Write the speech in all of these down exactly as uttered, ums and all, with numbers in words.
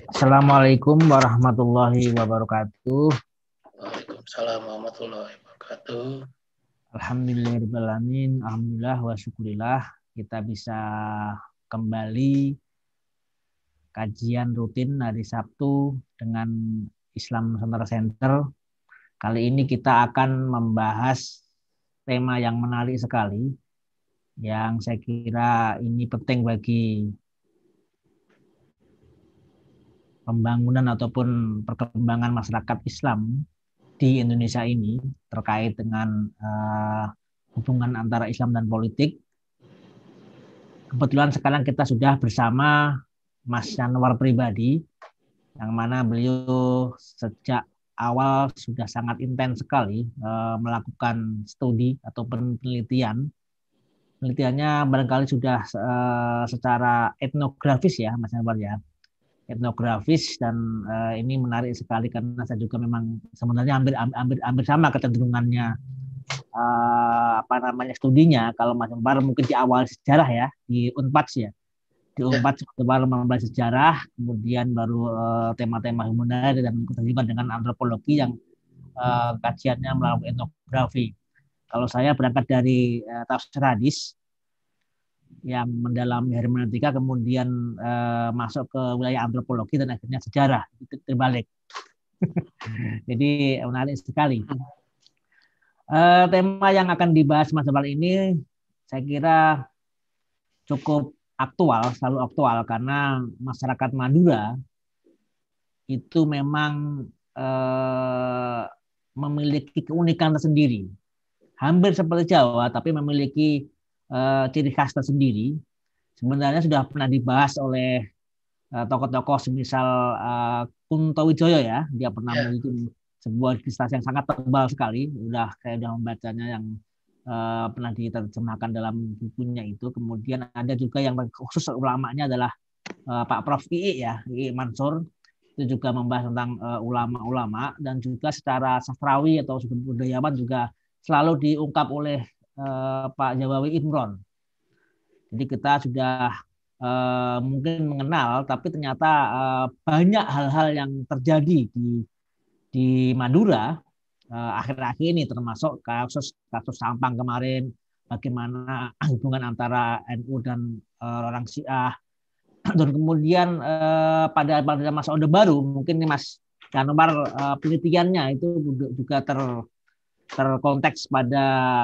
Assalamualaikum warahmatullahi wabarakatuh. Waalaikumsalam warahmatullahi wabarakatuh. Alhamdulillahirrahmanirrahim. Alhamdulillah wa syukurillah kita bisa kembali kajian rutin hari Sabtu dengan Islam Nusantara Center. Kali ini kita akan membahas tema yang menarik sekali, yang saya kira ini penting bagi pembangunan ataupun perkembangan masyarakat Islam di Indonesia ini terkait dengan uh, hubungan antara Islam dan politik. Kebetulan sekarang kita sudah bersama Mas Yanwar pribadi, yang mana beliau sejak awal sudah sangat intens sekali uh, melakukan studi ataupun penelitian. Penelitiannya barangkali sudah uh, secara etnografis ya, Mas Yanwar ya, etnografis dan uh, ini menarik sekali karena saya juga memang sebenarnya hampir hampir hampir sama kecenderungannya uh, apa namanya studinya. Kalau Mas Yanwar mungkin di awal sejarah ya di Unpad ya, di Ya, Unpad baru membahas sejarah, kemudian baru uh, tema-tema humanitarian dan keterlibatan dengan antropologi yang uh, kajiannya melalui etnografi. Kalau saya berangkat dari uh, tafsir hadis yang mendalami hermeneutika, kemudian uh, masuk ke wilayah antropologi dan akhirnya sejarah, itu terbalik. Jadi menarik sekali. Uh, tema yang akan dibahas Mas Jabal ini saya kira cukup aktual, selalu aktual karena masyarakat Madura itu memang uh, memiliki keunikan tersendiri. Hampir seperti Jawa, tapi memiliki uh, ciri khas tersendiri. Sebenarnya sudah pernah dibahas oleh uh, tokoh-tokoh semisal uh, Kunto Wijoyo ya. Dia pernah ya, memiliki sebuah kisah yang sangat tebal sekali. Udah saya sudah membacanya yang uh, pernah diterjemahkan dalam bukunya itu. Kemudian ada juga yang khusus ulamanya adalah uh, Pak Prof I I ya, I I Mansur. Itu juga membahas tentang uh, ulama-ulama dan juga secara sastrawi atau budayawan juga selalu diungkap oleh uh, Pak Jawawi Imron. Jadi kita sudah uh, mungkin mengenal, tapi ternyata uh, banyak hal-hal yang terjadi di di Madura uh, akhir-akhir ini, termasuk kasus kasus Sampang kemarin, bagaimana hubungan antara N U dan uh, orang Syiah, dan kemudian uh, pada pada masa Orde Baru, mungkin nih Mas Januar uh, penelitiannya itu juga ter terkonteks pada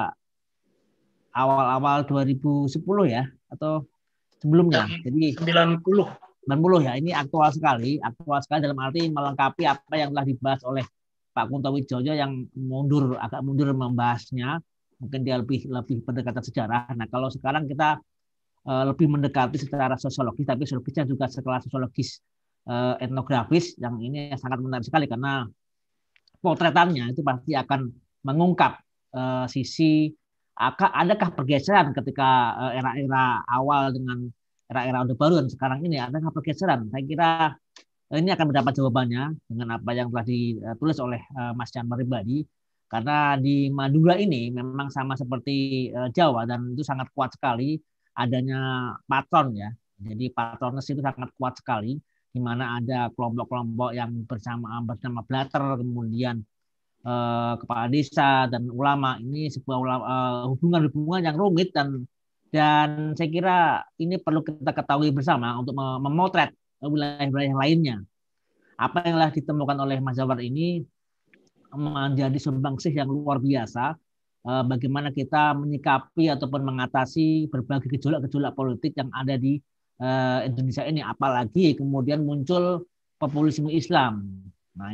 awal-awal dua ribu sepuluh ya, atau yang sebelumnya. Jadi sembilan puluh. sembilan puluh ya, ini aktual sekali, aktual sekali dalam arti melengkapi apa yang telah dibahas oleh Pak Kunto Wijoyo yang mundur, agak mundur membahasnya. Mungkin dia lebih lebih pendekatan sejarah. Nah, kalau sekarang kita uh, lebih mendekati secara sosiologis, tapi sosiologisnya juga sekelas sosiologis uh, etnografis, yang ini sangat menarik sekali karena potretannya itu pasti akan mengungkap uh, sisi adakah pergeseran ketika uh, era-era awal dengan era-era Orde Baru dan sekarang ini, adakah pergeseran? Saya kira uh, ini akan mendapat jawabannya dengan apa yang telah ditulis oleh uh, Mas Jan pribadi, karena di Madura ini memang sama seperti uh, Jawa dan itu sangat kuat sekali adanya patron ya. Jadi patrones itu sangat kuat sekali, di mana ada kelompok-kelompok yang bersama bersama Blatter, kemudian eh, kepala desa dan ulama. Ini sebuah ulama, eh, hubungan-hubungan yang rumit dan dan saya kira ini perlu kita ketahui bersama untuk memotret wilayah-wilayah lainnya. Apa yang telah ditemukan oleh Mas Jawar ini menjadi sumbangsih yang luar biasa. Eh, bagaimana kita menyikapi ataupun mengatasi berbagai gejolak-gejolak politik yang ada di eh, Indonesia ini, apalagi kemudian muncul populisme Islam. Nah,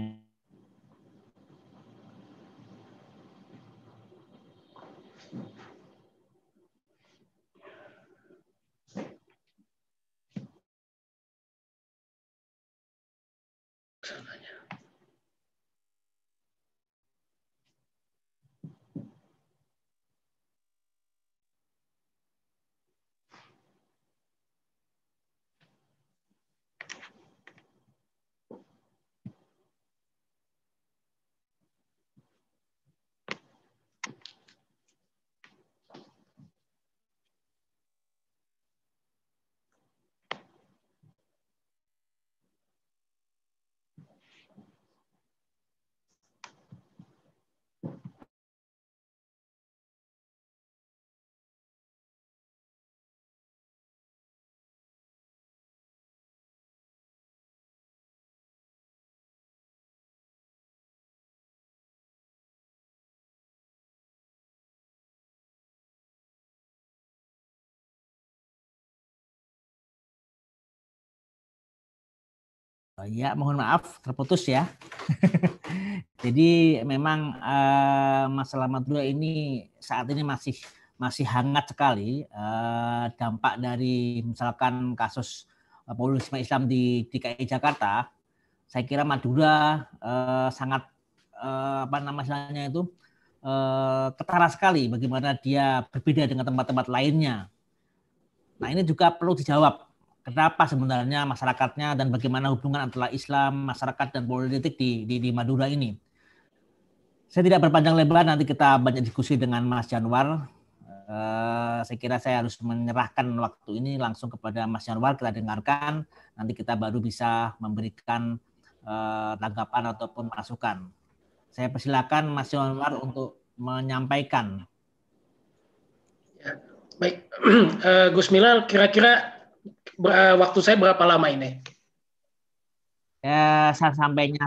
Ya, mohon maaf terputus ya. Jadi memang uh, masalah Madura ini saat ini masih masih hangat sekali, uh, dampak dari misalkan kasus uh, populisme Islam di D K I Jakarta. Saya kira Madura uh, sangat uh, apa namanya itu uh, ketara sekali bagaimana dia berbeda dengan tempat-tempat lainnya. Nah, ini juga perlu dijawab. Kenapa sebenarnya masyarakatnya dan bagaimana hubungan antara Islam, masyarakat, dan politik di, di, di Madura ini. Saya tidak berpanjang lebar, nanti kita banyak diskusi dengan Mas Janwar. Uh, saya kira saya harus menyerahkan waktu ini langsung kepada Mas Janwar, kita dengarkan, nanti kita baru bisa memberikan uh, tanggapan ataupun masukan. Saya persilakan Mas Janwar untuk menyampaikan. Ya, baik, uh, Gus Milal, kira-kira waktu saya berapa lama ini? Ya, saya sampainya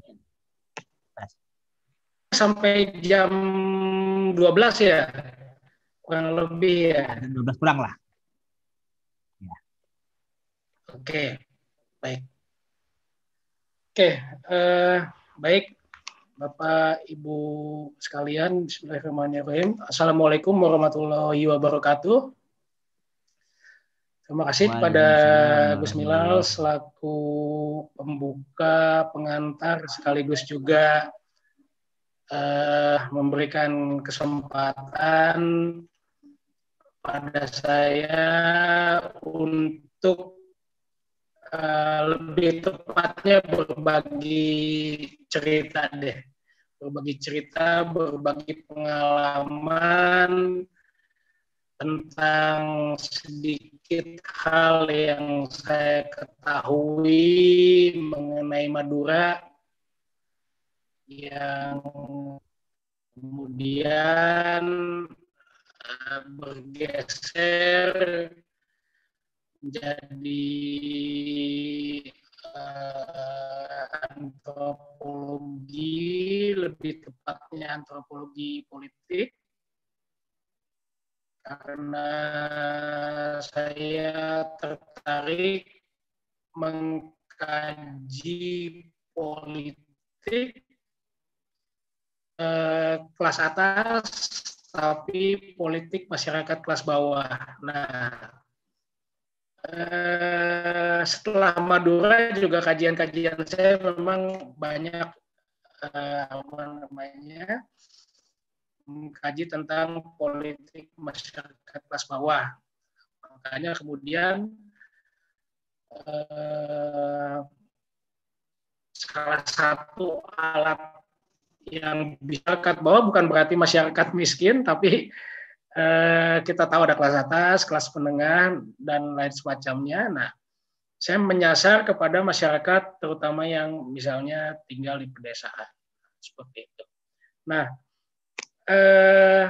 sampai jam dua belas ya, kurang lebih ya. dua belas kurang lah. Ya. Oke, baik. Oke, eh, baik, Bapak Ibu sekalian, Bismillahirrahmanirrahim. Assalamualaikum warahmatullahi wabarakatuh. Terima kasih kepada Gus Milal selaku pembuka, pengantar, sekaligus juga uh, memberikan kesempatan pada saya untuk uh, lebih tepatnya berbagi cerita deh, berbagi cerita, berbagi pengalaman tentang sedikit hal yang saya ketahui mengenai Madura yang kemudian uh, bergeser menjadi uh, antropologi, lebih tepatnya antropologi politik. Karena saya tertarik mengkaji politik eh, kelas atas, tapi politik masyarakat kelas bawah. Nah, eh, setelah Madura juga kajian-kajian saya memang banyak eh, apa namanya mengkaji tentang politik masyarakat kelas bawah. Makanya kemudian eh, salah satu alat yang masyarakat bawah bukan berarti masyarakat miskin, tapi eh, kita tahu ada kelas atas, kelas menengah, dan lain semacamnya. Nah, saya menyasar kepada masyarakat terutama yang misalnya tinggal di pedesaan. Seperti itu. Nah, Eh,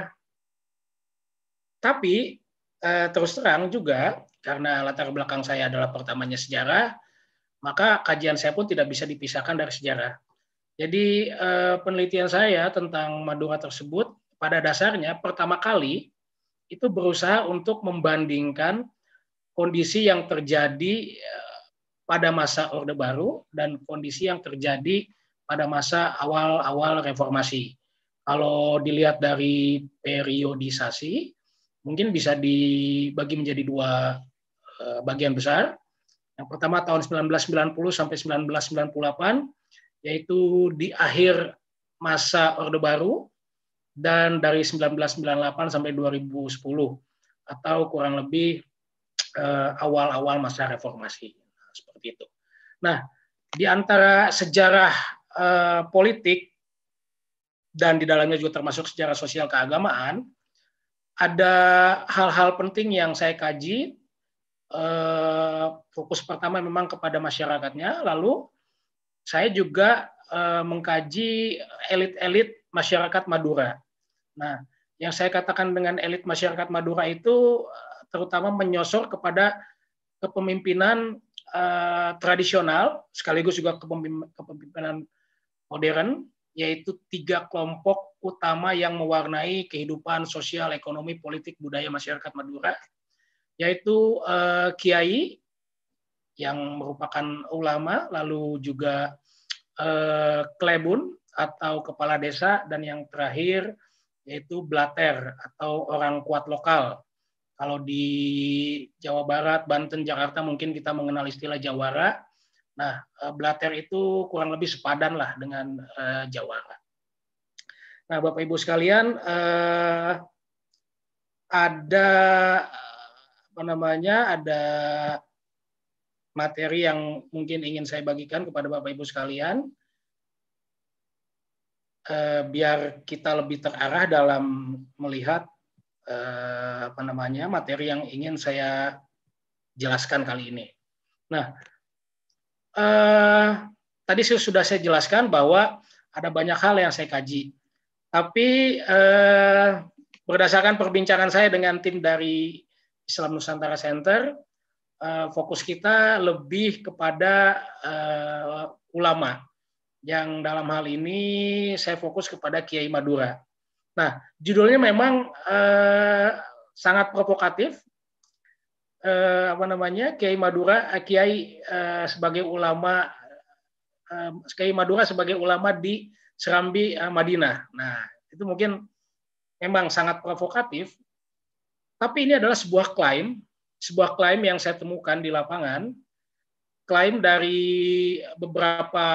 tapi eh, terus terang juga karena latar belakang saya adalah pertamanya sejarah, maka kajian saya pun tidak bisa dipisahkan dari sejarah. Jadi eh, penelitian saya tentang Madura tersebut pada dasarnya pertama kali itu berusaha untuk membandingkan kondisi yang terjadi eh, pada masa Orde Baru dan kondisi yang terjadi pada masa awal-awal reformasi. Kalau dilihat dari periodisasi, mungkin bisa dibagi menjadi dua uh, bagian besar. Yang pertama tahun sembilan belas sembilan puluh sampai sembilan belas sembilan puluh delapan, yaitu di akhir masa Orde Baru, dan dari sembilan belas sembilan puluh delapan sampai dua ribu sepuluh, atau kurang lebih uh, awal-awal masa reformasi. Nah, seperti itu. Nah, di antara sejarah uh, politik dan di dalamnya juga termasuk sejarah sosial keagamaan, ada hal-hal penting yang saya kaji. Eh, fokus pertama memang kepada masyarakatnya, lalu saya juga eh, mengkaji elit-elit masyarakat Madura. Nah, yang saya katakan dengan elit masyarakat Madura itu terutama menyosor kepada kepemimpinan eh, tradisional, sekaligus juga kepemimpinan modern, yaitu tiga kelompok utama yang mewarnai kehidupan sosial, ekonomi, politik, budaya masyarakat Madura, yaitu eh, kiai, yang merupakan ulama, lalu juga eh, klebun atau kepala desa, dan yang terakhir yaitu blater atau orang kuat lokal. Kalau di Jawa Barat, Banten, Jakarta mungkin kita mengenal istilah jawara. Nah, blater itu kurang lebih sepadan lah dengan uh, jawara. Nah, Bapak Ibu sekalian, uh, ada apa namanya, ada materi yang mungkin ingin saya bagikan kepada Bapak Ibu sekalian, uh, biar kita lebih terarah dalam melihat uh, apa namanya materi yang ingin saya jelaskan kali ini. Nah, Uh, tadi sudah saya jelaskan bahwa ada banyak hal yang saya kaji. Tapi uh, berdasarkan perbincangan saya dengan tim dari Islam Nusantara Center, uh, fokus kita lebih kepada uh, ulama. Yang dalam hal ini saya fokus kepada Kiai Madura. Nah, judulnya memang uh, sangat provokatif. Eh, apa namanya Kiai Madura, Kiai eh, sebagai ulama, eh, Kiai Madura sebagai ulama di Serambi eh, Madinah. Nah, itu mungkin memang sangat provokatif, tapi ini adalah sebuah klaim, sebuah klaim yang saya temukan di lapangan, klaim dari beberapa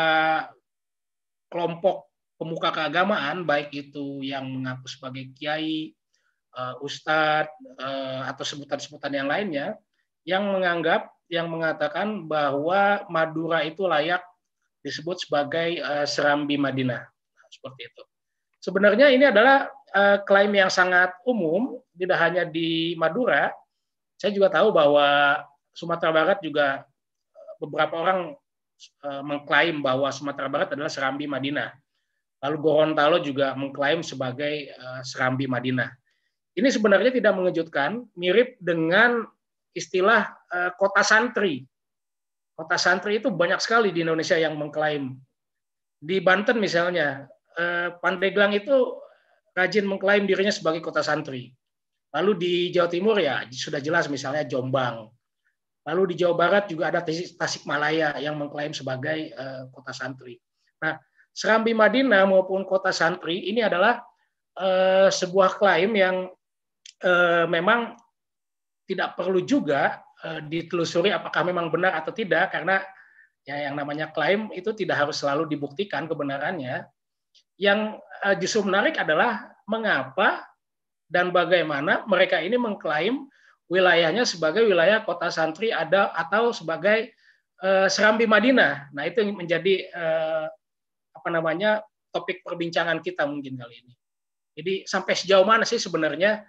kelompok pemuka keagamaan, baik itu yang mengaku sebagai kiai, uh, ustadz, uh, atau sebutan-sebutan yang lainnya, yang menganggap, yang mengatakan bahwa Madura itu layak disebut sebagai uh, Serambi Madinah. Nah, seperti itu. Sebenarnya ini adalah uh, klaim yang sangat umum, tidak hanya di Madura. Saya juga tahu bahwa Sumatera Barat juga beberapa orang uh, mengklaim bahwa Sumatera Barat adalah Serambi Madinah. Lalu Gorontalo juga mengklaim sebagai uh, Serambi Madinah. Ini sebenarnya tidak mengejutkan, mirip dengan istilah uh, kota santri. Kota santri itu banyak sekali di Indonesia yang mengklaim. Di Banten misalnya, uh, Pandeglang itu rajin mengklaim dirinya sebagai kota santri. Lalu di Jawa Timur ya sudah jelas misalnya Jombang. Lalu di Jawa Barat juga ada Tasikmalaya yang mengklaim sebagai uh, kota santri. Nah, Serambi Madinah maupun kota santri ini adalah uh, sebuah klaim yang uh, memang tidak perlu juga uh, ditelusuri apakah memang benar atau tidak, karena ya yang namanya klaim itu tidak harus selalu dibuktikan kebenarannya. Yang uh, justru menarik adalah mengapa dan bagaimana mereka ini mengklaim wilayahnya sebagai wilayah kota santri ada atau sebagai uh, Serambi Madinah. Nah, itu menjadi uh, apa namanya topik perbincangan kita mungkin kali ini. Jadi sampai sejauh mana sih sebenarnya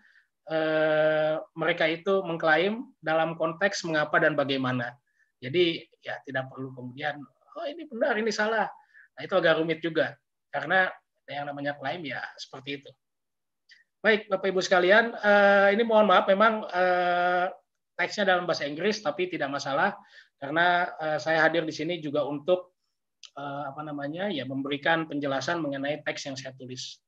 eh, mereka itu mengklaim dalam konteks mengapa dan bagaimana. Jadi ya tidak perlu kemudian oh ini benar ini salah. Nah, itu agak rumit juga karena yang namanya klaim ya seperti itu. Baik Bapak Ibu sekalian, eh, ini mohon maaf memang eh, teksnya dalam bahasa Inggris tapi tidak masalah karena eh, saya hadir di sini juga untuk Uh, apa namanya ya memberikan penjelasan mengenai teks yang saya tulis.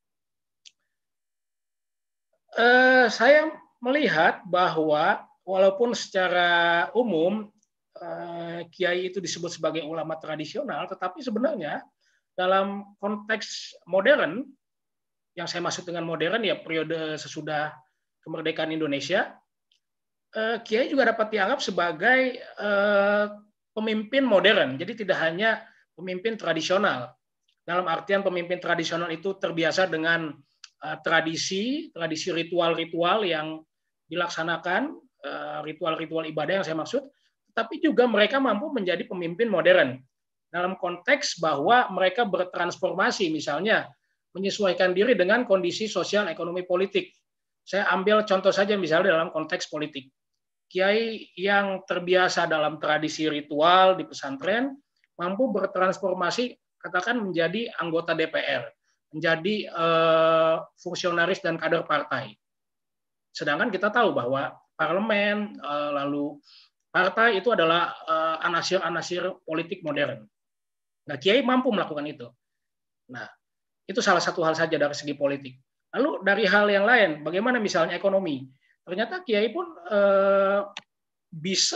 Uh, saya melihat bahwa walaupun secara umum uh, kiai itu disebut sebagai ulama tradisional, tetapi sebenarnya dalam konteks modern, yang saya maksud dengan modern ya periode sesudah kemerdekaan Indonesia, uh, kiai juga dapat dianggap sebagai uh, pemimpin modern. Jadi tidak hanya pemimpin tradisional. Dalam artian pemimpin tradisional itu terbiasa dengan uh, tradisi, tradisi ritual-ritual yang dilaksanakan, uh, ritual-ritual ibadah yang saya maksud, tetapi juga mereka mampu menjadi pemimpin modern. Dalam konteks bahwa mereka bertransformasi, misalnya menyesuaikan diri dengan kondisi sosial, ekonomi, politik. Saya ambil contoh saja misalnya dalam konteks politik. Kiai yang terbiasa dalam tradisi ritual di pesantren, mampu bertransformasi katakan menjadi anggota D P R, menjadi eh, fungsionaris dan kader partai. Sedangkan kita tahu bahwa parlemen eh, lalu partai itu adalah eh, anasir-anasir politik modern. Nah, kiai mampu melakukan itu. Nah, itu salah satu hal saja dari segi politik. Lalu dari hal yang lain, bagaimana misalnya ekonomi? Ternyata kiai pun eh, bisa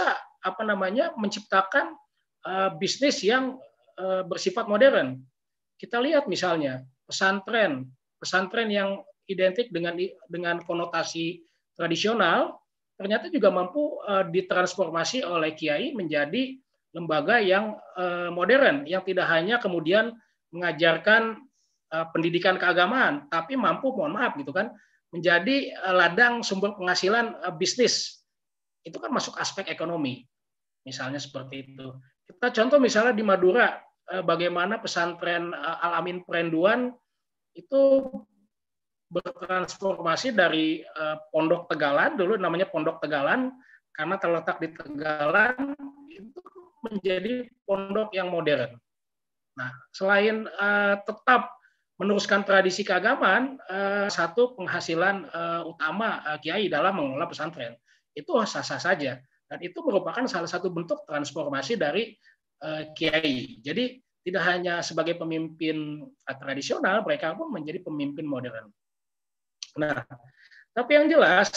apa namanya menciptakan uh, bisnis yang uh, bersifat modern. Kita lihat misalnya pesantren, pesantren yang identik dengan dengan konotasi tradisional, ternyata juga mampu uh, ditransformasi oleh kiai menjadi lembaga yang uh, modern, yang tidak hanya kemudian mengajarkan uh, pendidikan keagamaan, tapi mampu, mohon maaf gitu kan, menjadi uh, ladang sumber penghasilan uh, bisnis. Itu kan masuk aspek ekonomi, misalnya seperti itu. Kita contoh misalnya di Madura, uh, bagaimana pesantren uh, Al-Amin Perenduan itu bertransformasi dari uh, Pondok Tegalan, dulu namanya Pondok Tegalan, karena terletak di Tegalan, itu menjadi pondok yang modern. Nah, selain uh, tetap meneruskan tradisi keagamaan, uh, satu penghasilan uh, utama uh, kiai dalam mengelola pesantren itu sah-sah saja, dan itu merupakan salah satu bentuk transformasi dari uh, kiai. Jadi tidak hanya sebagai pemimpin uh, tradisional, mereka pun menjadi pemimpin modern. Nah, tapi yang jelas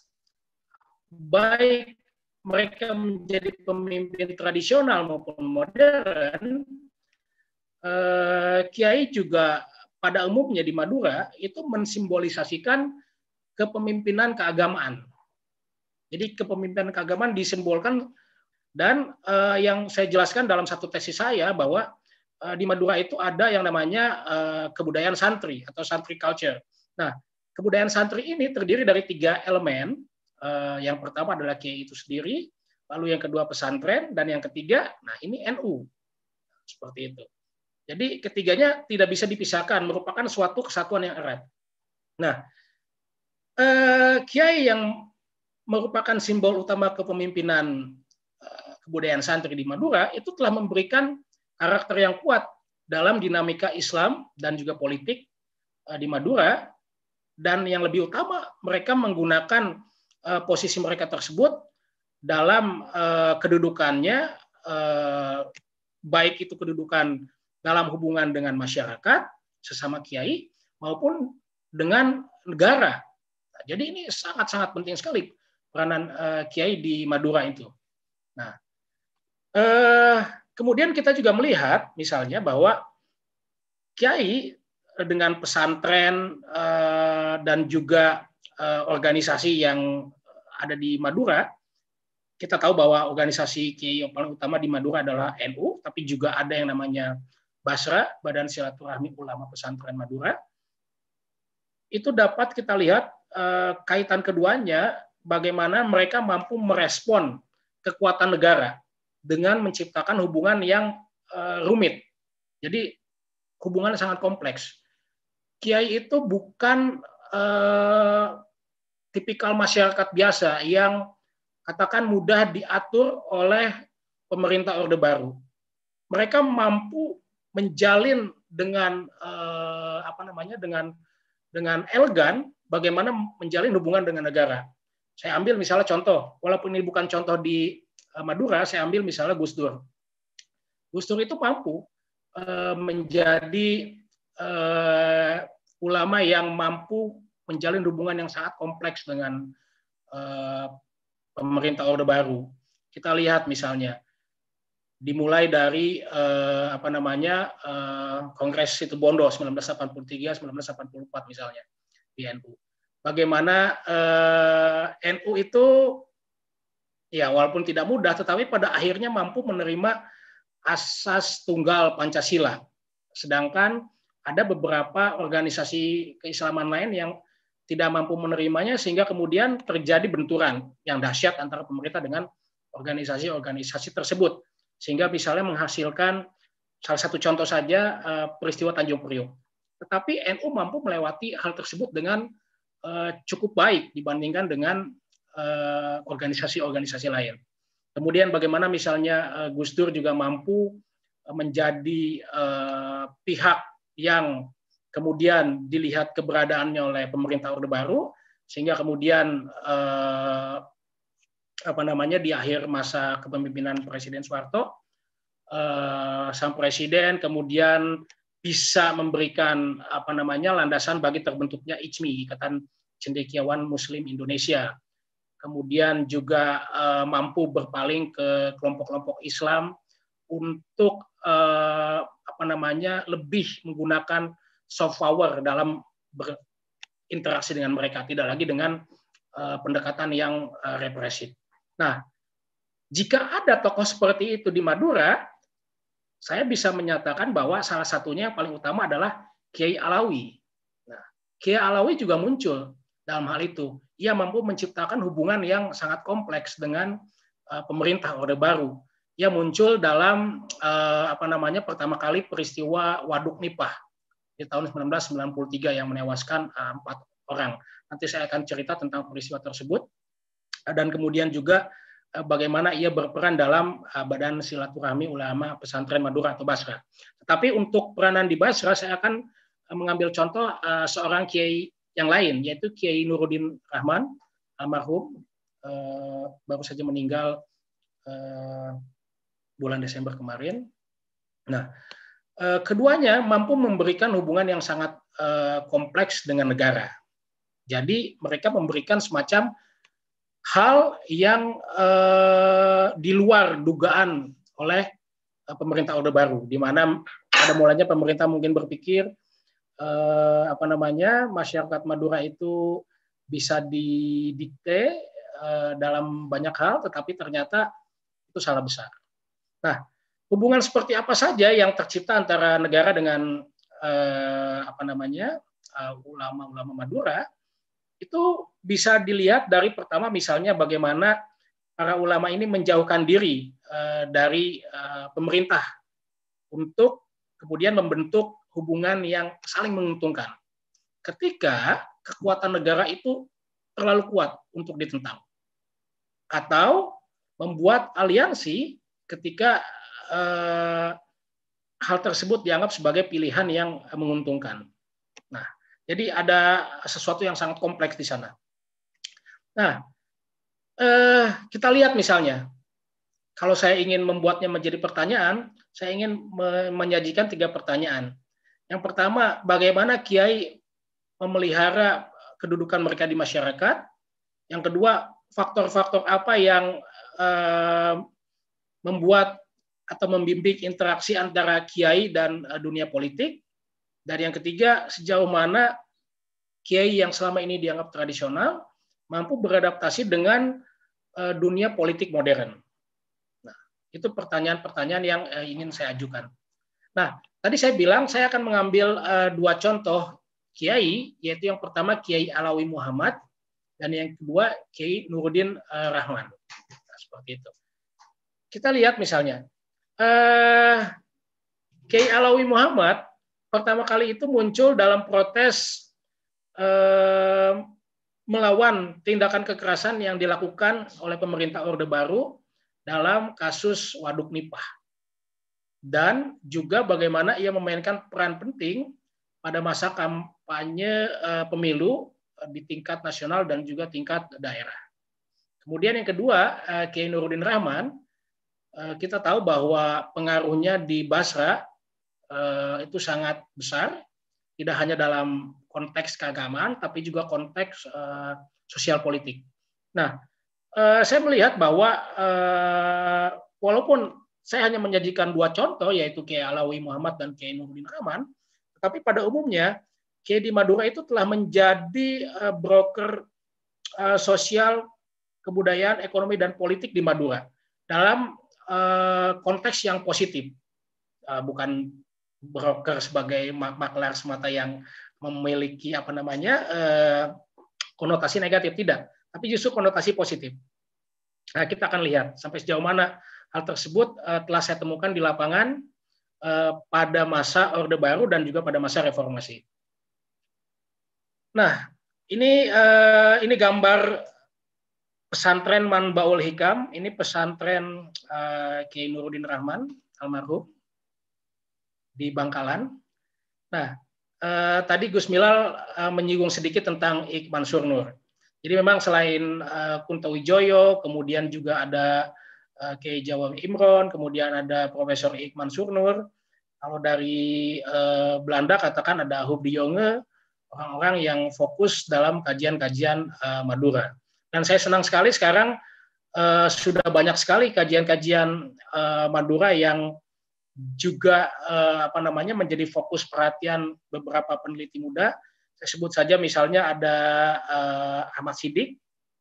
baik mereka menjadi pemimpin tradisional maupun modern, eh, kiai juga pada umumnya di Madura itu mensimbolisasikan kepemimpinan keagamaan. Jadi kepemimpinan keagamaan disimbolkan, dan eh, yang saya jelaskan dalam satu tesis saya bahwa eh, di Madura itu ada yang namanya eh, kebudayaan santri atau santri culture. Nah, kebudayaan santri ini terdiri dari tiga elemen. Uh, yang pertama adalah kiai itu sendiri, lalu yang kedua pesantren, dan yang ketiga, nah ini N U. Seperti itu. Jadi ketiganya tidak bisa dipisahkan, merupakan suatu kesatuan yang erat. Nah, uh, kiai yang merupakan simbol utama kepemimpinan uh, kebudayaan santri di Madura itu telah memberikan karakter yang kuat dalam dinamika Islam dan juga politik uh, di Madura, dan yang lebih utama mereka menggunakan posisi mereka tersebut dalam uh, kedudukannya, uh, baik itu kedudukan dalam hubungan dengan masyarakat, sesama kiai, maupun dengan negara. Nah, jadi ini sangat-sangat penting sekali peranan uh, kiai di Madura itu. Nah, uh, kemudian kita juga melihat misalnya bahwa kiai dengan pesantren uh, dan juga organisasi yang ada di Madura, kita tahu bahwa organisasi kiai yang paling utama di Madura adalah N U, tapi juga ada yang namanya Basra, Badan Silaturahmi Ulama Pesantren Madura. Itu dapat kita lihat eh, kaitan keduanya, bagaimana mereka mampu merespon kekuatan negara dengan menciptakan hubungan yang eh, rumit. Jadi hubungan sangat kompleks. Kiai itu bukan eh, tipikal masyarakat biasa yang katakan mudah diatur oleh pemerintah Orde Baru. Mereka mampu menjalin dengan eh, apa namanya dengan dengan elegan bagaimana menjalin hubungan dengan negara. Saya ambil misalnya contoh, walaupun ini bukan contoh di eh, Madura, saya ambil misalnya Gus Dur. Gus Dur itu mampu eh, menjadi eh, ulama yang mampu menjalin hubungan yang sangat kompleks dengan uh, pemerintah Orde Baru. Kita lihat misalnya dimulai dari uh, apa namanya uh, Kongres Situbondo sembilan belas delapan puluh tiga sembilan belas delapan puluh empat misalnya di N U. Bagaimana uh, N U itu ya walaupun tidak mudah, tetapi pada akhirnya mampu menerima asas tunggal Pancasila. Sedangkan ada beberapa organisasi keislaman lain yang tidak mampu menerimanya, sehingga kemudian terjadi benturan yang dahsyat antara pemerintah dengan organisasi-organisasi tersebut, sehingga misalnya menghasilkan salah satu contoh saja peristiwa Tanjung Priok. Tetapi N U mampu melewati hal tersebut dengan cukup baik dibandingkan dengan organisasi-organisasi lain. Kemudian bagaimana misalnya Gus Dur juga mampu menjadi pihak yang kemudian dilihat keberadaannya oleh pemerintah Orde Baru, sehingga kemudian eh, apa namanya di akhir masa kepemimpinan Presiden Soeharto, eh, sang presiden kemudian bisa memberikan apa namanya landasan bagi terbentuknya I C M I, Ikatan Cendekiawan Muslim Indonesia. kemudian juga uh, mampu berpaling ke kelompok-kelompok Islam untuk uh, apa namanya lebih menggunakan soft power dalam berinteraksi dengan mereka, tidak lagi dengan uh, pendekatan yang uh, represif. Nah, jika ada tokoh seperti itu di Madura, saya bisa menyatakan bahwa salah satunya yang paling utama adalah Kiai Alawi. Nah, Kiai Alawi juga muncul dalam hal itu. Ia mampu menciptakan hubungan yang sangat kompleks dengan uh, pemerintah Orde Baru. Ia muncul dalam uh, apa namanya pertama kali peristiwa Waduk Nipah di tahun seribu sembilan ratus sembilan puluh tiga yang menewaskan uh, empat orang. Nanti saya akan cerita tentang peristiwa tersebut dan kemudian juga uh, bagaimana ia berperan dalam uh, Badan Silaturahmi Ulama Pesantren Madura atau Basra. Tetapi untuk peranan di Basra saya akan uh, mengambil contoh uh, seorang kiai yang lain, yaitu Kiai Nuruddin Rahman, almarhum, uh, baru saja meninggal uh, bulan Desember kemarin. Nah, uh, keduanya mampu memberikan hubungan yang sangat uh, kompleks dengan negara. Jadi mereka memberikan semacam hal yang uh, di luar dugaan oleh uh, pemerintah Orde Baru, di mana pada mulanya pemerintah mungkin berpikir Eh, apa namanya masyarakat Madura itu bisa didikte eh, dalam banyak hal, tetapi ternyata itu salah besar. Nah, hubungan seperti apa saja yang tercipta antara negara dengan eh, apa namanya ulama-ulama uh, Madura itu bisa dilihat dari pertama misalnya bagaimana para ulama ini menjauhkan diri eh, dari eh, pemerintah untuk kemudian membentuk hubungan yang saling menguntungkan. Ketika kekuatan negara itu terlalu kuat untuk ditentang. Atau membuat aliansi ketika eh, hal tersebut dianggap sebagai pilihan yang menguntungkan. Nah, jadi ada sesuatu yang sangat kompleks di sana. Nah, eh, kita lihat misalnya, kalau saya ingin membuatnya menjadi pertanyaan, saya ingin menyajikan tiga pertanyaan. Yang pertama, bagaimana Kiai memelihara kedudukan mereka di masyarakat. Yang kedua, faktor-faktor apa yang eh, membuat atau membimbing interaksi antara Kiai dan eh, dunia politik. Dan yang ketiga, sejauh mana Kiai yang selama ini dianggap tradisional mampu beradaptasi dengan eh, dunia politik modern. Nah, itu pertanyaan-pertanyaan yang eh, ingin saya ajukan. Nah, tadi saya bilang saya akan mengambil uh, dua contoh kiai, yaitu yang pertama Kiai Alawi Muhammad dan yang kedua Kiai Nuruddin uh, Rahman. Nah, seperti itu. Kita lihat misalnya uh, Kiai Alawi Muhammad pertama kali itu muncul dalam protes uh, melawan tindakan kekerasan yang dilakukan oleh pemerintah Orde Baru dalam kasus Waduk Nipah. Dan juga bagaimana ia memainkan peran penting pada masa kampanye eh, pemilu eh, di tingkat nasional dan juga tingkat daerah. Kemudian yang kedua, eh, Kiai Nuruddin Rahman, eh, kita tahu bahwa pengaruhnya di Basra eh, itu sangat besar, tidak hanya dalam konteks keagamaan, tapi juga konteks eh, sosial politik. Nah, eh, saya melihat bahwa eh, walaupun saya hanya menyajikan dua contoh, yaitu Kiai Alawi Muhammad dan Kiai Nuruddin Rahman. Tetapi pada umumnya, Kiai di Madura itu telah menjadi uh, broker uh, sosial, kebudayaan, ekonomi, dan politik di Madura dalam uh, konteks yang positif. Uh, bukan broker sebagai maklar semata yang memiliki apa namanya uh, konotasi negatif, tidak. Tapi justru konotasi positif. Nah, kita akan lihat sampai sejauh mana hal tersebut uh, telah saya temukan di lapangan uh, pada masa Orde Baru dan juga pada masa reformasi. Nah, ini uh, ini gambar pesantren Manbaul Hikam. Ini pesantren uh, Kiai Nuruddin Rahman almarhum di Bangkalan. Nah, uh, tadi Gus Milal uh, menyinggung sedikit tentang Ik Mansur Nur. Jadi memang selain uh, Kunto Wijoyo, kemudian juga ada Kiai Jawab Imron, kemudian ada Profesor Ik Mansur Nur. Kalau dari eh, Belanda katakan ada Huub de Jonge, orang-orang yang fokus dalam kajian-kajian eh, Madura. Dan saya senang sekali sekarang uh, sudah banyak sekali kajian-kajian uh, Madura yang juga uh, apa namanya menjadi fokus perhatian beberapa peneliti muda. Saya sebut saja misalnya ada uh, Ahmad Siddiq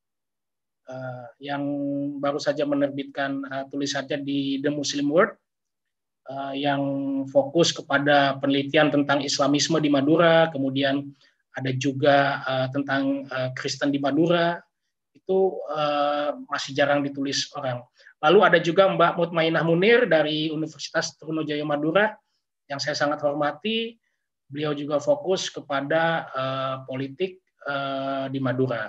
uh, yang baru saja menerbitkan uh, tulisannya di The Muslim World uh, yang fokus kepada penelitian tentang Islamisme di Madura, kemudian ada juga uh, tentang uh, Kristen di Madura, itu uh, masih jarang ditulis orang. Lalu ada juga Mbak Mutmainah Munir dari Universitas Trunajaya Madura yang saya sangat hormati. Beliau juga fokus kepada uh, politik uh, di Madura.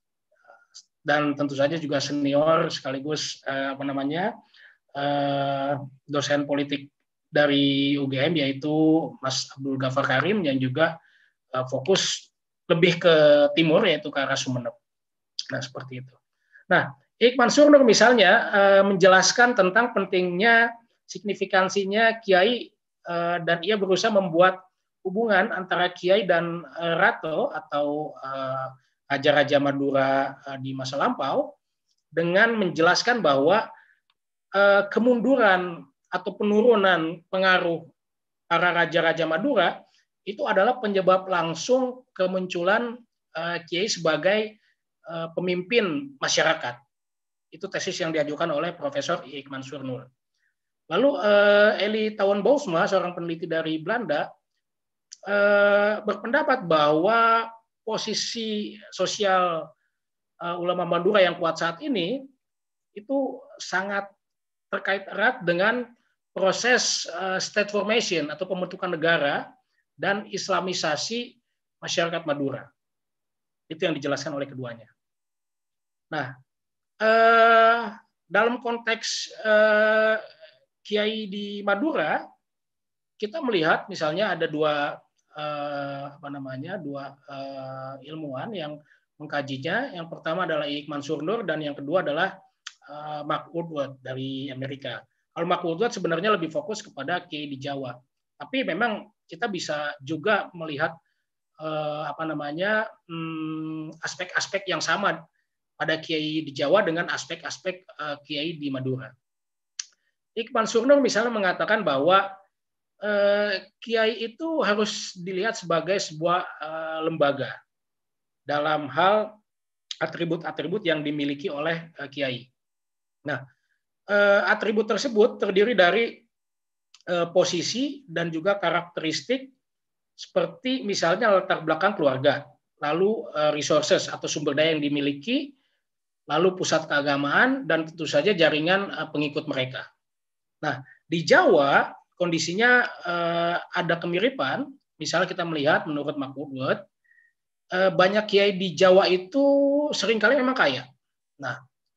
Dan tentu saja juga senior sekaligus uh, apa namanya uh, dosen politik dari U G M yaitu Mas Abdul Ghaffar Karim yang juga uh, fokus lebih ke timur yaitu ke arah Sumeneb. Nah, seperti itu. Nah, Ik Mansur Nur misalnya uh, menjelaskan tentang pentingnya signifikansinya kiai uh, dan ia berusaha membuat hubungan antara kiai dan uh, Rato atau uh, raja-raja Madura uh, di masa lampau dengan menjelaskan bahwa uh, kemunduran atau penurunan pengaruh para raja-raja Madura itu adalah penyebab langsung kemunculan uh, kiai sebagai uh, pemimpin masyarakat. Itu tesis yang diajukan oleh Profesor Ik Mansur Nur. Lalu uh, Eli Tauwen Bousma, seorang peneliti dari Belanda, Uh, berpendapat bahwa posisi sosial uh, ulama Madura yang kuat saat ini itu sangat terkait erat dengan proses uh, state formation atau pembentukan negara dan islamisasi masyarakat Madura. Itu yang dijelaskan oleh keduanya. Nah, uh, dalam konteks uh, kiai di Madura, kita melihat misalnya ada dua Uh, apa namanya dua uh, ilmuwan yang mengkajinya. Yang pertama adalah Ik Mansur Nur dan yang kedua adalah uh, Mark Woodward dari Amerika. Kalau Mark Woodward sebenarnya lebih fokus kepada kiai di Jawa, tapi memang kita bisa juga melihat uh, apa namanya hmm, aspek-aspek yang sama pada kiai di Jawa dengan aspek-aspek uh, kiai di Madura. Ik Mansur Nur misalnya mengatakan bahwa Kiai itu harus dilihat sebagai sebuah uh, lembaga dalam hal atribut-atribut yang dimiliki oleh uh, kiai. Nah, uh, atribut tersebut terdiri dari uh, posisi dan juga karakteristik seperti misalnya latar belakang keluarga, lalu uh, resources atau sumber daya yang dimiliki, lalu pusat keagamaan dan tentu saja jaringan uh, pengikut mereka. Nah, di Jawa kondisinya eh, ada kemiripan. Misalnya kita melihat menurut Mark Woodward, eh, banyak kiai di Jawa itu seringkali memang kaya. Nah,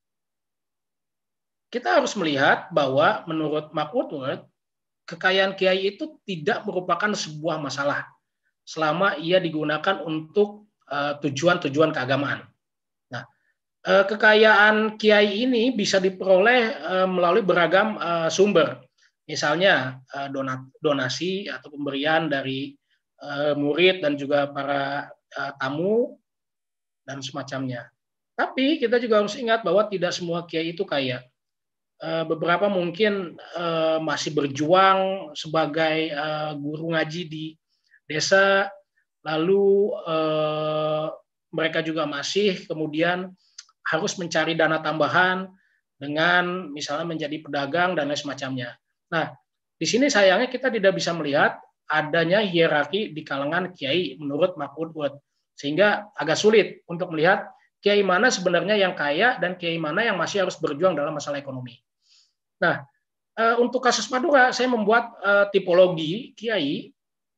kita harus melihat bahwa menurut Mark Woodward, kekayaan kiai itu tidak merupakan sebuah masalah selama ia digunakan untuk eh, tujuan-tujuan keagamaan. Nah, eh, kekayaan kiai ini bisa diperoleh eh, melalui beragam eh, sumber. Misalnya donasi atau pemberian dari murid dan juga para tamu dan semacamnya. Tapi kita juga harus ingat bahwa tidak semua kiai itu kaya. Beberapa mungkin masih berjuang sebagai guru ngaji di desa, lalu mereka juga masih kemudian harus mencari dana tambahan dengan misalnya menjadi pedagang dan lain semacamnya. Nah, di sini sayangnya kita tidak bisa melihat adanya hierarki di kalangan kiai menurut Mark Woodward, sehingga agak sulit untuk melihat kiai mana sebenarnya yang kaya dan kiai mana yang masih harus berjuang dalam masalah ekonomi. Nah, untuk kasus Madura saya membuat tipologi kiai.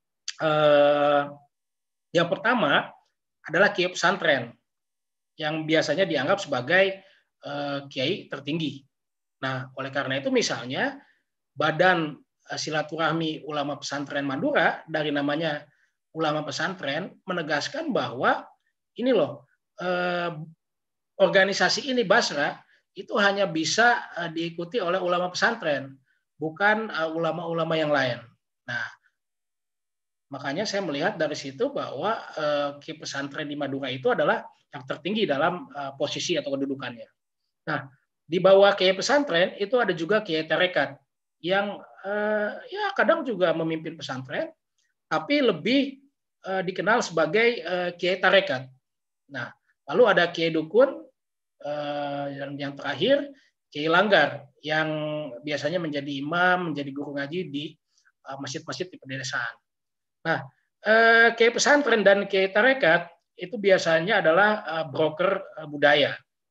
Yang pertama adalah kiai pesantren yang biasanya dianggap sebagai kiai tertinggi. Nah, oleh karena itu misalnya Badan Silaturahmi Ulama Pesantren Madura dari namanya Ulama Pesantren menegaskan bahwa ini loh eh, organisasi ini Basra itu hanya bisa eh, diikuti oleh ulama pesantren, bukan eh, ulama-ulama yang lain. Nah, Makanya saya melihat dari situ bahwa uh, kiai pesantren di Madura itu adalah yang tertinggi dalam uh, posisi atau kedudukannya. Nah, di bawah kiai pesantren itu ada juga kiai tarekat yang uh, ya kadang juga memimpin pesantren, tapi lebih uh, dikenal sebagai uh, kiai tarekat. Nah, lalu ada kiai dukun uh, yang, yang terakhir kiai langgar yang biasanya menjadi imam, menjadi guru ngaji di uh, masjid-masjid di pedesaan. Nah, uh, kiai pesantren dan kiai tarekat itu biasanya adalah uh, broker uh, budaya.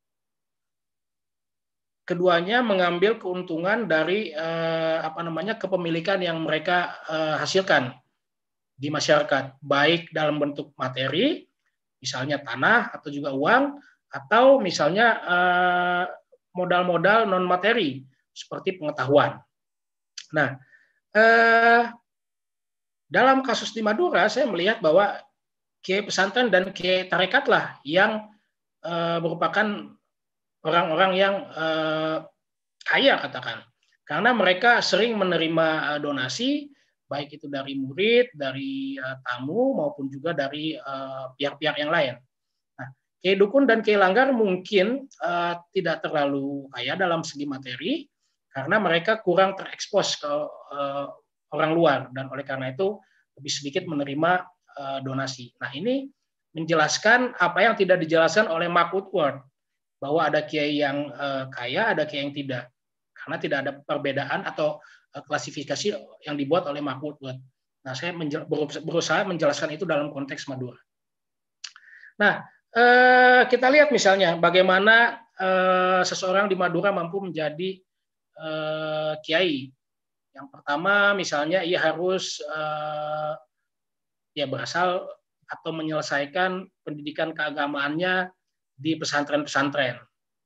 Keduanya mengambil keuntungan dari eh, apa namanya kepemilikan yang mereka eh, hasilkan di masyarakat, baik dalam bentuk materi, misalnya tanah atau juga uang, atau misalnya eh, modal-modal non materi seperti pengetahuan. Nah, eh, dalam kasus di Madura saya melihat bahwa kiai pesantren dan kiai tarekatlah yang eh, merupakan orang-orang yang eh, kaya katakan, karena mereka sering menerima eh, donasi, baik itu dari murid, dari eh, tamu maupun juga dari eh, pihak-pihak yang lain. Nah, kiai dukun dan kiai langgar mungkin eh, tidak terlalu kaya dalam segi materi, karena mereka kurang terekspos ke eh, orang luar dan oleh karena itu lebih sedikit menerima eh, donasi. Nah, ini menjelaskan apa yang tidak dijelaskan oleh Mark Woodward, bahwa ada kiai yang uh, kaya, ada kiai yang tidak. Karena tidak ada perbedaan atau uh, klasifikasi yang dibuat oleh Mark Woodward. Nah, saya menjel, berusaha menjelaskan itu dalam konteks Madura. Nah, uh, kita lihat misalnya bagaimana uh, seseorang di Madura mampu menjadi uh, kiai. Yang pertama, misalnya ia harus uh, ya berasal atau menyelesaikan pendidikan keagamaannya di pesantren-pesantren.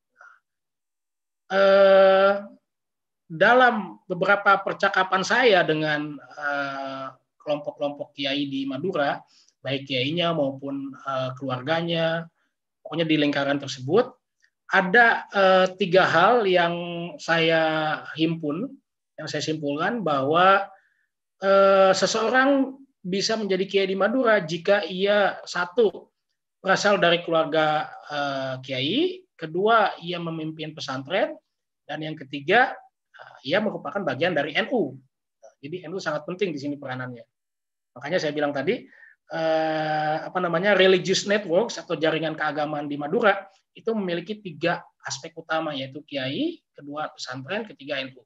Eh, dalam beberapa percakapan saya dengan eh, kelompok-kelompok kiai di Madura, baik kiainya maupun eh, keluarganya, pokoknya di lingkaran tersebut, ada eh, tiga hal yang saya himpun, yang saya simpulkan bahwa eh, seseorang bisa menjadi kiai di Madura jika ia satu berasal dari keluarga uh, kiai, kedua ia memimpin pesantren, dan yang ketiga uh, ia merupakan bagian dari N U. Jadi N U sangat penting di sini peranannya. Makanya saya bilang tadi uh, apa namanya religious networks atau jaringan keagamaan di Madura itu memiliki tiga aspek utama, yaitu kiai, kedua pesantren, ketiga N U.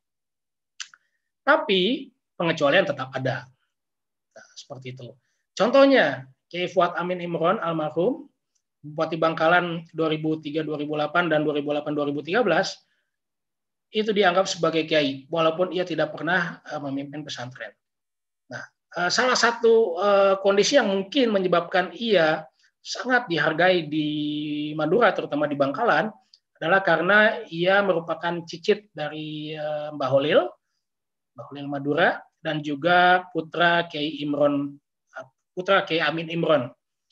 Tapi pengecualian tetap ada. Nah, seperti itu. Contohnya Kiai Fuad Amin Imron almarhum, Bupati Bangkalan dua ribu tiga sampai dua ribu delapan dan dua ribu delapan sampai dua ribu tiga belas itu dianggap sebagai kiai walaupun ia tidak pernah uh, memimpin pesantren. Nah, uh, salah satu uh, kondisi yang mungkin menyebabkan ia sangat dihargai di Madura terutama di Bangkalan adalah karena ia merupakan cicit dari uh, Mbah Holil, Mbah Holil Madura, dan juga putra Kiai Imron, putra Kiai Amin Imron,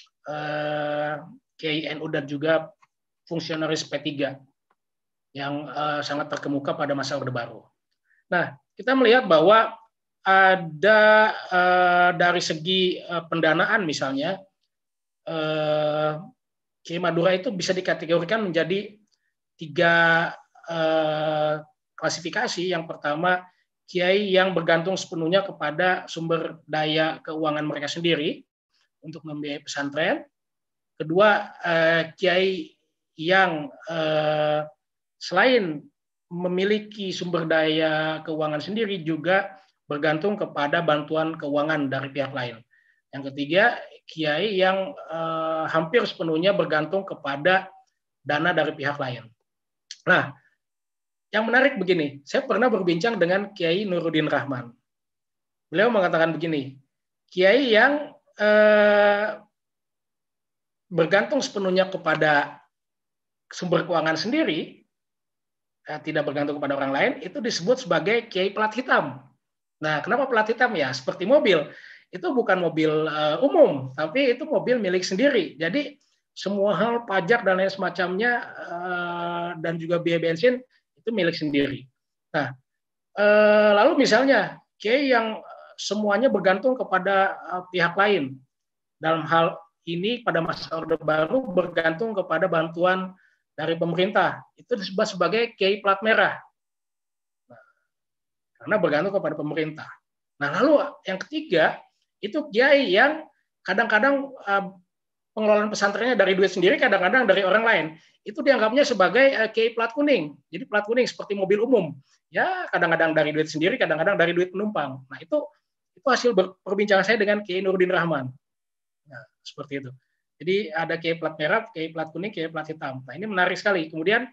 uh, Kiai N U dan juga fungsionaris P tiga yang uh, sangat terkemuka pada masa Orde Baru. Nah, kita melihat bahwa ada uh, dari segi uh, pendanaan misalnya, uh, Kiai Madura itu bisa dikategorikan menjadi tiga uh, klasifikasi. Yang pertama, kiai yang bergantung sepenuhnya kepada sumber daya keuangan mereka sendiri untuk membiayai pesantren. Kedua, eh, kiai yang eh, selain memiliki sumber daya keuangan sendiri juga bergantung kepada bantuan keuangan dari pihak lain. Yang ketiga, kiai yang eh, hampir sepenuhnya bergantung kepada dana dari pihak lain. Nah, yang menarik begini, saya pernah berbincang dengan Kiai Nuruddin Rahman. Beliau mengatakan begini, kiai yang eh, bergantung sepenuhnya kepada sumber keuangan sendiri, eh, tidak bergantung kepada orang lain, itu disebut sebagai kiai plat hitam. Nah, kenapa plat hitam ya? Seperti mobil, itu bukan mobil uh, umum, tapi itu mobil milik sendiri. Jadi semua hal pajak dan lain semacamnya uh, dan juga biaya bensin itu milik sendiri. Nah, uh, lalu misalnya kiai yang semuanya bergantung kepada uh, pihak lain. Dalam hal ini pada masa Orde Baru bergantung kepada bantuan dari pemerintah. Itu disebut sebagai kiai plat merah. Nah, karena bergantung kepada pemerintah. Nah, lalu yang ketiga, itu kiai yang kadang-kadang uh, pengelolaan pesantrennya dari duit sendiri, kadang-kadang dari orang lain. Itu dianggapnya sebagai uh, kiai plat kuning. Jadi plat kuning seperti mobil umum. Ya, kadang-kadang dari duit sendiri, kadang-kadang dari duit penumpang. Nah, itu itu hasil perbincangan saya dengan Kiai Nurdin Rahman. Nah, seperti itu. Jadi ada kiai plat merah, kiai plat kuning, kiai plat hitam. Nah, ini menarik sekali. Kemudian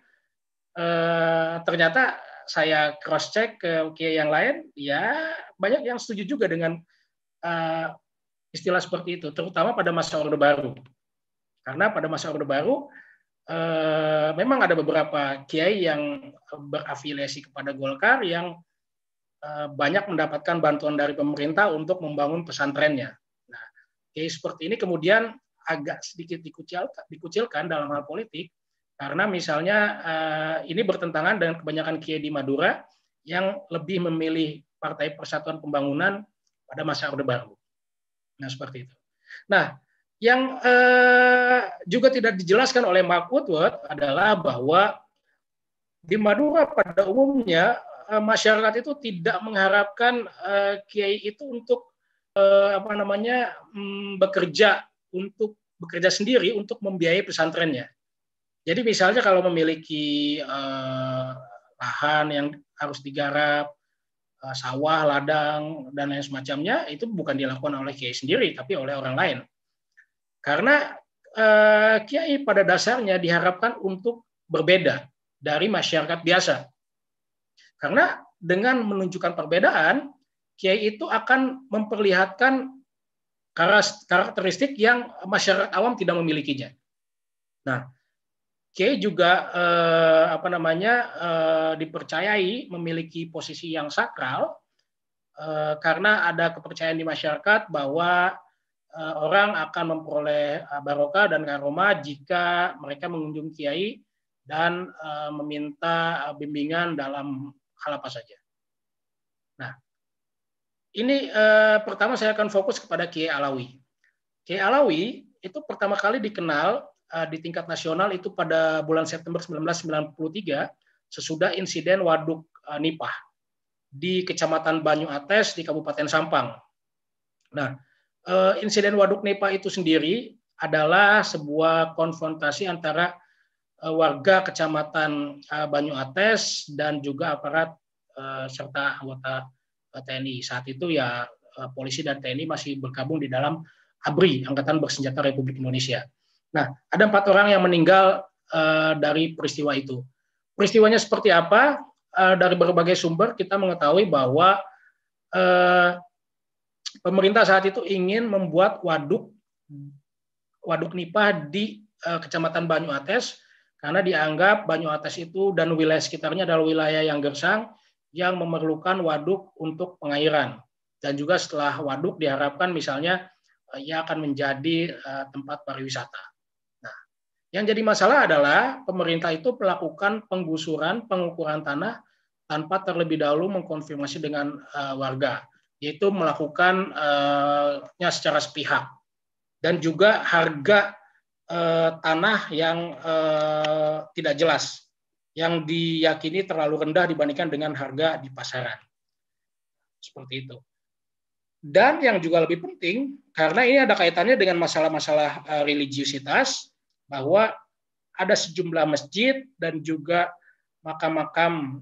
eh, ternyata saya cross check ke kiai yang lain, ya banyak yang setuju juga dengan eh, istilah seperti itu, terutama pada masa Orde Baru. Karena pada masa Orde Baru eh, memang ada beberapa kiai yang berafiliasi kepada Golkar yang eh, banyak mendapatkan bantuan dari pemerintah untuk membangun pesantrennya. Nah, kiai seperti ini kemudian agak sedikit dikucilkan, dikucilkan dalam hal politik, karena misalnya eh, ini bertentangan dengan kebanyakan kiai di Madura yang lebih memilih Partai Persatuan Pembangunan pada masa Orde Baru. Nah, seperti itu. Nah, yang eh, juga tidak dijelaskan oleh Mark Woodward adalah bahwa di Madura pada umumnya eh, masyarakat itu tidak mengharapkan eh, kiai itu untuk eh, apa namanya mm, bekerja untuk bekerja sendiri untuk membiayai pesantrennya. Jadi misalnya kalau memiliki eh, lahan yang harus digarap, eh, sawah, ladang, dan lain semacamnya, itu bukan dilakukan oleh kiai sendiri, tapi oleh orang lain. Karena eh, kiai pada dasarnya diharapkan untuk berbeda dari masyarakat biasa. Karena dengan menunjukkan perbedaan, kiai itu akan memperlihatkan karakteristik yang masyarakat awam tidak memilikinya. Nah, kiai juga eh, apa namanya eh, dipercayai memiliki posisi yang sakral eh, karena ada kepercayaan di masyarakat bahwa eh, orang akan memperoleh barokah dan karomah jika mereka mengunjungi kiai dan eh, meminta bimbingan dalam hal apa saja. Nah, ini eh, pertama saya akan fokus kepada Kiai Alawi. Kiai Alawi itu pertama kali dikenal eh, di tingkat nasional itu pada bulan September seribu sembilan ratus sembilan puluh tiga sesudah insiden waduk eh, Nipah di Kecamatan Banyu Ates di Kabupaten Sampang. Nah, eh, insiden waduk Nipah itu sendiri adalah sebuah konfrontasi antara eh, warga Kecamatan eh, Banyu Ates dan juga aparat eh, serta anggota T N I. Saat itu ya polisi dan T N I masih bergabung di dalam A B R I, Angkatan Bersenjata Republik Indonesia. Nah, ada empat orang yang meninggal uh, dari peristiwa itu. Peristiwanya seperti apa? Uh, dari berbagai sumber kita mengetahui bahwa uh, pemerintah saat itu ingin membuat waduk waduk Nipah di uh, Kecamatan Banyu Ates karena dianggap Banyu Ates itu dan wilayah sekitarnya adalah wilayah yang gersang yang memerlukan waduk untuk pengairan. Dan juga setelah waduk diharapkan misalnya ia akan menjadi uh, tempat pariwisata. Nah, yang jadi masalah adalah pemerintah itu melakukan penggusuran, pengukuran tanah tanpa terlebih dahulu mengkonfirmasi dengan uh, warga, yaitu melakukannya uh, secara sepihak. Dan juga harga uh, tanah yang uh, tidak jelas, yang diyakini terlalu rendah dibandingkan dengan harga di pasaran. Seperti itu. Dan yang juga lebih penting, karena ini ada kaitannya dengan masalah-masalah uh, religiusitas, bahwa ada sejumlah masjid dan juga makam-makam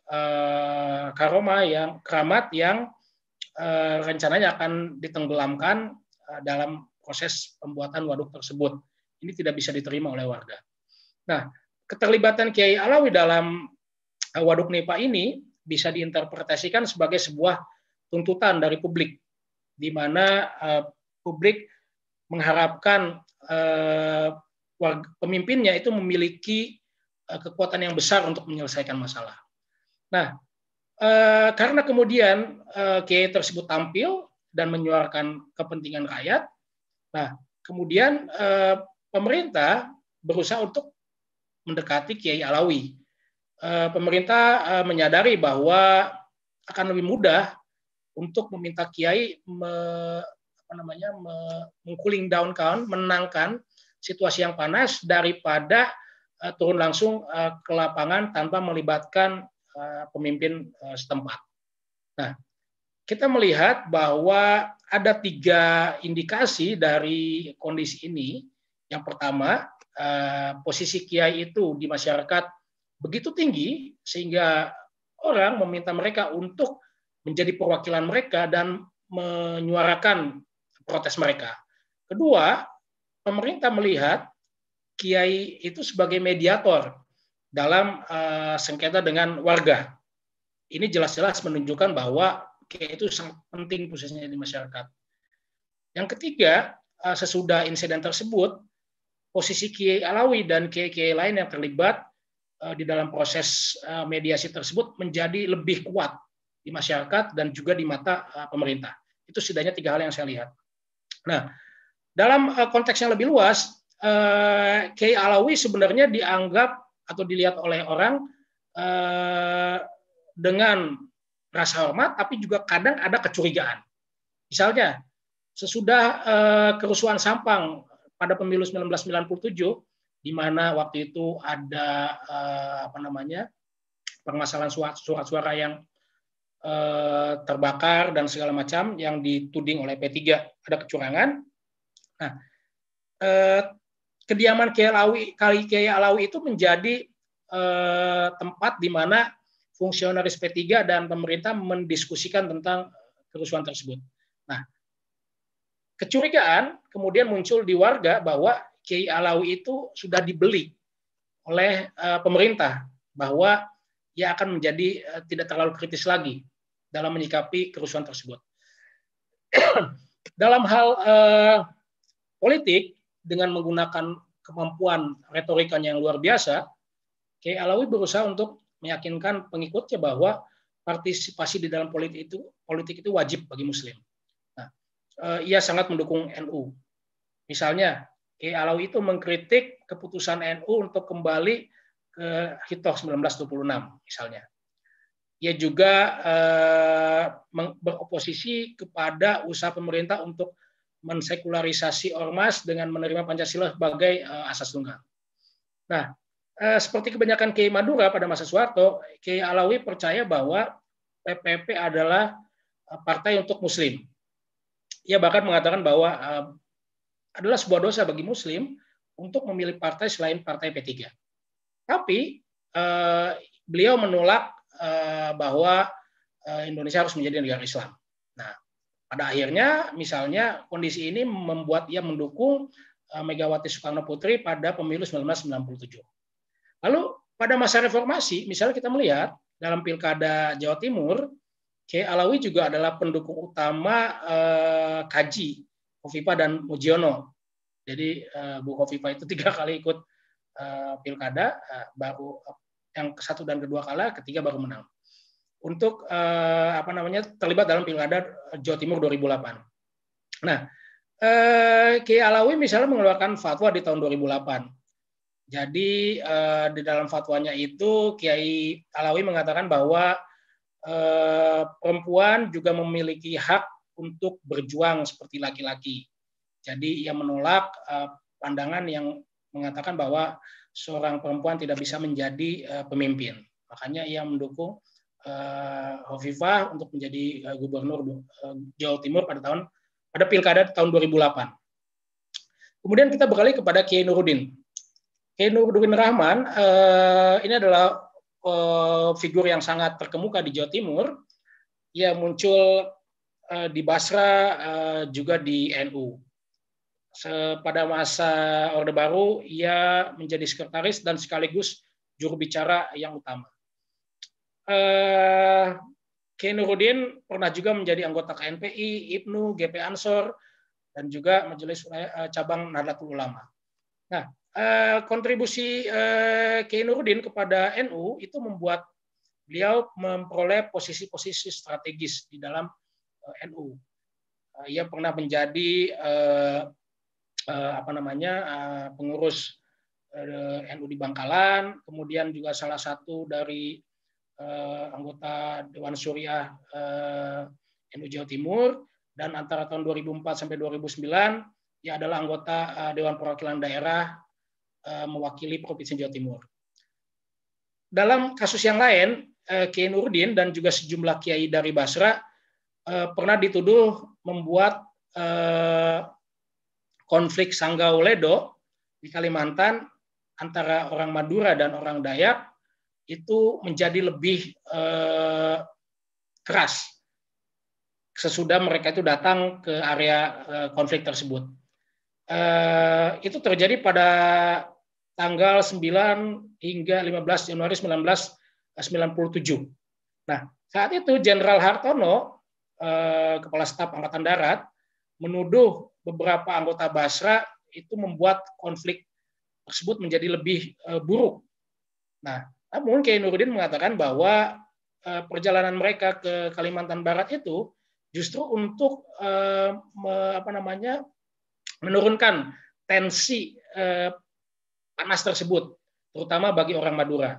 uh, karomah yang keramat yang uh, rencananya akan ditenggelamkan uh, dalam proses pembuatan waduk tersebut. Ini tidak bisa diterima oleh warga. Nah, keterlibatan Kiai Alawi dalam waduk Nipah ini bisa diinterpretasikan sebagai sebuah tuntutan dari publik, di mana uh, publik mengharapkan uh, warga, pemimpinnya itu memiliki uh, kekuatan yang besar untuk menyelesaikan masalah. Nah, uh, karena kemudian uh, Kiai tersebut tampil dan menyuarakan kepentingan rakyat, nah kemudian uh, pemerintah berusaha untuk mendekati Kiai Alawi. E, pemerintah e, menyadari bahwa akan lebih mudah untuk meminta kiai me, apa namanya mengcooling down down, menenangkan situasi yang panas daripada uh, turun langsung uh, ke lapangan tanpa melibatkan uh, pemimpin uh, setempat. Nah, kita melihat bahwa ada tiga indikasi dari kondisi ini. Yang pertama, uh, posisi kiai itu di masyarakat begitu tinggi sehingga orang meminta mereka untuk menjadi perwakilan mereka dan menyuarakan protes mereka. Kedua, pemerintah melihat kiai itu sebagai mediator dalam uh, sengketa dengan warga. Ini jelas-jelas menunjukkan bahwa kiai itu sangat penting posisinya di masyarakat. Yang ketiga, uh, sesudah insiden tersebut, posisi Kiai Alawi dan kiai-kiai lain yang terlibat uh, di dalam proses uh, mediasi tersebut menjadi lebih kuat di masyarakat dan juga di mata uh, pemerintah. Itu setidaknya tiga hal yang saya lihat. Nah, dalam uh, konteks yang lebih luas, uh, Kiai Alawi sebenarnya dianggap atau dilihat oleh orang uh, dengan rasa hormat, tapi juga kadang ada kecurigaan. Misalnya, sesudah uh, kerusuhan Sampang pada pemilu seribu sembilan ratus sembilan puluh tujuh, di mana waktu itu ada uh, apa namanya permasalahan surat suara yang uh, terbakar dan segala macam yang dituding oleh P tiga ada kecurangan. Nah, uh, kediaman Kiai Alawi, Kiai Alawi itu menjadi uh, tempat di mana fungsionaris P tiga dan pemerintah mendiskusikan tentang kerusuhan tersebut. Nah, kecurigaan kemudian muncul di warga bahwa Kiai Alawi itu sudah dibeli oleh uh, pemerintah, bahwa ia akan menjadi uh, tidak terlalu kritis lagi dalam menyikapi kerusuhan tersebut. Dalam hal uh, politik, dengan menggunakan kemampuan retorikanya yang luar biasa, Kiai Alawi berusaha untuk meyakinkan pengikutnya bahwa partisipasi di dalam politik itu politik itu wajib bagi Muslim. Nah, eh, ia sangat mendukung N U. Misalnya, Kiai Alawi itu mengkritik keputusan N U untuk kembali ke Hitoh seribu sembilan ratus dua puluh enam, misalnya. Ia juga eh, beroposisi kepada usaha pemerintah untuk mensekularisasi ormas dengan menerima Pancasila sebagai eh, asas tunggal. Nah, Eh, seperti kebanyakan Kiai Madura pada masa Soeharto, Kiai Alawi percaya bahwa P P P adalah partai untuk Muslim. Ia bahkan mengatakan bahwa eh, adalah sebuah dosa bagi Muslim untuk memilih partai selain partai P tiga. Tapi eh, beliau menolak eh, bahwa eh, Indonesia harus menjadi negara Islam. Nah, pada akhirnya, misalnya kondisi ini membuat ia mendukung eh, Megawati Soekarno Putri pada pemilu seribu sembilan ratus sembilan puluh tujuh. Lalu pada masa reformasi, misalnya kita melihat dalam Pilkada Jawa Timur, Kiai Alawi juga adalah pendukung utama eh, Kaji, Khofifah dan Mujiono. Jadi eh, Bu Khofifah itu tiga kali ikut eh, Pilkada, eh, baru yang ke satu dan kedua kala, ketiga baru menang. Untuk eh, apa namanya terlibat dalam Pilkada Jawa Timur dua ribu delapan. Nah, eh, Kiai Alawi misalnya mengeluarkan fatwa di tahun dua ribu delapan. Jadi eh, di dalam fatwanya itu Kiai Alawi mengatakan bahwa eh, perempuan juga memiliki hak untuk berjuang seperti laki-laki. Jadi ia menolak eh, pandangan yang mengatakan bahwa seorang perempuan tidak bisa menjadi eh, pemimpin. Makanya ia mendukung eh, Khofifah untuk menjadi eh, gubernur eh, Jawa Timur pada tahun pada Pilkada tahun dua ribu delapan. Kemudian kita beralih kepada Kiai Nuruddin. Kiai Nuruddin Rahman eh, ini adalah eh, figur yang sangat terkemuka di Jawa Timur. Ia muncul eh, di Basra eh, juga di N U. Pada masa Orde Baru, ia menjadi sekretaris dan sekaligus juru bicara yang utama. Eh, Kiai Nuruddin pernah juga menjadi anggota K N P I, I P N U, G P Ansor, dan juga Majelis eh, Cabang Nahdlatul Ulama. Nah, kontribusi Kiai Nuruddin kepada N U itu membuat beliau memperoleh posisi-posisi strategis di dalam N U. Ia pernah menjadi apa namanya pengurus N U di Bangkalan, kemudian juga salah satu dari anggota Dewan Syuriah N U Jawa Timur, dan antara tahun dua ribu empat sampai dua ribu sembilan ia adalah anggota Dewan Perwakilan Daerah mewakili Provinsi Jawa Timur. Dalam kasus yang lain, Kiai Nurdin dan juga sejumlah kiai dari Basra pernah dituduh membuat konflik Sanggau Ledo di Kalimantan antara orang Madura dan orang Dayak itu menjadi lebih eh, keras sesudah mereka itu datang ke area eh, konflik tersebut. Eh, itu terjadi pada tanggal sembilan hingga lima belas Januari seribu sembilan ratus sembilan puluh tujuh. Nah, saat itu Jenderal Hartono, eh, Kepala Staf Angkatan Darat, menuduh beberapa anggota Basra itu membuat konflik tersebut menjadi lebih eh, buruk. Nah, namun Kiai Nurdin mengatakan bahwa eh, perjalanan mereka ke Kalimantan Barat itu justru untuk eh, me, apa namanya menurunkan tensi eh, panas tersebut, terutama bagi orang Madura.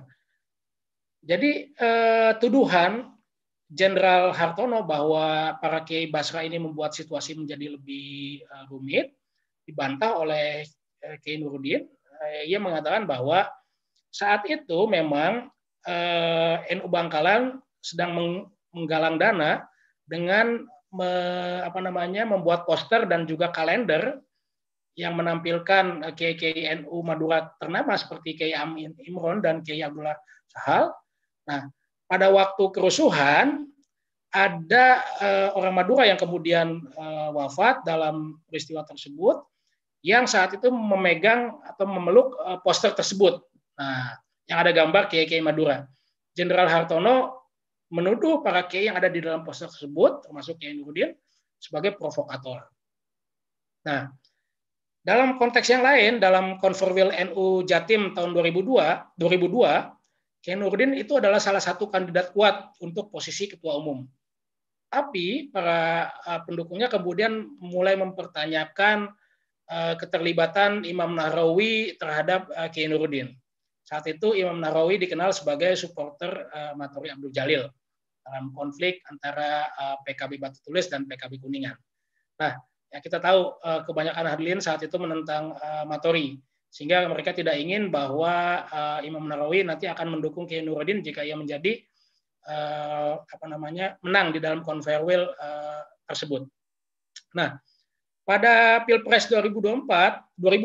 Jadi eh, tuduhan Jenderal Hartono bahwa para Kiai Basra ini membuat situasi menjadi lebih eh, rumit dibantah oleh eh, Kiai Nurdin. Eh, ia mengatakan bahwa saat itu memang eh, N U Bangkalan sedang menggalang dana dengan me, apa namanya membuat poster dan juga kalender yang menampilkan Kiai-Kiai N U Madura ternama seperti Kiai Amin Imron dan Kiai Abdullah Sahal. Nah, pada waktu kerusuhan ada eh, orang Madura yang kemudian eh, wafat dalam peristiwa tersebut yang saat itu memegang atau memeluk eh, poster tersebut. Nah, yang ada gambar Kiai-Kiai Madura. Jenderal Hartono menuduh para kiai yang ada di dalam poster tersebut, termasuk Kiai Nurdin, sebagai provokator. Nah, dalam konteks yang lain, dalam Konferwil N U Jatim tahun dua ribu dua, Kiai Nurdin itu adalah salah satu kandidat kuat untuk posisi ketua umum. Tapi para pendukungnya kemudian mulai mempertanyakan keterlibatan Imam Nahrawi terhadap Kiai Nurdin. Saat itu Imam Nahrawi dikenal sebagai supporter uh, Matori Abdul Jalil dalam konflik antara uh, P K B Batu Tulis dan P K B Kuningan. Nah, ya kita tahu uh, kebanyakan hadirin saat itu menentang uh, Matori, sehingga mereka tidak ingin bahwa uh, Imam Nahrawi nanti akan mendukung Kiai Nurdin jika ia menjadi uh, apa namanya menang di dalam konferwil uh, tersebut. Nah, pada Pilpres dua ribu empat,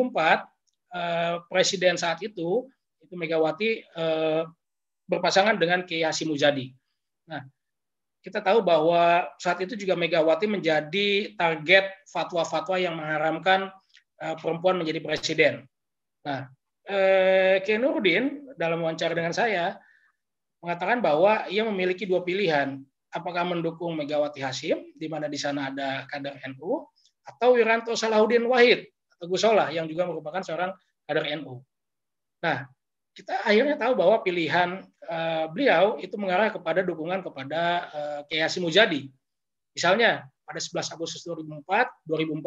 uh, Presiden saat itu itu Megawati eh, berpasangan dengan Kiai Hasyim Muzadi. Nah, kita tahu bahwa saat itu juga Megawati menjadi target fatwa-fatwa yang mengharamkan eh, perempuan menjadi presiden. Nah, eh, Kiai Nurdin dalam wawancara dengan saya mengatakan bahwa ia memiliki dua pilihan, apakah mendukung Megawati Hasyim, di mana di sana ada kader N U, atau Wiranto Salahuddin Wahid atau Gusola yang juga merupakan seorang kader N U. Nah, kita akhirnya tahu bahwa pilihan uh, beliau itu mengarah kepada dukungan kepada uh, Kiai Hasyim Muzadi. Misalnya pada sebelas Agustus dua ribu empat,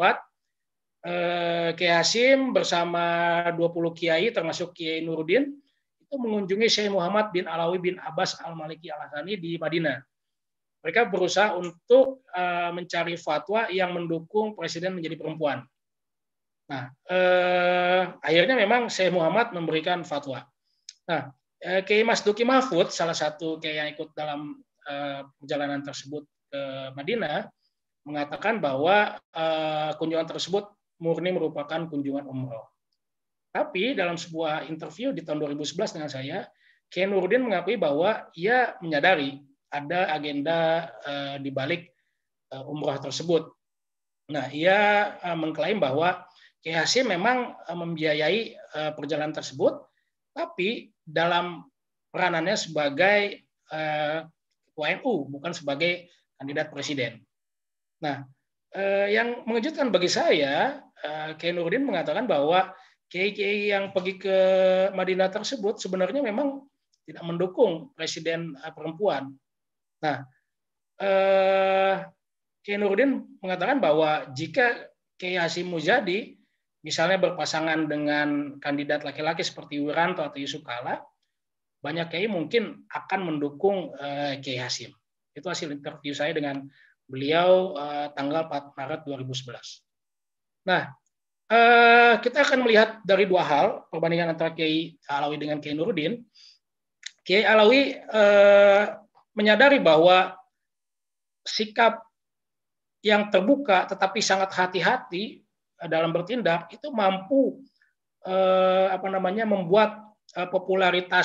uh, Kiai Hasyim bersama dua puluh kiai termasuk Kiai Nurdin itu mengunjungi Syekh Muhammad bin Alawi bin Abbas Al-Maliki Al-Hasani di Madinah. Mereka berusaha untuk uh, mencari fatwa yang mendukung presiden menjadi perempuan. Nah, eh, akhirnya memang Syekh Muhammad memberikan fatwa. Nah, Kiai Mas Duki Mahfud, salah satu kiai yang ikut dalam uh, perjalanan tersebut ke Madinah, mengatakan bahwa uh, kunjungan tersebut murni merupakan kunjungan umroh. Tapi dalam sebuah interview di tahun dua ribu sebelas dengan saya, Kiai Nurdin mengakui bahwa ia menyadari ada agenda uh, di balik uh, umroh tersebut. Nah, ia uh, mengklaim bahwa Kiai Hasyim memang uh, membiayai uh, perjalanan tersebut, tapi dalam peranannya sebagai uh, ketua N U, bukan sebagai kandidat presiden. Nah, uh, yang mengejutkan bagi saya, uh, Kiai Nurdin mengatakan bahwa kiai-kiai yang pergi ke Madinah tersebut sebenarnya memang tidak mendukung presiden uh, perempuan. Nah, uh, Kiai Nurdin mengatakan bahwa jika Kiai Hasyim Muzadi misalnya berpasangan dengan kandidat laki-laki seperti Wiranto atau Yusuf Kala, banyak kiai mungkin akan mendukung uh, Kiai Hasyim. Itu hasil interview saya dengan Beliau uh, tanggal empat Maret dua ribu sebelas. Nah, uh, kita akan melihat dari dua hal perbandingan antara Kiai Alawi dengan Kiai Nuruddin. Kiai Alawi uh, menyadari bahwa sikap yang terbuka tetapi sangat hati-hati dalam bertindak itu mampu uh, apa namanya membuat uh, popularitas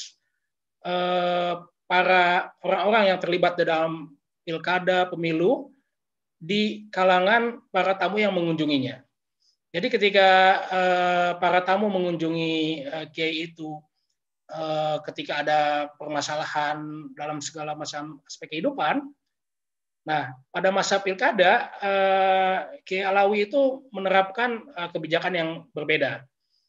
uh, para orang-orang yang terlibat dalam pilkada, pemilu di kalangan para tamu yang mengunjunginya. Jadi ketika uh, para tamu mengunjungi uh, Kiai itu, uh, ketika ada permasalahan dalam segala macam aspek kehidupan, nah pada masa pilkada uh, Kiai Alawi itu menerapkan uh, kebijakan yang berbeda.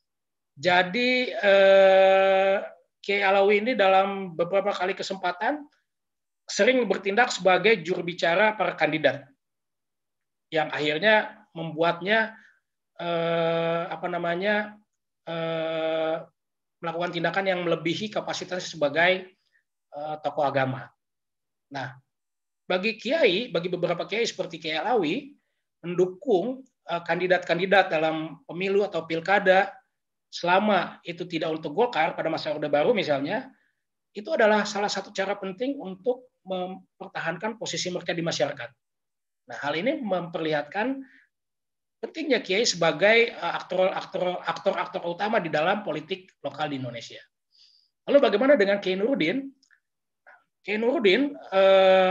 Jadi uh, Kiai Alawi ini dalam beberapa kali kesempatan sering bertindak sebagai juru bicara para kandidat, yang akhirnya membuatnya eh, apa namanya eh, melakukan tindakan yang melebihi kapasitasnya sebagai eh, tokoh agama. Nah, bagi kiai, bagi beberapa kiai seperti Kiai Alawi, mendukung eh, kandidat-kandidat dalam pemilu atau pilkada selama itu tidak untuk Golkar pada masa Orde Baru misalnya, itu adalah salah satu cara penting untuk mempertahankan posisi mereka di masyarakat. Nah, hal ini memperlihatkan pentingnya Kiai sebagai aktor-aktor aktor-aktor utama di dalam politik lokal di Indonesia. Lalu bagaimana dengan Kiai Nuruddin? Kiai Nuruddin eh,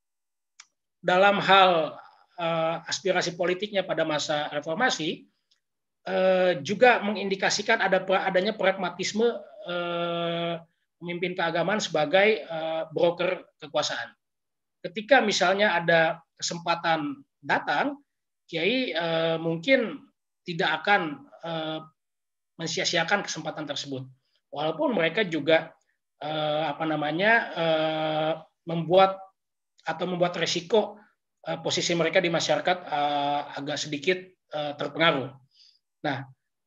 dalam hal eh, aspirasi politiknya pada masa reformasi eh, juga mengindikasikan ada adanya pragmatisme eh, pemimpin keagamaan sebagai eh, broker kekuasaan. Ketika misalnya ada kesempatan datang, Kiai eh, mungkin tidak akan eh, mensia-siakan kesempatan tersebut, walaupun mereka juga eh, apa namanya eh, membuat atau membuat resiko eh, posisi mereka di masyarakat eh, agak sedikit eh, terpengaruh. Nah,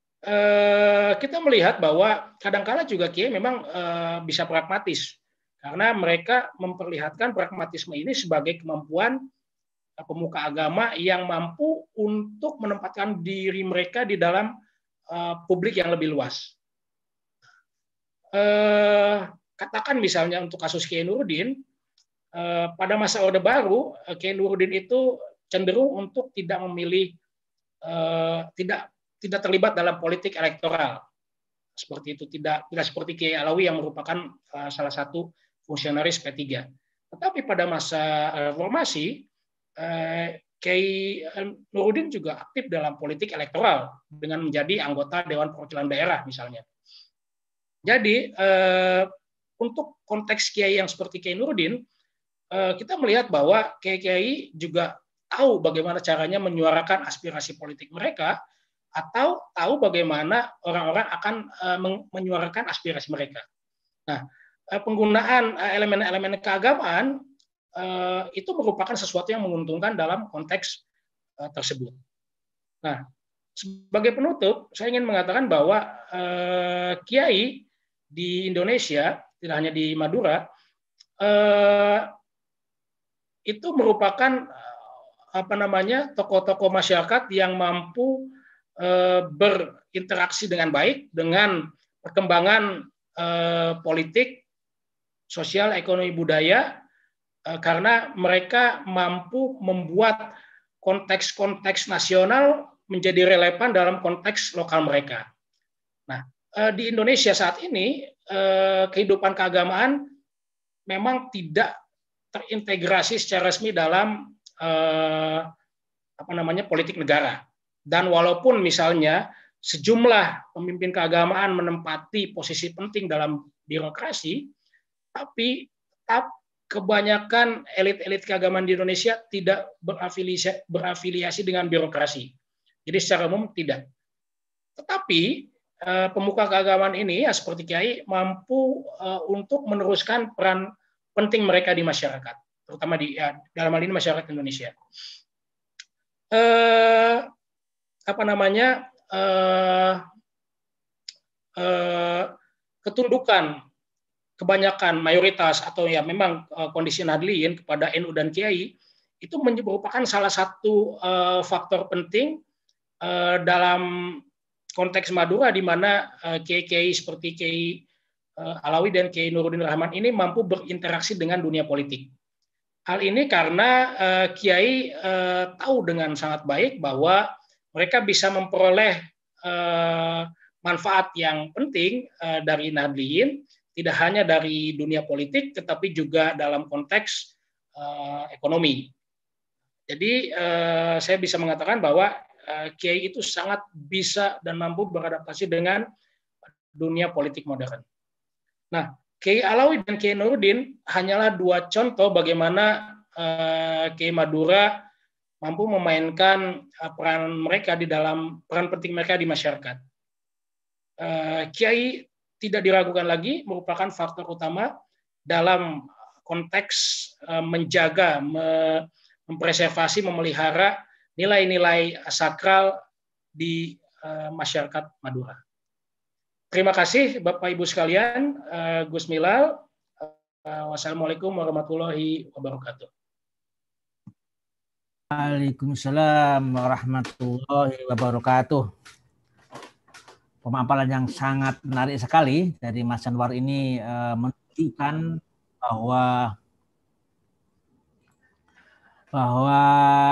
eh, kita melihat bahwa kadang-kala juga Kiai memang eh, bisa pragmatis, karena mereka memperlihatkan pragmatisme ini sebagai kemampuan pemuka agama yang mampu untuk menempatkan diri mereka di dalam uh, publik yang lebih luas. Uh, katakan misalnya untuk kasus Kiai Nuruddin, uh, pada masa Orde Baru, uh, Kiai Nuruddin itu cenderung untuk tidak memilih, uh, tidak tidak terlibat dalam politik elektoral. Seperti itu, tidak tidak seperti Kiai Alawi yang merupakan uh, salah satu fungsionaris P tiga. Tetapi pada masa reformasi, Kiai Nuruddin juga aktif dalam politik elektoral dengan menjadi anggota Dewan Perwakilan Daerah misalnya. Jadi eh, untuk konteks kiai yang seperti Kiai Nuruddin, eh, kita melihat bahwa kiai-kiai juga tahu bagaimana caranya menyuarakan aspirasi politik mereka, atau tahu bagaimana orang-orang akan eh, menyuarakan aspirasi mereka. Nah, eh, penggunaan elemen-elemen keagamaan Uh, itu merupakan sesuatu yang menguntungkan dalam konteks uh, tersebut. Nah, sebagai penutup, saya ingin mengatakan bahwa uh, kiai di Indonesia, tidak hanya di Madura, uh, itu merupakan uh, apa namanya tokoh-tokoh masyarakat yang mampu uh, berinteraksi dengan baik dengan perkembangan uh, politik, sosial, ekonomi, budaya, karena mereka mampu membuat konteks-konteks nasional menjadi relevan dalam konteks lokal mereka. Nah, di Indonesia saat ini kehidupan keagamaan memang tidak terintegrasi secara resmi dalam apa namanya politik negara. Dan walaupun misalnya sejumlah pemimpin keagamaan menempati posisi penting dalam birokrasi, tapi tetap kebanyakan elit-elit keagamaan di Indonesia tidak berafiliasi, berafiliasi dengan birokrasi. Jadi secara umum tidak. Tetapi pemuka keagamaan ini, ya seperti Kiai, mampu untuk meneruskan peran penting mereka di masyarakat, terutama di ya, dalam hal ini masyarakat Indonesia. Eh, apa namanya eh, eh, ketundukan kebanyakan mayoritas atau ya memang kondisi nadliin kepada N U dan Kiai itu merupakan salah satu uh, faktor penting uh, dalam konteks Madura, di mana uh, kiai-kiai seperti Kiai uh, Alawi dan Kiai Nuruddin Rahman ini mampu berinteraksi dengan dunia politik. Hal ini karena uh, kiai uh, tahu dengan sangat baik bahwa mereka bisa memperoleh uh, manfaat yang penting uh, dari Nahdliyin, tidak hanya dari dunia politik, tetapi juga dalam konteks uh, ekonomi. Jadi uh, saya bisa mengatakan bahwa uh, kiai itu sangat bisa dan mampu beradaptasi dengan dunia politik modern. Nah, Kiai Alawi dan Kiai Nuruddin hanyalah dua contoh bagaimana uh, Kiai Madura mampu memainkan uh, peran mereka di dalam peran penting mereka di masyarakat. Uh, Kiai tidak diragukan lagi merupakan faktor utama dalam konteks uh, menjaga, me, mempreservasi, memelihara nilai-nilai sakral di uh, masyarakat Madura. Terima kasih Bapak Ibu sekalian. Uh, Gus Milal. Uh, wassalamualaikum warahmatullahi wabarakatuh. Waalaikumsalam warahmatullahi wabarakatuh. Pemaparan yang sangat menarik sekali dari Mas Anwar ini uh, menunjukkan bahwa bahwa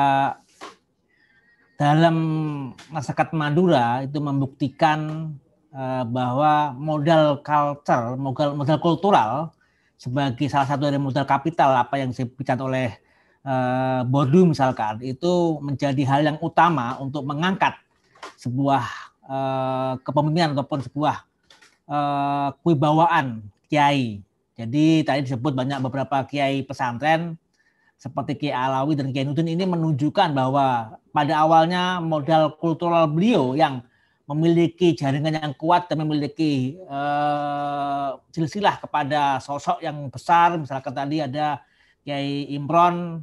dalam masyarakat Madura itu membuktikan uh, bahwa modal culture, modal, modal kultural sebagai salah satu dari modal kapital, apa yang disebutkan oleh uh, Bourdieu misalkan, itu menjadi hal yang utama untuk mengangkat sebuah uh, kepemimpinan ataupun sebuah uh, kewibawaan kiai. Jadi tadi disebut banyak beberapa kiai pesantren seperti Kiai Alawi dan Kiai Nuruddin ini menunjukkan bahwa pada awalnya modal kultural beliau yang memiliki jaringan yang kuat dan memiliki uh, silsilah kepada sosok yang besar, misalkan tadi ada Kiai Imron,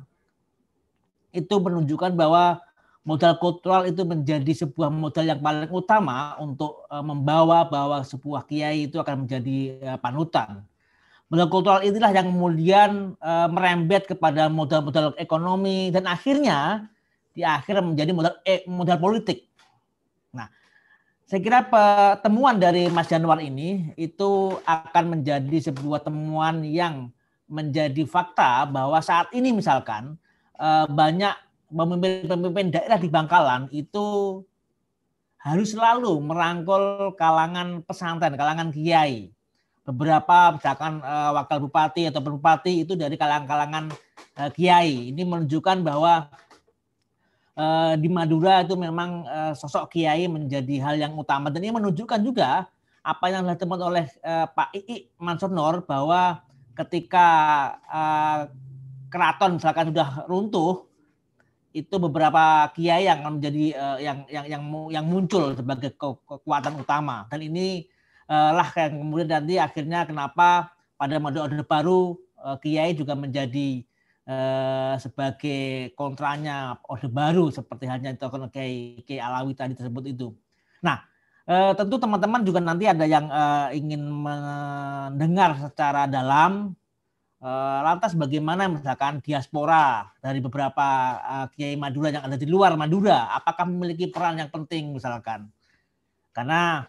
itu menunjukkan bahwa modal kultural itu menjadi sebuah modal yang paling utama untuk uh, membawa bahwa sebuah kiai itu akan menjadi uh, panutan. Modal kultural inilah yang kemudian e, merembet kepada modal-modal ekonomi dan akhirnya di akhir menjadi modal eh, modal politik. Nah, saya kira pertemuan dari Mas Anwar ini itu akan menjadi sebuah temuan yang menjadi fakta bahwa saat ini misalkan e, banyak pemimpin-pemimpin daerah di Bangkalan itu harus selalu merangkul kalangan pesantren, kalangan kiai. Beberapa misalkan uh, wakil bupati atau bupati itu dari kalangan-kalangan uh, kiai. Ini menunjukkan bahwa uh, di Madura itu memang uh, sosok kiai menjadi hal yang utama. Dan ini menunjukkan juga apa yang dilakukan oleh uh, Pak I I Mansur Nur bahwa ketika uh, keraton misalkan sudah runtuh, itu beberapa kiai yang menjadi uh, yang yang yang yang muncul sebagai ke- kekuatan utama. Dan ini Uh, lah yang kemudian nanti akhirnya kenapa pada mode Orde Baru uh, Kiai juga menjadi uh, sebagai kontranya Orde Baru seperti halnya itu Kiai Kiai Alawi tadi tersebut itu. Nah, uh, tentu teman-teman juga nanti ada yang uh, ingin mendengar secara dalam uh, lantas bagaimana misalkan diaspora dari beberapa uh, Kiai Madura yang ada di luar Madura, apakah memiliki peran yang penting misalkan? Karena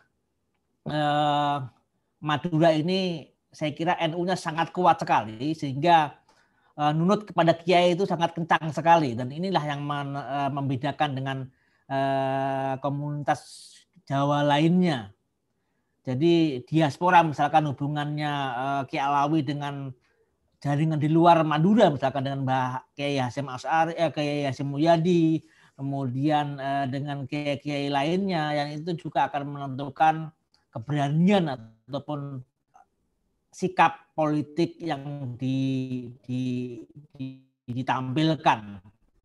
Eh, Madura ini saya kira N U-nya sangat kuat sekali sehingga eh, nunut kepada kiai itu sangat kencang sekali dan inilah yang men, eh, membedakan dengan eh, komunitas Jawa lainnya. Jadi diaspora misalkan hubungannya eh, Kiai Alawi dengan jaringan di luar Madura misalkan dengan Mbah Kiai Hasyim Asy'ari, eh, Kiai Hasyim Muyadi, kemudian eh, dengan kiai-kiai lainnya yang itu juga akan menentukan keberanian ataupun sikap politik yang di, di, di, ditampilkan.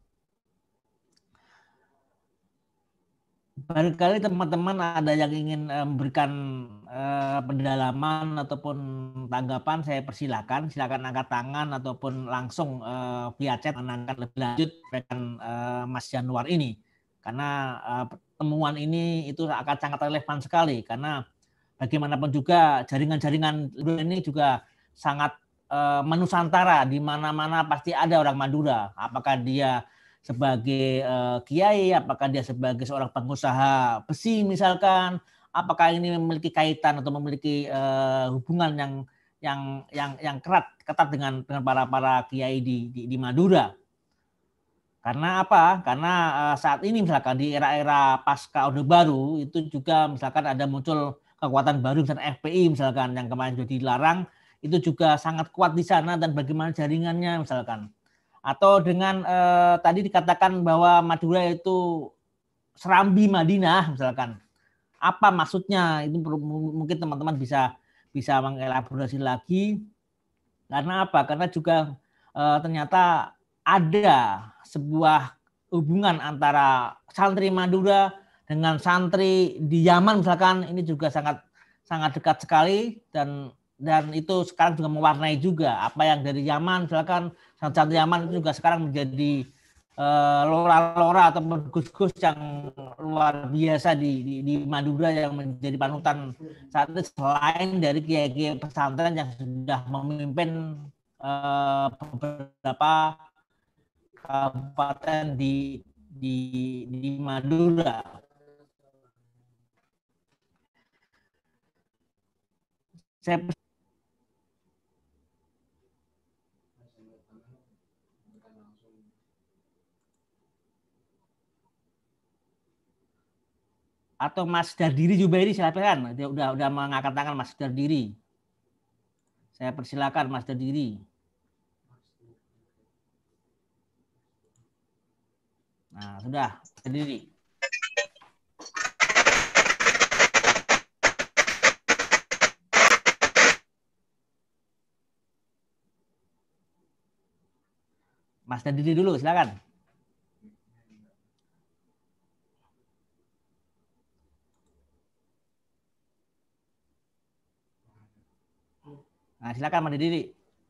Barangkali teman-teman ada yang ingin memberikan uh, pendalaman ataupun tanggapan, saya persilakan. Silakan angkat tangan ataupun langsung uh, via chat menanyakan lebih lanjut dengan uh, Mas Anwar ini. Karena uh, temuan ini itu akan sangat relevan sekali karena bagaimanapun juga jaringan-jaringan ini juga sangat uh, menusantara, di mana-mana pasti ada orang Madura. Apakah dia sebagai uh, kiai, apakah dia sebagai seorang pengusaha besi misalkan, apakah ini memiliki kaitan atau memiliki uh, hubungan yang yang yang yang kerat ketat dengan dengan para para kiai di di, di Madura. Karena apa? Karena uh, saat ini misalkan di era-era pasca Orde Baru itu juga misalkan ada muncul kekuatan baru misalkan F P I misalkan yang kemarin sudah dilarang, itu juga sangat kuat di sana dan bagaimana jaringannya misalkan. Atau dengan eh, tadi dikatakan bahwa Madura itu Serambi Madinah misalkan. Apa maksudnya? Itu perlu, mungkin teman-teman bisa bisa mengelaborasi lagi. Karena apa? Karena juga eh, ternyata ada sebuah hubungan antara santri Madura dengan santri di Yaman misalkan, ini juga sangat sangat dekat sekali, dan dan itu sekarang juga mewarnai juga apa yang dari Yaman misalkan, santri Yaman itu juga sekarang menjadi uh, lora-lora atau gus-gus yang luar biasa di, di, di Madura yang menjadi panutan saat itu, selain dari kiai-kiai pesantren yang sudah memimpin uh, beberapa kabupaten di di di Madura. Saya atau Mas Dardiri Jubairi, silakan. Dia udah udah mengangkat tangan Mas Dardiri. Saya persilakan Mas Dardiri. Nah, sudah Dardiri. Mas Dardiri dulu, silakan. Nah, silakan Mas Dardiri.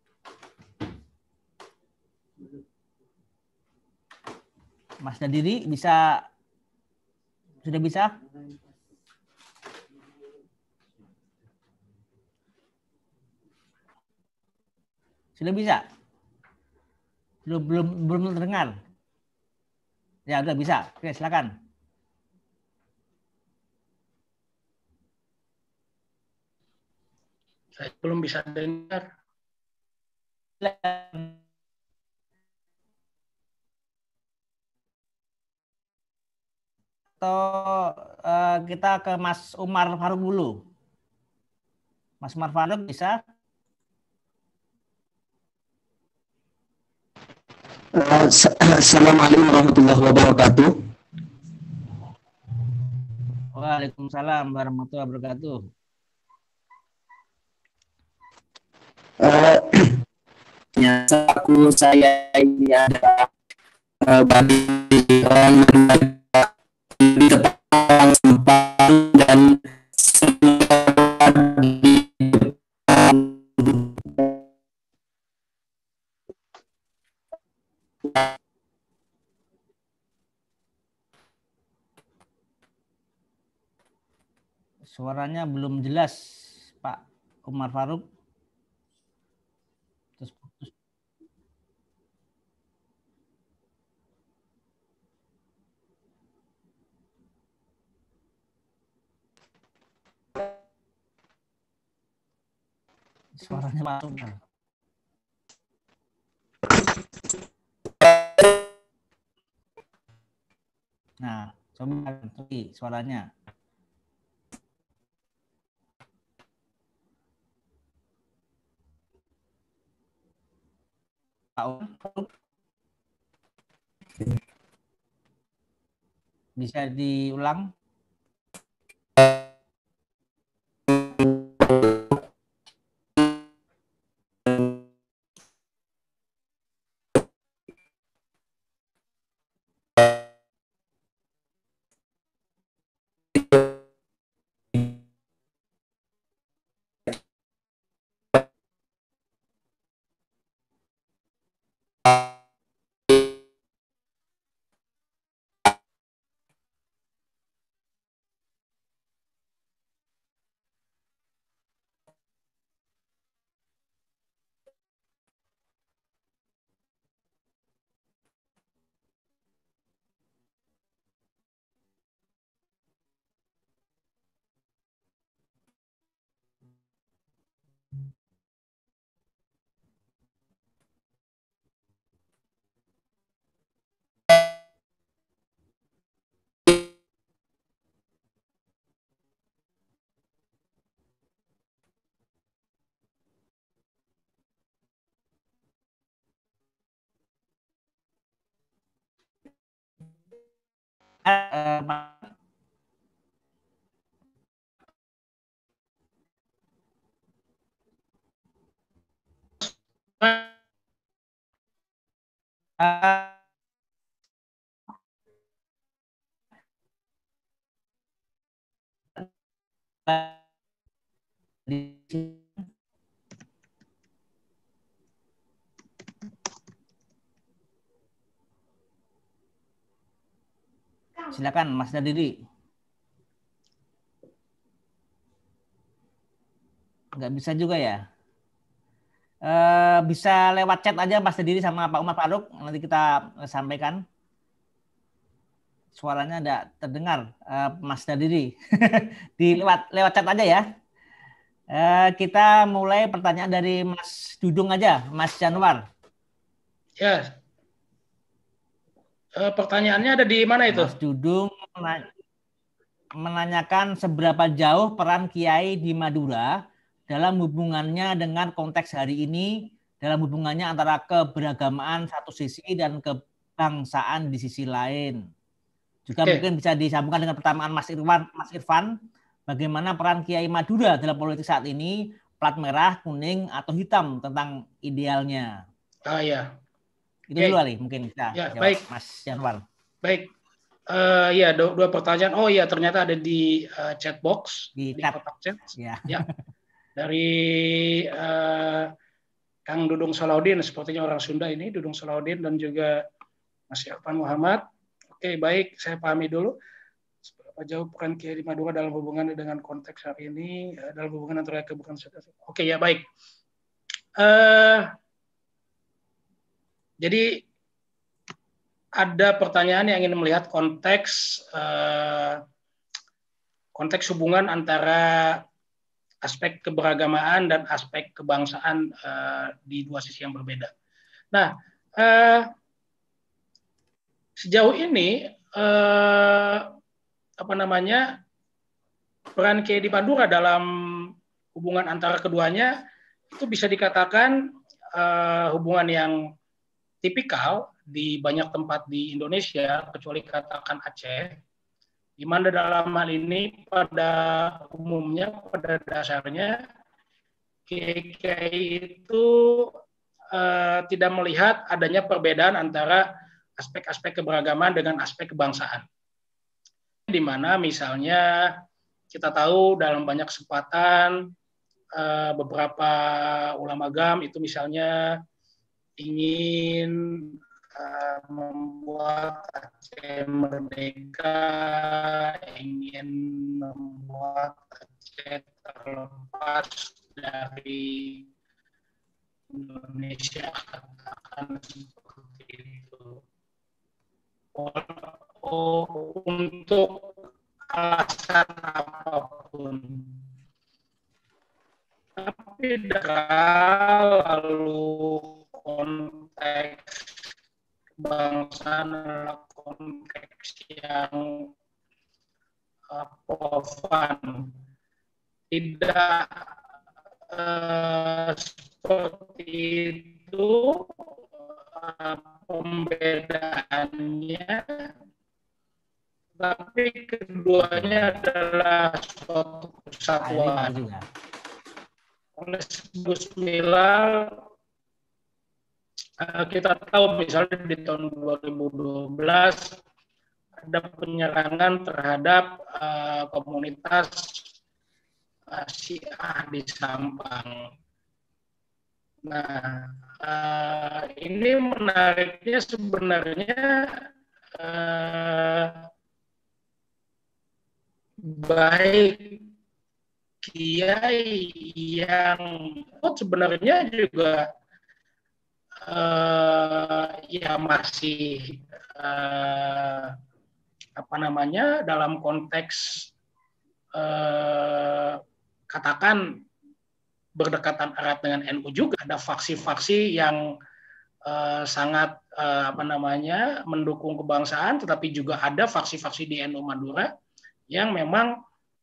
Mas Dardiri bisa, sudah bisa? Sudah bisa? Belum belum belum terdengar. Ya, udah bisa. Oke, silakan. Saya belum bisa dengar. Atau uh, kita ke Mas Umar Faruk dulu. Mas Umar Faruk bisa? Assalamualaikum warahmatullahi wabarakatuh. Waalaikumsalam warahmatullahi wabarakatuh. Uh, aku saya ini ada uh, bagi orang di depan sempat dan di depan Suaranya belum jelas, Pak Umar Faruk. Terus putus. Suaranya Pak Umar. Nah, coba lagi suaranya. Pak Umar, bisa diulang? Silakan Mas Dadiri. Nggak bisa juga ya? E, bisa lewat chat aja Mas Dadiri sama Pak Umar Faruk, nanti kita sampaikan. Suaranya tidak terdengar, uh, Mas Dadiri. Di lewat lewat chat aja ya. Uh, kita mulai pertanyaan dari Mas Dudung aja, Mas Januar. Ya. Uh, pertanyaannya ada di mana itu? Mas Dudung menanyakan seberapa jauh peran Kiai di Madura dalam hubungannya dengan konteks hari ini, dalam hubungannya antara keberagamaan satu sisi dan kebangsaan di sisi lain. Juga okay. Mungkin bisa disambungkan dengan pertanyaan Mas Irwan, Mas Irfan, bagaimana peran Kiai Madura dalam politik saat ini, plat merah, kuning, atau hitam tentang idealnya. Ah ya. Itu okay. Dulu Ali, mungkin bisa ya, jawab, baik. Mas Januar. Baik. Uh, ya, dua, dua pertanyaan. Oh iya, ternyata ada di uh, chat box, di, di kotak chat. Ya. Ya. Dari uh, Kang Dudung Salahuddin, sepertinya orang Sunda ini, Dudung Salahuddin, dan juga Mas Irfan Muhammad. Oke, baik, saya pahami dulu. Seberapa jauh peran Kiai di Madura dalam hubungan dengan konteks hari ini, dalam hubungan antara kebangsaan. Oke, ya baik. Uh, jadi ada pertanyaan yang ingin melihat konteks uh, konteks hubungan antara aspek keberagamaan dan aspek kebangsaan uh, di dua sisi yang berbeda. Nah, uh, sejauh ini eh, apa namanya peran Kiai di Madura dalam hubungan antara keduanya itu bisa dikatakan eh, hubungan yang tipikal di banyak tempat di Indonesia, kecuali katakan Aceh, di mana dalam hal ini pada umumnya, pada dasarnya Kiai itu eh, tidak melihat adanya perbedaan antara aspek-aspek keberagaman dengan aspek kebangsaan. Di mana misalnya kita tahu dalam banyak kesempatan beberapa ulama agama itu misalnya ingin membuat Aceh merdeka, ingin membuat Aceh terlepas dari Indonesia, katakan seperti itu. Oh, untuk alasan apapun. Tapi lalu konteks kebangsaan adalah konteks yang uh, profan. Tidak uh, seperti itu. Pembedaannya, tapi keduanya adalah suatu kesatuan. Oleh Bismillah, kita tahu misalnya di tahun dua ribu dua belas ada penyerangan terhadap uh, komunitas uh, Syiah di Sampang. Nah, uh, ini menariknya sebenarnya uh, baik kiai yang oh, sebenarnya juga uh, ya masih uh, apa namanya dalam konteks uh, katakan berdekatan erat dengan N U juga, ada faksi-faksi yang uh, sangat uh, apa namanya mendukung kebangsaan, tetapi juga ada faksi-faksi di N U Madura yang memang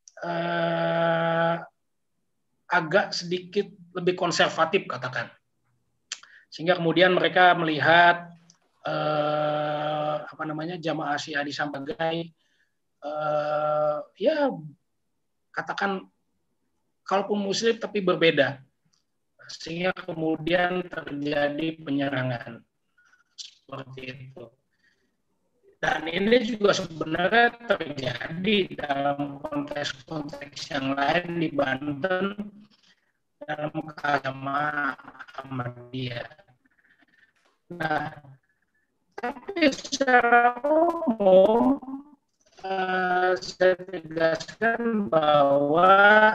uh, agak sedikit lebih konservatif katakan, sehingga kemudian mereka melihat uh, apa namanya jamaah Syiah di sebagai uh, ya katakan kalaupun Muslim tapi berbeda, sehingga kemudian terjadi penyerangan seperti itu. Dan ini juga sebenarnya terjadi dalam konteks-konteks yang lain di Banten dalam keagamaan Ahmadiyah. Nah, tapi secara umum uh, saya tegaskan bahwa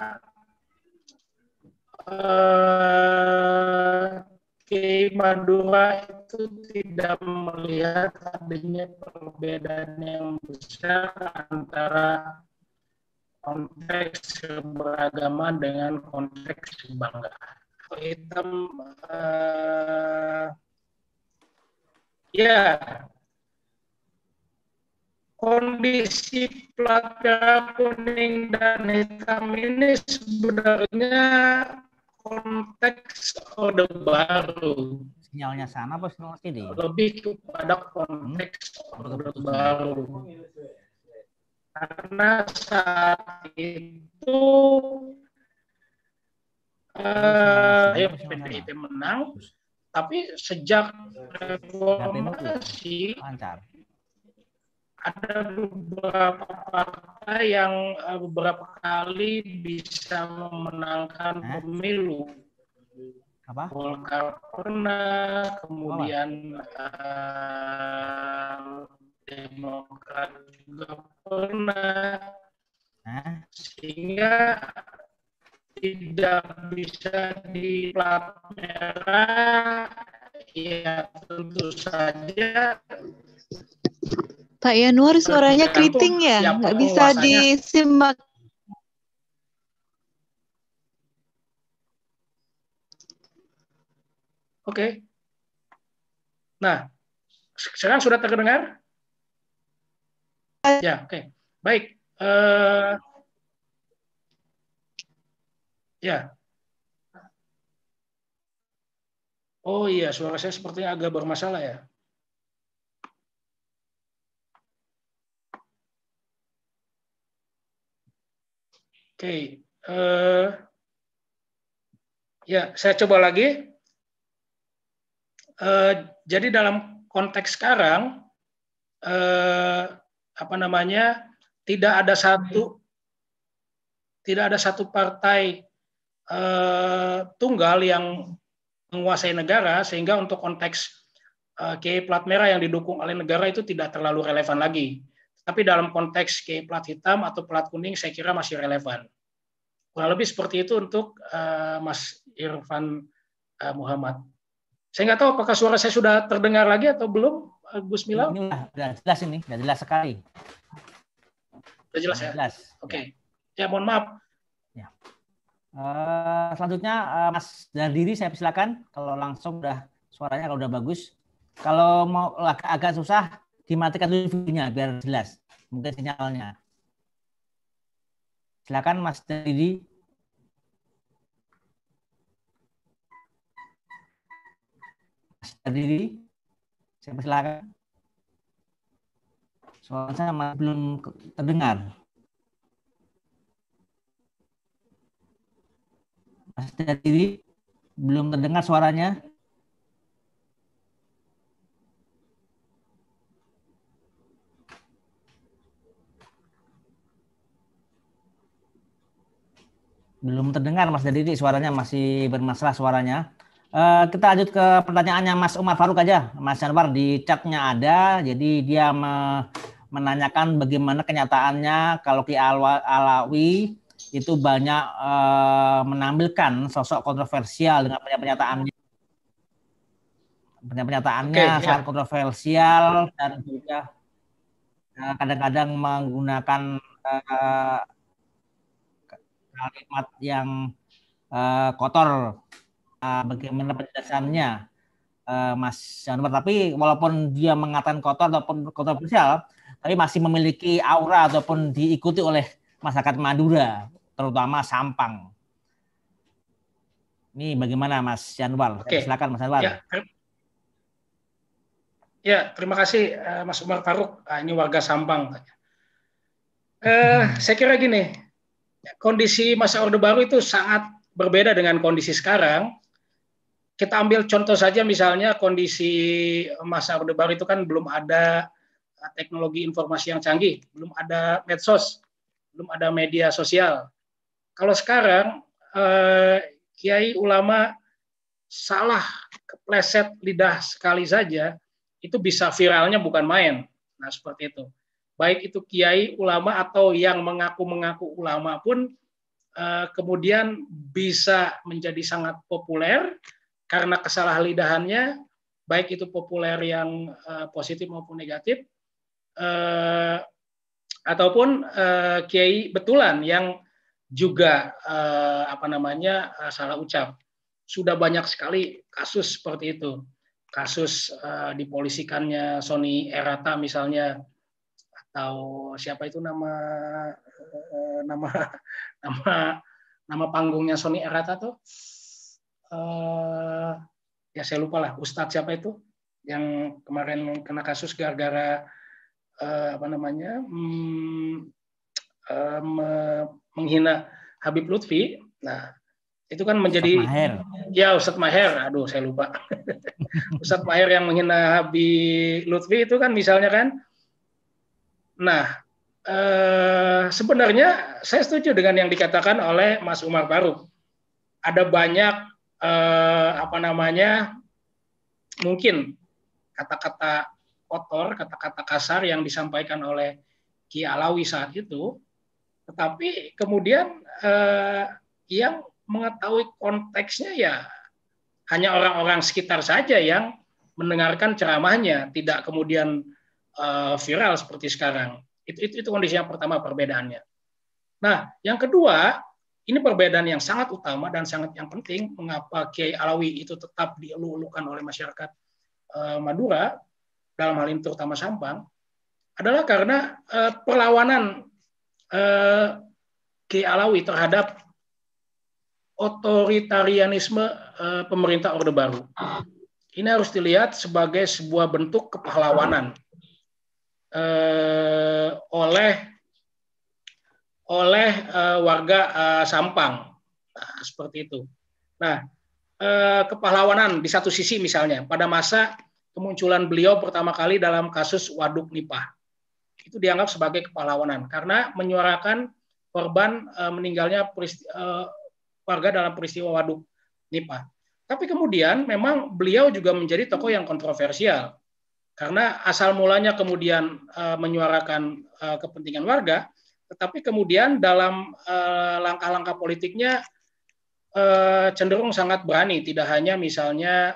uh, Kiai Madura itu tidak melihat adanya perbedaan yang besar antara konteks keberagaman dengan konteks kebanggaan. Hitam, uh, ya, kondisi plat merah, kuning, dan hitam ini sebenarnya konteks Orde Baru. Sinyalnya sana apa sinyal sini? Lebih kepada konteks hmm? Orde Baru. Karena saat itu uh, ya, P D I P menang, tapi sejak reformasi ada beberapa partai yang uh, beberapa kali bisa memenangkan eh? pemilu. Apa? Golkar pernah, kemudian uh, Demokrat juga pernah, eh? sehingga tidak bisa di plat merah. Ya tentu saja. Pak Yanuar suaranya keriting ya, nggak bisa disimak. Oke. Nah, sekarang sudah terdengar? Ya, oke. Okay. Baik. Uh, ya. Oh iya, suara saya sepertinya agak bermasalah ya. Oke. Okay. Uh, ya, saya coba lagi. Uh, jadi dalam konteks sekarang, uh, apa namanya, tidak ada satu, tidak ada satu partai uh, tunggal yang menguasai negara, sehingga untuk konteks uh, Kiai plat merah yang didukung oleh negara itu tidak terlalu relevan lagi. Tapi dalam konteks Kiai plat hitam atau plat kuning, saya kira masih relevan. Kurang lebih seperti itu untuk uh, Mas Irfan uh, Muhammad. Saya nggak tahu apakah suara saya sudah terdengar lagi atau belum, Gus Milau? Ini sudah jelas ini, sudah jelas sekali. Sudah jelas ya? Jelas. Oke. Okay. Ya, mohon maaf. Ya. Uh, selanjutnya uh, Mas Dardiri, saya silakan. Kalau langsung udah suaranya kalau udah bagus. Kalau mau agak, agak susah, dimatikan dulu videonya biar jelas. Mungkin sinyalnya. Silakan Mas Dardiri. Diri, saya persilakan. Suaranya masih belum terdengar. Mas Diri, belum terdengar suaranya. Belum terdengar Mas Diri, suaranya masih bermasalah suaranya. Uh, kita lanjut ke pertanyaannya Mas Umar Faruk aja. Mas Anwar di chatnya ada, jadi dia me menanyakan bagaimana kenyataannya kalau Ki Alawi itu banyak uh, menampilkan sosok kontroversial dengan pernyataan-pernyataannya. Pernyataannya okay, sangat ya. kontroversial dan juga kadang-kadang uh, menggunakan uh, kalimat yang uh, kotor. Bagaimana penjelasannya uh, Mas Anwar, tapi walaupun dia mengatakan kotor ataupun kontroversial, tapi masih memiliki aura ataupun diikuti oleh masyarakat Madura, terutama Sampang. Ini bagaimana Mas Anwar? Oke. Silakan Mas Anwar. Ya, ya terima kasih Mas Umar Faruk. Ini warga Sampang. Eh, saya kira gini, kondisi masa Orde Baru itu sangat berbeda dengan kondisi sekarang. Kita ambil contoh saja misalnya kondisi masa Orde Baru itu kan belum ada teknologi informasi yang canggih, belum ada medsos, belum ada media sosial. Kalau sekarang eh, kiai ulama salah kepleset lidah sekali saja, itu bisa viralnya bukan main. Nah, seperti itu. Baik itu kiai ulama atau yang mengaku-mengaku ulama pun eh, kemudian bisa menjadi sangat populer karena kesalahan lidahannya, baik itu populer yang eh, positif maupun negatif, eh, ataupun eh, kiai betulan yang juga eh, apa namanya eh, salah ucap. Sudah banyak sekali kasus seperti itu. Kasus eh, dipolisikannya Sony Erata misalnya, atau siapa itu nama eh, nama nama nama panggungnya Sony Erata tuh eh, ya saya lupa lah, Ustadz siapa itu yang kemarin kena kasus gara-gara eh, apa namanya hmm, eh, menghina Habib Lutfi. Nah, itu kan menjadi Ustadz Maher. Ya Ustadz Maher, aduh saya lupa. Ustadz Maher yang menghina Habib Lutfi itu kan misalnya kan. Nah, eh, sebenarnya saya setuju dengan yang dikatakan oleh Mas Umar Faruk. Ada banyak eh, apa namanya mungkin kata-kata kotor, kata-kata kasar yang disampaikan oleh Ki Alawi saat itu, tetapi kemudian eh, yang mengetahui konteksnya ya hanya orang-orang sekitar saja yang mendengarkan ceramahnya, tidak kemudian uh, viral seperti sekarang. Itu, itu, itu kondisi yang pertama perbedaannya. Nah, yang kedua, ini perbedaan yang sangat utama dan sangat yang penting, mengapa Kiai Alawi itu tetap dielu-elukan oleh masyarakat uh, Madura, dalam hal ini terutama Sampang, adalah karena uh, perlawanan uh, Kiai Alawi terhadap otoritarianisme uh, pemerintah Orde Baru. Ini harus dilihat sebagai sebuah bentuk kepahlawanan uh, oleh oleh uh, warga uh, Sampang, nah, seperti itu. Nah, uh, kepahlawanan di satu sisi misalnya pada masa kemunculan beliau pertama kali dalam kasus Waduk Nipah, itu dianggap sebagai kepahlawanan karena menyuarakan korban uh, meninggalnya peristiwa, uh, warga dalam peristiwa Waduk Nipah. Tapi kemudian memang beliau juga menjadi tokoh yang kontroversial karena asal mulanya kemudian uh, menyuarakan uh, kepentingan warga, tetapi kemudian dalam uh, langkah-langkah politiknya uh, cenderung sangat berani, tidak hanya misalnya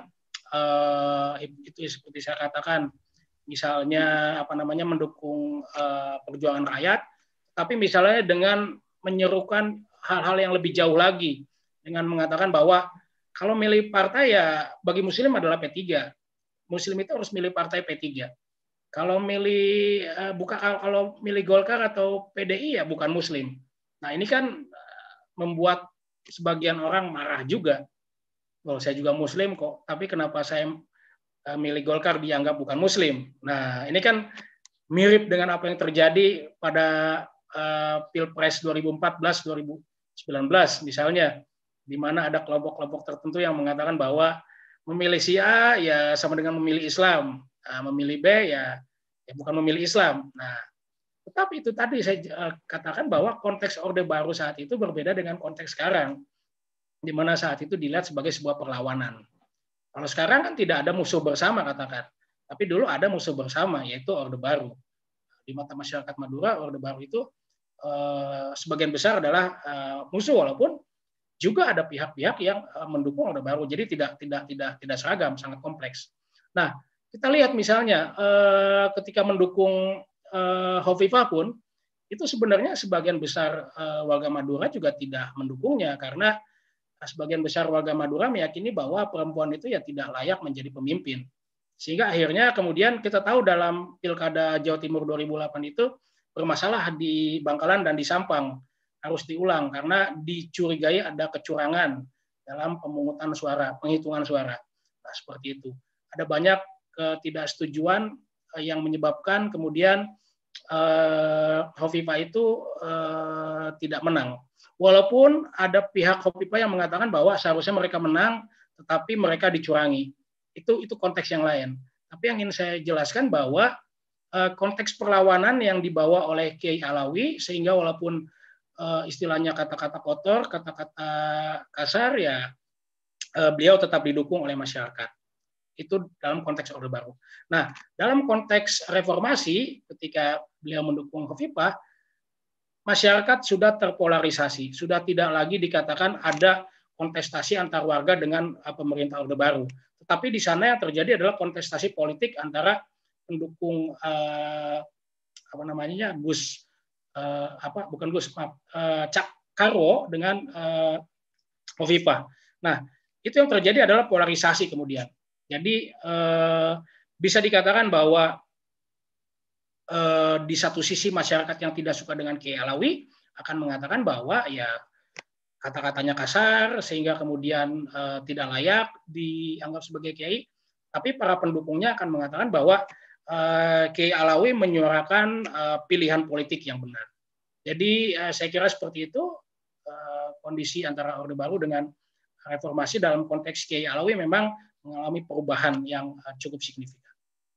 uh, itu seperti saya katakan, misalnya apa namanya mendukung uh, perjuangan rakyat, tapi misalnya dengan menyerukan hal-hal yang lebih jauh lagi dengan mengatakan bahwa kalau milih partai ya bagi Muslim adalah P tiga. Muslim itu harus milih partai P tiga. Kalau milih uh, bukan kalau milih Golkar atau P D I ya bukan Muslim. Nah ini kan uh, membuat sebagian orang marah juga. Oh saya juga Muslim kok, tapi kenapa saya uh, milih Golkar dianggap bukan Muslim? Nah ini kan mirip dengan apa yang terjadi pada uh, Pilpres dua ribu empat belas dua ribu sembilan belas misalnya, di mana ada kelompok-kelompok tertentu yang mengatakan bahwa memilih si A ya sama dengan memilih Islam, nah, memilih B ya, ya bukan memilih Islam. Nah, tetapi itu tadi saya uh, katakan bahwa konteks Orde Baru saat itu berbeda dengan konteks sekarang, di mana saat itu dilihat sebagai sebuah perlawanan. Kalau sekarang kan tidak ada musuh bersama katakan, tapi dulu ada musuh bersama yaitu Orde Baru. Di mata masyarakat Madura, Orde Baru itu uh, sebagian besar adalah uh, musuh, walaupun juga ada pihak-pihak yang mendukung Orde Baru. Jadi tidak tidak tidak tidak seragam, sangat kompleks. Nah, kita lihat misalnya eh, ketika mendukung eh, Hovifah pun itu sebenarnya sebagian besar eh, warga Madura juga tidak mendukungnya karena sebagian besar warga Madura meyakini bahwa perempuan itu ya tidak layak menjadi pemimpin. Sehingga akhirnya kemudian kita tahu dalam Pilkada Jawa Timur dua ribu delapan itu bermasalah di Bangkalan dan di Sampang, harus diulang karena dicurigai ada kecurangan dalam pemungutan suara, penghitungan suara. Nah, seperti itu. Ada banyak ketidaksetujuan yang menyebabkan kemudian uh, Hovifah itu uh, tidak menang. Walaupun ada pihak Hovifah yang mengatakan bahwa seharusnya mereka menang, tetapi mereka dicurangi. Itu itu konteks yang lain. Tapi yang ingin saya jelaskan bahwa uh, konteks perlawanan yang dibawa oleh Kiai Alawi, sehingga walaupun uh, istilahnya kata-kata kotor, kata-kata kasar, ya uh, beliau tetap didukung oleh masyarakat. Itu dalam konteks Orde Baru. Nah, dalam konteks reformasi, ketika beliau mendukung Hovifah, masyarakat sudah terpolarisasi, sudah tidak lagi dikatakan ada kontestasi antar warga dengan pemerintah Orde Baru. Tetapi di sana yang terjadi adalah kontestasi politik antara pendukung eh, apa namanya Gus eh, apa bukan Gus maaf, eh, Cak Karwo dengan eh, Hovifah. Nah, itu yang terjadi adalah polarisasi kemudian. Jadi eh, bisa dikatakan bahwa eh, di satu sisi masyarakat yang tidak suka dengan Kiai Alawi akan mengatakan bahwa ya kata-katanya kasar sehingga kemudian eh, tidak layak dianggap sebagai kiai. Tapi para pendukungnya akan mengatakan bahwa eh, Kiai Alawi menyuarakan eh, pilihan politik yang benar. Jadi eh, saya kira seperti itu eh, kondisi antara Orde Baru dengan reformasi dalam konteks Kiai Alawi memang mengalami perubahan yang cukup signifikan.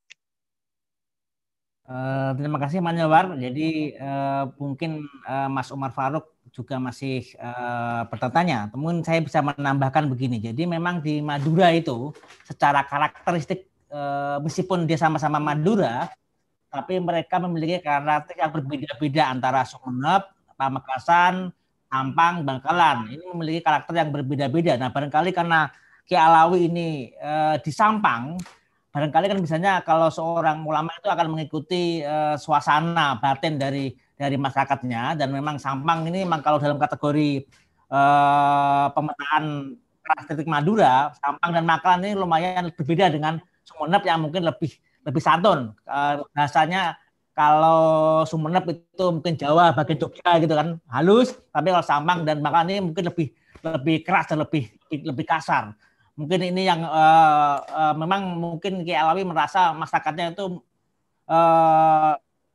Uh, terima kasih Mas Nyabar. Jadi uh, mungkin uh, Mas Umar Faruk juga masih uh, bertanya. Namun saya bisa menambahkan begini. Jadi memang di Madura itu secara karakteristik uh, meskipun dia sama-sama Madura, tapi mereka memiliki karakteristik yang berbeda-beda antara Sumeneb, Pamekasan, Sampang, Bangkalan. Ini memiliki karakter yang berbeda-beda. Nah barangkali karena Kiai Alawi ini uh, di Sampang, barangkali kan misalnya kalau seorang ulama itu akan mengikuti uh, suasana batin dari dari masyarakatnya, dan memang Sampang ini memang kalau dalam kategori uh, pemetaan karakteristik Madura, Sampang dan Bangkalan ini lumayan berbeda dengan Sumeneb yang mungkin lebih lebih santun. Uh, bahasanya kalau Sumeneb itu mungkin Jawa bagian Jogja gitu kan, halus, tapi kalau Sampang dan Bangkalan ini mungkin lebih lebih keras dan lebih lebih kasar. Mungkin ini yang uh, uh, memang mungkin Kiai Alawi merasa masyarakatnya itu uh,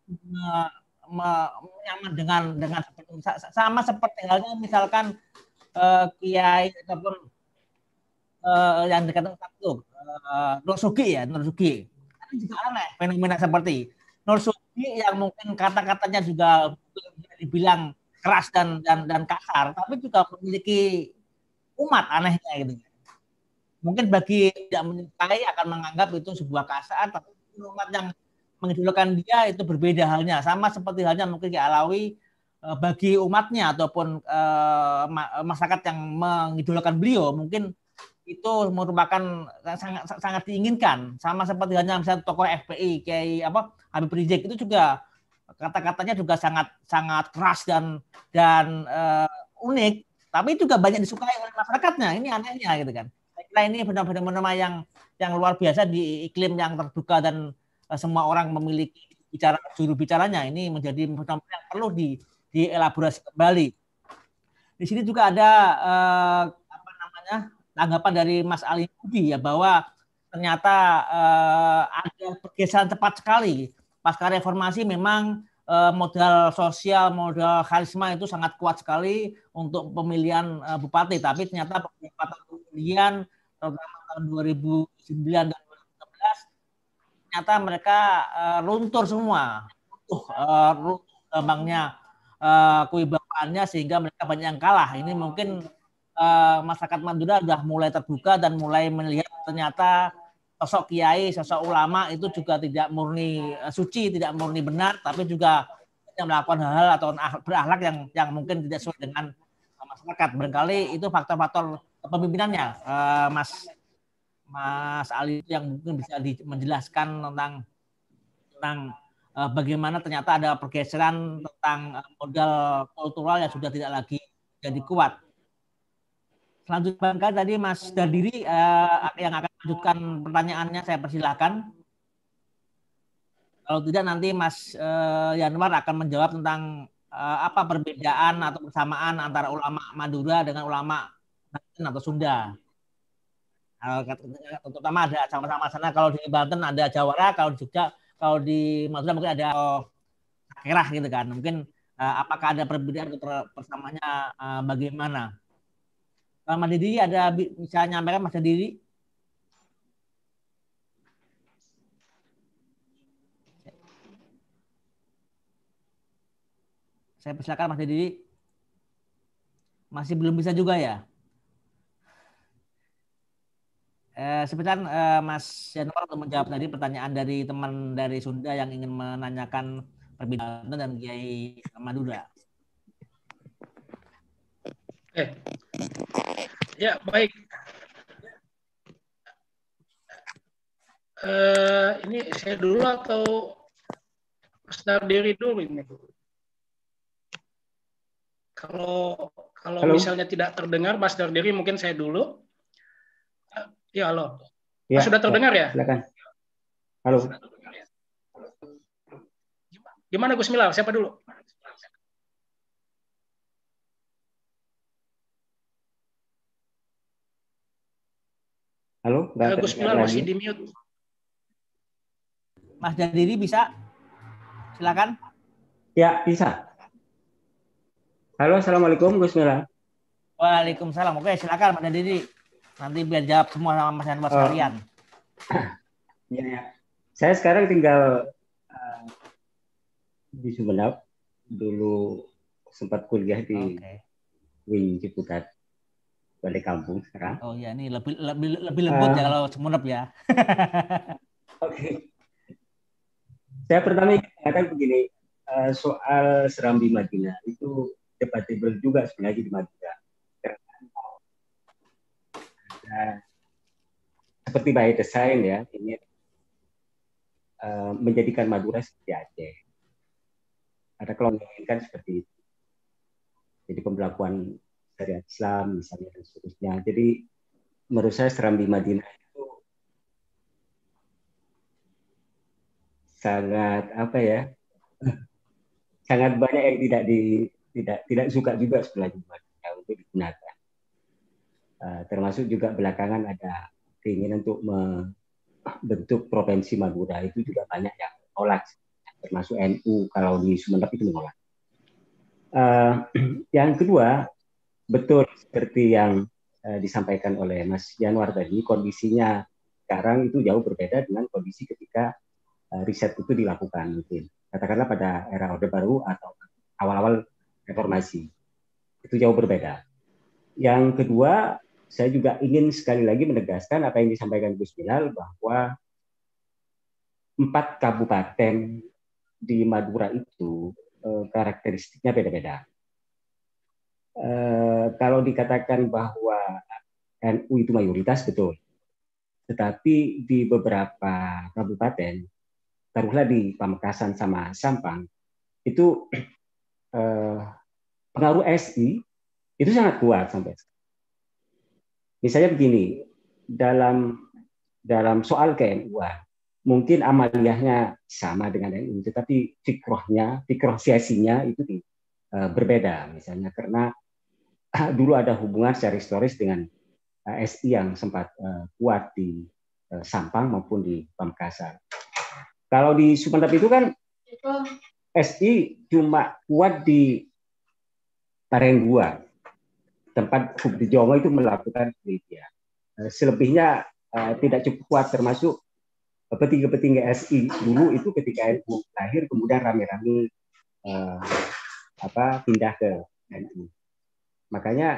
nyaman dengan dengan sama seperti halnya misalkan uh, Kiai ataupun uh, yang dikatakan itu uh, Nur Sugi ya Nur Sugi. Ini juga aneh fenomena seperti Nur Sugi yang mungkin kata-katanya juga dibilang keras dan dan dan kasar, tapi juga memiliki umat anehnya gitu. Mungkin bagi tidak menyukai akan menganggap itu sebuah kasar, tapi umat yang mengidolakan dia itu berbeda halnya. Sama seperti halnya mungkin Kiai Alawi bagi umatnya ataupun eh, masyarakat yang mengidolakan beliau mungkin itu merupakan sangat sangat diinginkan. Sama seperti halnya misalnya tokoh F P I Kiai apa Habib Rizik itu juga kata-katanya juga sangat sangat keras dan dan eh, unik, tapi juga banyak disukai oleh masyarakatnya. Ini anehnya gitu kan. Nah, ini fenomena yang yang luar biasa di iklim yang terbuka dan uh, semua orang memiliki bicara juru bicaranya. Ini menjadi fenomena yang perlu di dielaborasi kembali. Di sini juga ada uh, apa namanya tanggapan dari Mas Ali Budi ya bahwa ternyata uh, ada pergeseran cepat sekali pasca reformasi. Memang uh, modal sosial, modal karisma itu sangat kuat sekali untuk pemilihan uh, bupati, tapi ternyata beberapa tahun kemudian terutama tahun dua ribu sembilan dan dua ribu enam belas ternyata mereka uh, luntur semua, runtuh, uh, runtuh gampangnya uh, kewibawaannya sehingga mereka banyak yang kalah. Ini mungkin uh, masyarakat Madura sudah mulai terbuka dan mulai melihat ternyata sosok kiai, sosok ulama itu juga tidak murni uh, suci, tidak murni benar, tapi juga yang melakukan hal-hal atau berakhlak yang yang mungkin tidak sesuai dengan masyarakat. Barangkali itu faktor-faktor pemimpinannya, uh, Mas Mas Ali yang mungkin bisa di, menjelaskan tentang tentang uh, bagaimana ternyata ada pergeseran tentang uh, modal kultural yang sudah tidak lagi jadi kuat. Selanjutnya tadi Mas Dardiri uh, yang akan melanjutkan pertanyaannya, saya persilahkan. Kalau tidak nanti Mas uh, Yanwar akan menjawab tentang uh, apa perbedaan atau persamaan antara ulama Madura dengan ulama atau Sunda. Terutama ada sama-sama sana, kalau di Banten ada Jawara, kalau di Jogja, kalau di Madura mungkin ada daerah gitu kan. Mungkin uh, apakah ada perbedaan atau persamaannya uh, bagaimana? Kalau Mas Didi ada bisa nyampaikan Mas Didi? Saya persilakan Mas Didi. Masih belum bisa juga ya? Eh, sebentar eh, Mas Januar untuk menjawab tadi pertanyaan dari teman dari Sunda yang ingin menanyakan perbedaan dan Kiai Madura. Eh, ya baik. Eh, ini saya dulu atau Mas Dardiri dulu ini? Kalau kalau Halo. misalnya tidak terdengar Mas Dardiri, mungkin saya dulu. Ya, halo. Ya, Mas sudah terdengar ya? Silakan. Halo. Gimana Gus Milal? Siapa dulu? Halo, uh, Gus Milal masih di mute. Mas Dardiri bisa? Silakan. Ya, bisa. Halo, Assalamualaikum Gus Milal. Waalaikumsalam. Oke, silakan Mas Dardiri. Nanti biar jawab semua sama Mas Januar Oh. sekalian. Ya, ya. Saya sekarang tinggal uh, di Sumedang. Dulu sempat kuliah di Oke. U I N Ciputat, balik kampung sekarang. Oh ya, ini lebih lebih lebih lembut Uh, ya kalau Sumeneb ya. Oke. Okay. Saya pertama ingin mengatakan begini, uh, soal Serambi Madinah itu debatable juga sebenarnya di Madinah. Nah, seperti by design ya, ini uh, menjadikan Madura seperti Aceh. Ada kelompok kan seperti itu. Jadi pembelakuan syariat Islam misalnya dan seterusnya. Jadi menurut saya Serambi Madinah itu sangat apa ya? Sangat banyak yang tidak di tidak tidak suka juga sebenarnya untuk digunakan. Uh, termasuk juga belakangan ada keinginan untuk membentuk provinsi Madura, itu juga banyak yang menolak, termasuk N U kalau di Sumeneb itu menolak. Uh, yang kedua, betul seperti yang uh, disampaikan oleh Mas Januar tadi, kondisinya sekarang itu jauh berbeda dengan kondisi ketika uh, riset itu dilakukan, mungkin katakanlah pada era Orde Baru atau awal-awal reformasi, itu jauh berbeda. Yang kedua, saya juga ingin sekali lagi menegaskan apa yang disampaikan Gus Milal, bahwa empat kabupaten di Madura itu eh, karakteristiknya beda-beda. Eh, kalau dikatakan bahwa N U itu mayoritas, betul. Tetapi di beberapa kabupaten, taruhlah di Pamekasan sama Sampang, itu eh, pengaruh S I itu sangat kuat sampai sekarang. Misalnya begini, dalam dalam soal K N U-an, mungkin amaliyahnya sama dengan N U, tetapi fikrohnya, fikrosiasinya itu uh, berbeda. Misalnya karena uh, dulu ada hubungan secara historis dengan uh, S I yang sempat uh, kuat di uh, Sampang maupun di Pamekasan. Kalau di Sumeneb itu kan S I cuma kuat di Parengguan, tempat Bukti Jomo itu melakukan penelitian. Selebihnya uh, tidak cukup kuat, termasuk petinggi-petinggi S I dulu itu ketika N U lahir kemudian rame-rame uh, apa pindah ke N U. Makanya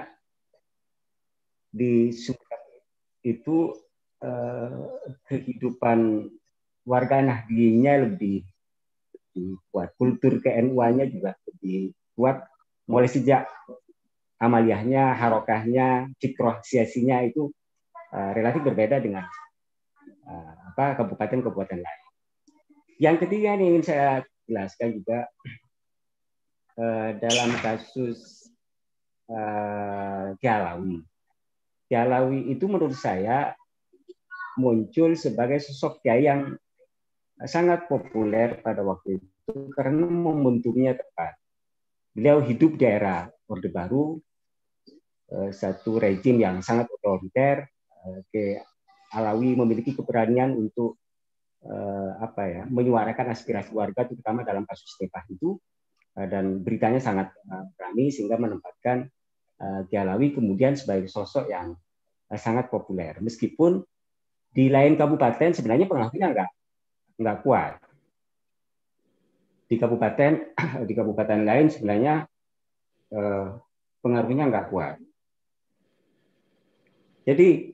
di Sumeneb itu uh, kehidupan warga Nahdlinya lebih, lebih kuat, kultur ke N U-nya juga lebih kuat, mulai sejak amaliyahnya, harokahnya, fikrosiasinya itu uh, relatif berbeda dengan uh, apa kabupaten-kabupaten lain. Yang ketiga yang ingin saya jelaskan juga uh, dalam kasus uh, Jalawi. Jalawi itu menurut saya muncul sebagai sosok kiai yang sangat populer pada waktu itu karena momentumnya tepat. Beliau hidup di era Orde Baru, satu rejim yang sangat otoriter. Ke Alawi memiliki keberanian untuk eh, apa ya menyuarakan aspirasi warga, terutama dalam kasus Tepah itu, eh, dan beritanya sangat eh, berani sehingga menempatkan eh, Ki Alawi kemudian sebagai sosok yang eh, sangat populer. Meskipun di lain kabupaten sebenarnya pengaruhnya nggak nggak kuat. Di kabupaten di kabupaten lain sebenarnya eh, pengaruhnya nggak kuat. Jadi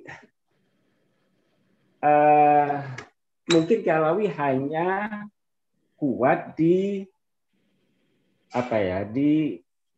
eh, mungkin Ki Alawi hanya kuat di apa ya di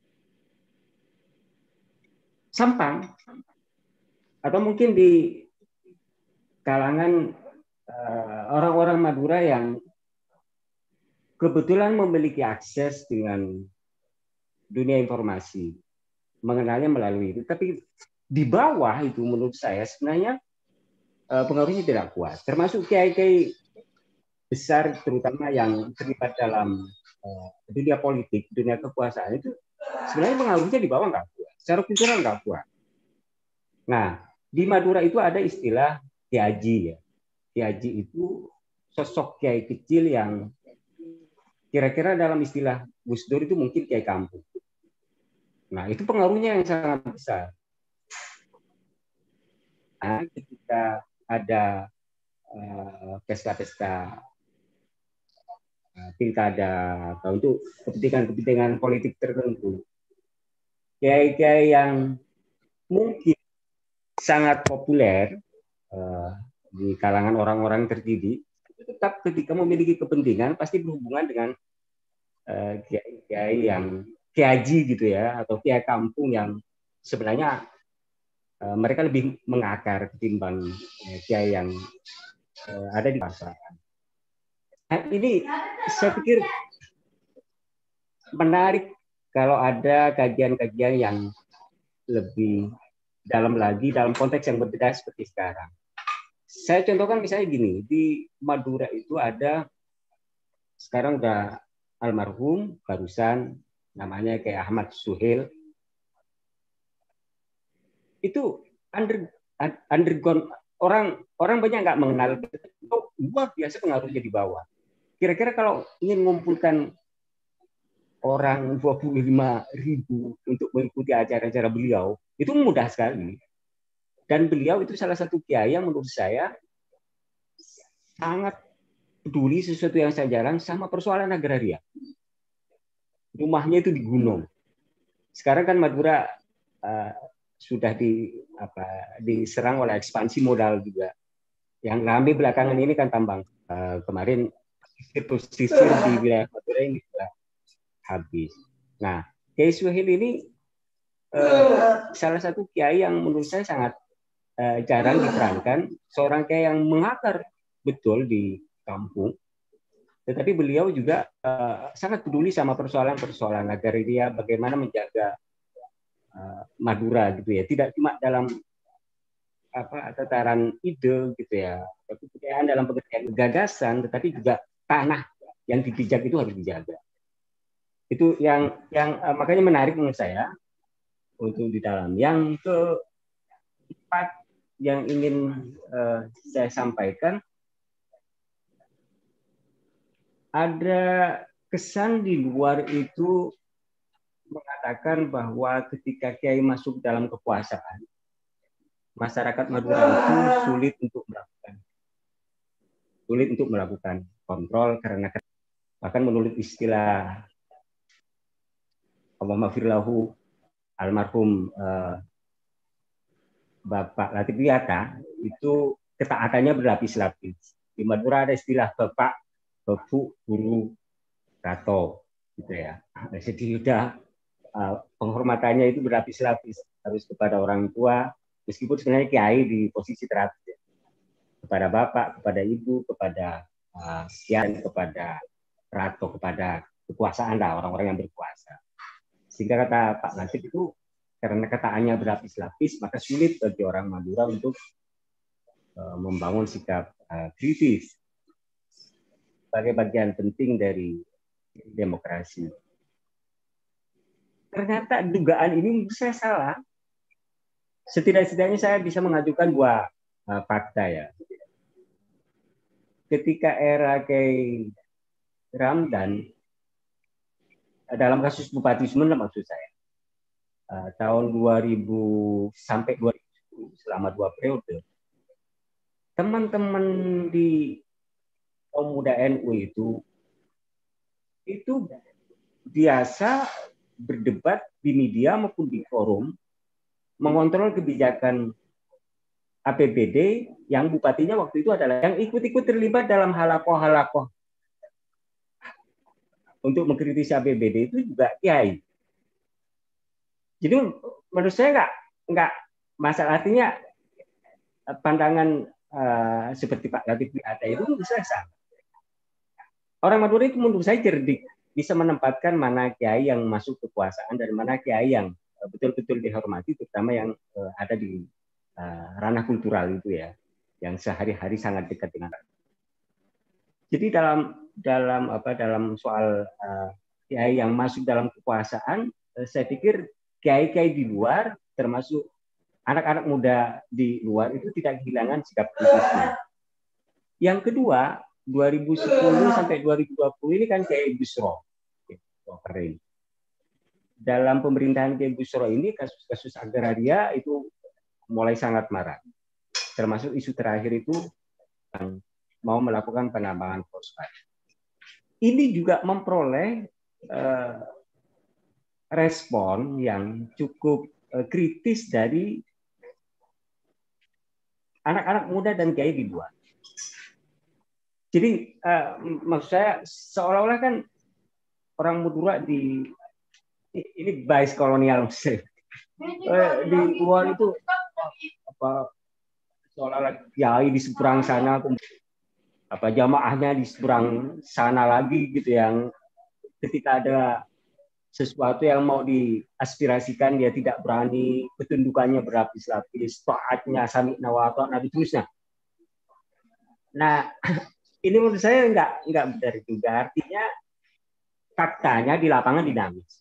Sampang atau mungkin di kalangan eh, orang-orang Madura yang kebetulan memiliki akses dengan dunia informasi, mengenalnya melalui itu. Tapi di bawah itu menurut saya sebenarnya pengaruhnya tidak kuat. Termasuk kiai-kiai besar terutama yang terlibat dalam dunia politik, dunia kekuasaan itu sebenarnya pengaruhnya di bawah nggak kuat. Secara kultural nggak kuat. Nah, di Madura itu ada istilah kiaji ya. Kiaji itu sosok kiai kecil yang kira-kira dalam istilah Gus Dur itu mungkin kiai kampung. Nah, itu pengaruhnya yang sangat besar. Nah, ketika ada pesta-pesta uh, pilkada atau untuk kepentingan-kepentingan politik tertentu, kiai-kiai yang mungkin sangat populer uh, di kalangan orang-orang terdidik, tetap ketika memiliki kepentingan pasti berhubungan dengan kiai-kiai uh, yang kiaji gitu ya, atau kiai kampung yang sebenarnya uh, mereka lebih mengakar ketimbang uh, kiai yang uh, ada di masyarakat. Nah, ini saya pikir menarik kalau ada kajian-kajian yang lebih dalam lagi dalam konteks yang berbeda seperti sekarang. Saya contohkan misalnya gini, di Madura itu ada sekarang udah almarhum barusan namanya kayak Ahmad Suhail. Itu under, undergone orang orang banyak nggak mengenal itu luar biasa pengaruhnya di bawah. Kira-kira kalau ingin mengumpulkan orang dua puluh lima ribu untuk mengikuti acara-acara beliau itu mudah sekali. Dan beliau itu salah satu kiai yang menurut saya sangat peduli sesuatu yang saya jarang sama persoalan agraria. Rumahnya itu di gunung. Sekarang kan Madura uh, sudah di apa diserang oleh ekspansi modal juga. Yang ramai belakangan ini kan tambang. Uh, kemarin sisir di wilayah Madura ini sudah habis. Nah, Kiai Suhail ini uh, salah satu kiai yang menurut saya sangat uh, jarang diperankan. Seorang kiai yang mengakar betul di kampung. Tetapi beliau juga uh, sangat peduli sama persoalan-persoalan agraria, bagaimana menjaga uh, Madura gitu ya. Tidak cuma dalam apa tataran ide gitu ya, tapi kekayaan dalam pengertian gagasan, tetapi juga tanah yang dipijak itu harus dijaga. Itu yang yang uh, makanya menarik menurut saya untuk di dalam. Yang keempat yang ingin uh, saya sampaikan, ada kesan di luar itu mengatakan bahwa ketika kiai masuk dalam kekuasaan, masyarakat Madura itu sulit untuk melakukan sulit untuk melakukan kontrol karena bahkan menurut istilah Allahumma firlahu almarhum eh, Bapak Latif Wiyata itu ketaatannya berlapis-lapis. Di Madura ada istilah Bapak, Bapu, Guru, Rato, gitu ya. Jadi sudah uh, penghormatannya itu berlapis-lapis, harus kepada orang tua, meskipun sebenarnya kiai di posisi teratas, ya. Kepada bapak, kepada ibu, kepada uh, kiai, kepada Rato, kepada kekuasaan lah orang-orang yang berkuasa. Sehingga kata Pak Latif itu karena ketaannya berlapis-lapis, maka sulit bagi orang Madura untuk uh, membangun sikap uh, kritis sebagai bagian penting dari demokrasi. Ternyata dugaan ini menurut saya salah. Setidak-tidaknya saya bisa mengajukan dua uh, fakta ya. ketika era Kiai Ramdan, dalam kasus Bupati Sumeneb maksud saya, uh, tahun dua ribu sampai dua ribu sepuluh, selama dua periode, teman-teman di kaum muda N U itu itu biasa berdebat di media maupun di forum, mengontrol kebijakan A P B D yang bupatinya waktu itu adalah yang ikut-ikut terlibat dalam halakoh-halakoh untuk mengkritisi A P B D itu juga kiai. Jadi menurut saya nggak nggak masalah, artinya pandangan uh, seperti Pak Latif ada itu bisa saja. Orang Madura itu menurut saya cerdik, bisa menempatkan mana kiai yang masuk kekuasaan dan mana kiai yang uh, betul-betul dihormati, terutama yang uh, ada di uh, ranah kultural itu ya, yang sehari-hari sangat dekat dengan rakyat. Jadi dalam dalam apa dalam soal uh, kiai yang masuk dalam kekuasaan, uh, saya pikir kiai-kiai di luar, termasuk anak-anak muda di luar itu tidak kehilangan sikap kritisnya. Yang kedua, dua ribu sepuluh sampai dua ribu dua puluh ini kan Kiai Busro. Dalam pemerintahan Kiai Busro ini kasus-kasus agraria itu mulai sangat marah. Termasuk isu terakhir itu yang mau melakukan penambangan fosfat. Ini juga memperoleh eh, respon yang cukup eh, kritis dari anak-anak muda dan kiai di luar. Jadi uh, maksud saya seolah-olah kan orang Madura di ini bias kolonial uh, di luar itu apa seolah-olah kiai di seberang sana, apa jamaahnya di seberang sana lagi gitu, yang ketika ada sesuatu yang mau diaspirasikan dia tidak berani, ketundukannya berlapis-lapis, taatnya sami'na wa ata'na terusnya. Nah, ini menurut saya enggak enggak benar juga. Artinya faktanya di lapangan dinamis.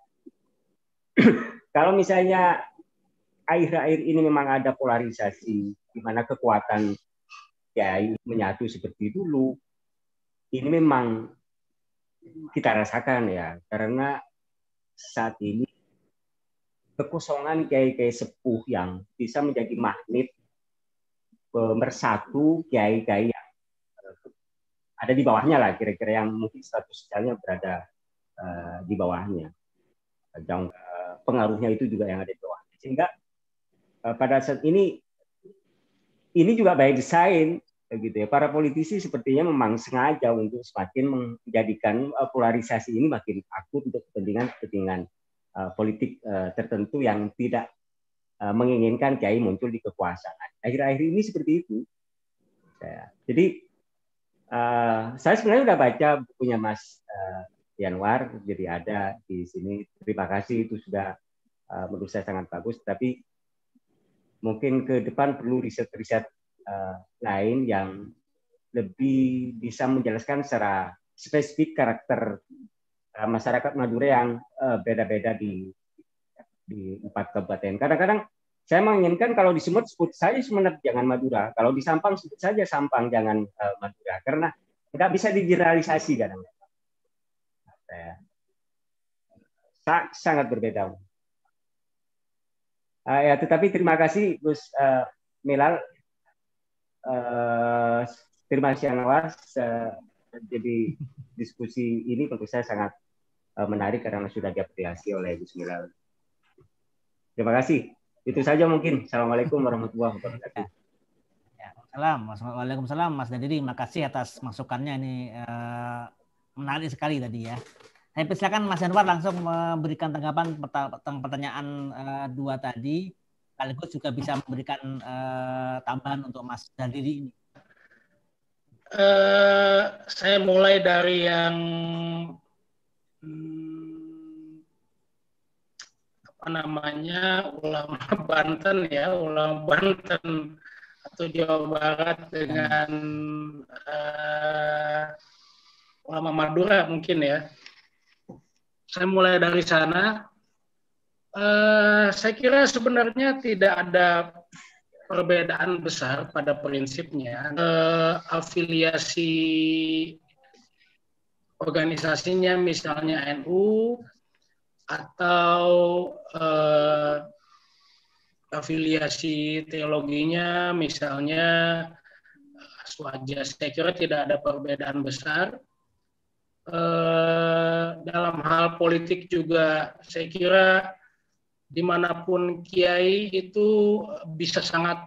Kalau misalnya akhir-akhir ini memang ada polarisasi di mana kekuatan kiai menyatu seperti dulu, ini memang kita rasakan ya, karena saat ini kekosongan kiai-kiai sepuh yang bisa menjadi magnet pemersatu kiai-kiai yang ada di bawahnya lah, kira-kira yang mungkin status sosialnya berada uh, di bawahnya, yang uh, pengaruhnya itu juga yang ada di bawahnya, sehingga uh, pada saat ini ini juga by design gitu ya, para politisi sepertinya memang sengaja untuk semakin menjadikan uh, polarisasi ini makin akut untuk kepentingan-kepentingan uh, politik uh, tertentu yang tidak uh, menginginkan kiai muncul di kekuasaan. Akhir-akhir ini seperti itu. Ya. Jadi Uh, saya sebenarnya sudah baca bukunya Mas uh, Yanwar, jadi ada di sini. Terima kasih, itu sudah uh, menurut saya sangat bagus. Tapi mungkin ke depan perlu riset-riset uh, lain yang lebih bisa menjelaskan secara spesifik karakter uh, masyarakat Madura yang uh, beda-beda di di empat kabupaten. Kadang-kadang saya menginginkan kalau di Sumut sebut saja Sumeneb, jangan Madura. Kalau di Sampang sebut saja Sampang, jangan uh, Madura. Karena nggak bisa digeneralisasi kadang-kadang. Sa sangat berbeda. Uh, ya, tetapi terima kasih Gus uh, Melal. Uh, terima kasih Anwar. Uh, jadi diskusi ini menurut saya sangat uh, menarik karena sudah diapresiasi oleh Gus Melal. Terima kasih. Itu saja mungkin. Assalamualaikum warahmatullahi wabarakatuh. Ya, Waalaikumsalam Mas Dadiri. Terima kasih atas masukannya, ini eh, menarik sekali tadi ya. Saya persilakan Mas Yanwar langsung memberikan tanggapan tentang pertanyaan eh, dua tadi. Sekaligus juga bisa memberikan eh, tambahan untuk Mas Dadiri ini. Uh, saya mulai dari yang hmm, apa namanya ulama Banten ya, ulama Banten atau Jawa Barat dengan uh, ulama Madura mungkin ya. Saya mulai dari sana. Uh, saya kira sebenarnya tidak ada perbedaan besar pada prinsipnya. Eh, afiliasi organisasinya misalnya N U atau eh, afiliasi teologinya misalnya Swaja, saya kira tidak ada perbedaan besar. Eh, dalam hal politik juga saya kira dimanapun kiai itu bisa sangat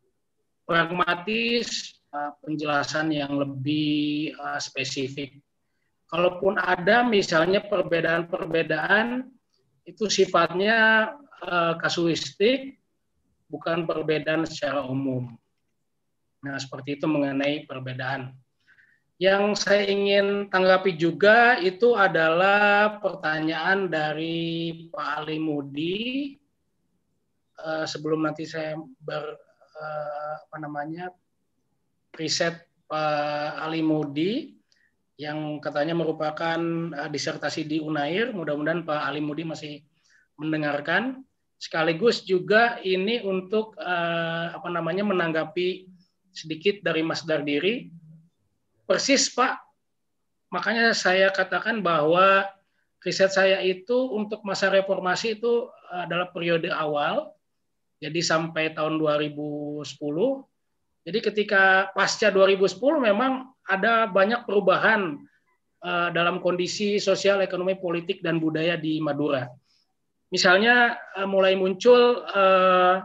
pragmatis, penjelasan yang lebih uh, spesifik. Kalaupun ada misalnya perbedaan-perbedaan itu sifatnya uh, kasuistik, bukan perbedaan secara umum. Nah, seperti itu mengenai perbedaan. Yang saya ingin tanggapi juga itu adalah pertanyaan dari Pak Ali Mudi. Uh, sebelum nanti saya ber uh, apa namanya riset Pak Ali Mudi yang katanya merupakan uh, disertasi di Unair. Mudah-mudahan Pak Ali Mudi masih mendengarkan. Sekaligus juga ini untuk uh, apa namanya menanggapi sedikit dari Mas Dardiri. Persis Pak, makanya saya katakan bahwa riset saya itu untuk masa reformasi itu adalah periode awal, jadi sampai tahun dua ribu sepuluh. Jadi ketika pasca dua ribu sepuluh memang ada banyak perubahan uh, dalam kondisi sosial, ekonomi, politik, dan budaya di Madura. Misalnya uh, mulai muncul uh,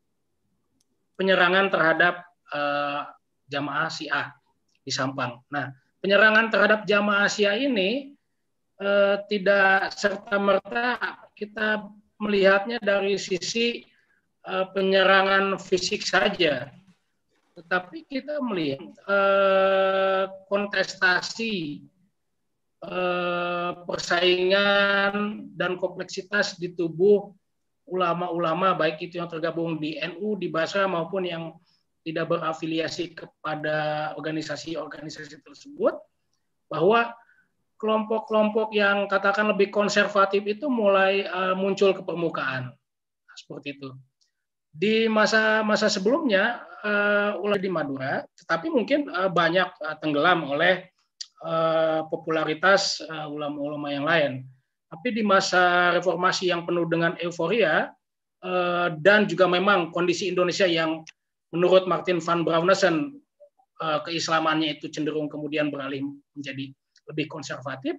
penyerangan terhadap uh, jamaah Syiah di Sampang. Nah, penyerangan terhadap jamaah Syiah ini eh, tidak serta-merta kita melihatnya dari sisi eh, penyerangan fisik saja, tetapi kita melihat eh, kontestasi, eh, persaingan, dan kompleksitas di tubuh ulama-ulama, baik itu yang tergabung di N U, di Basra, maupun yang tidak berafiliasi kepada organisasi-organisasi tersebut, bahwa kelompok-kelompok yang katakan lebih konservatif itu mulai uh, muncul ke permukaan. Nah, seperti itu. Di masa-masa sebelumnya, uh, ulama di Madura, tetapi mungkin uh, banyak uh, tenggelam oleh uh, popularitas uh, ulama-ulama yang lain. Tapi di masa reformasi yang penuh dengan euforia, uh, dan juga memang kondisi Indonesia yang menurut Martin van Braunesen, keislamannya itu cenderung kemudian beralih menjadi lebih konservatif.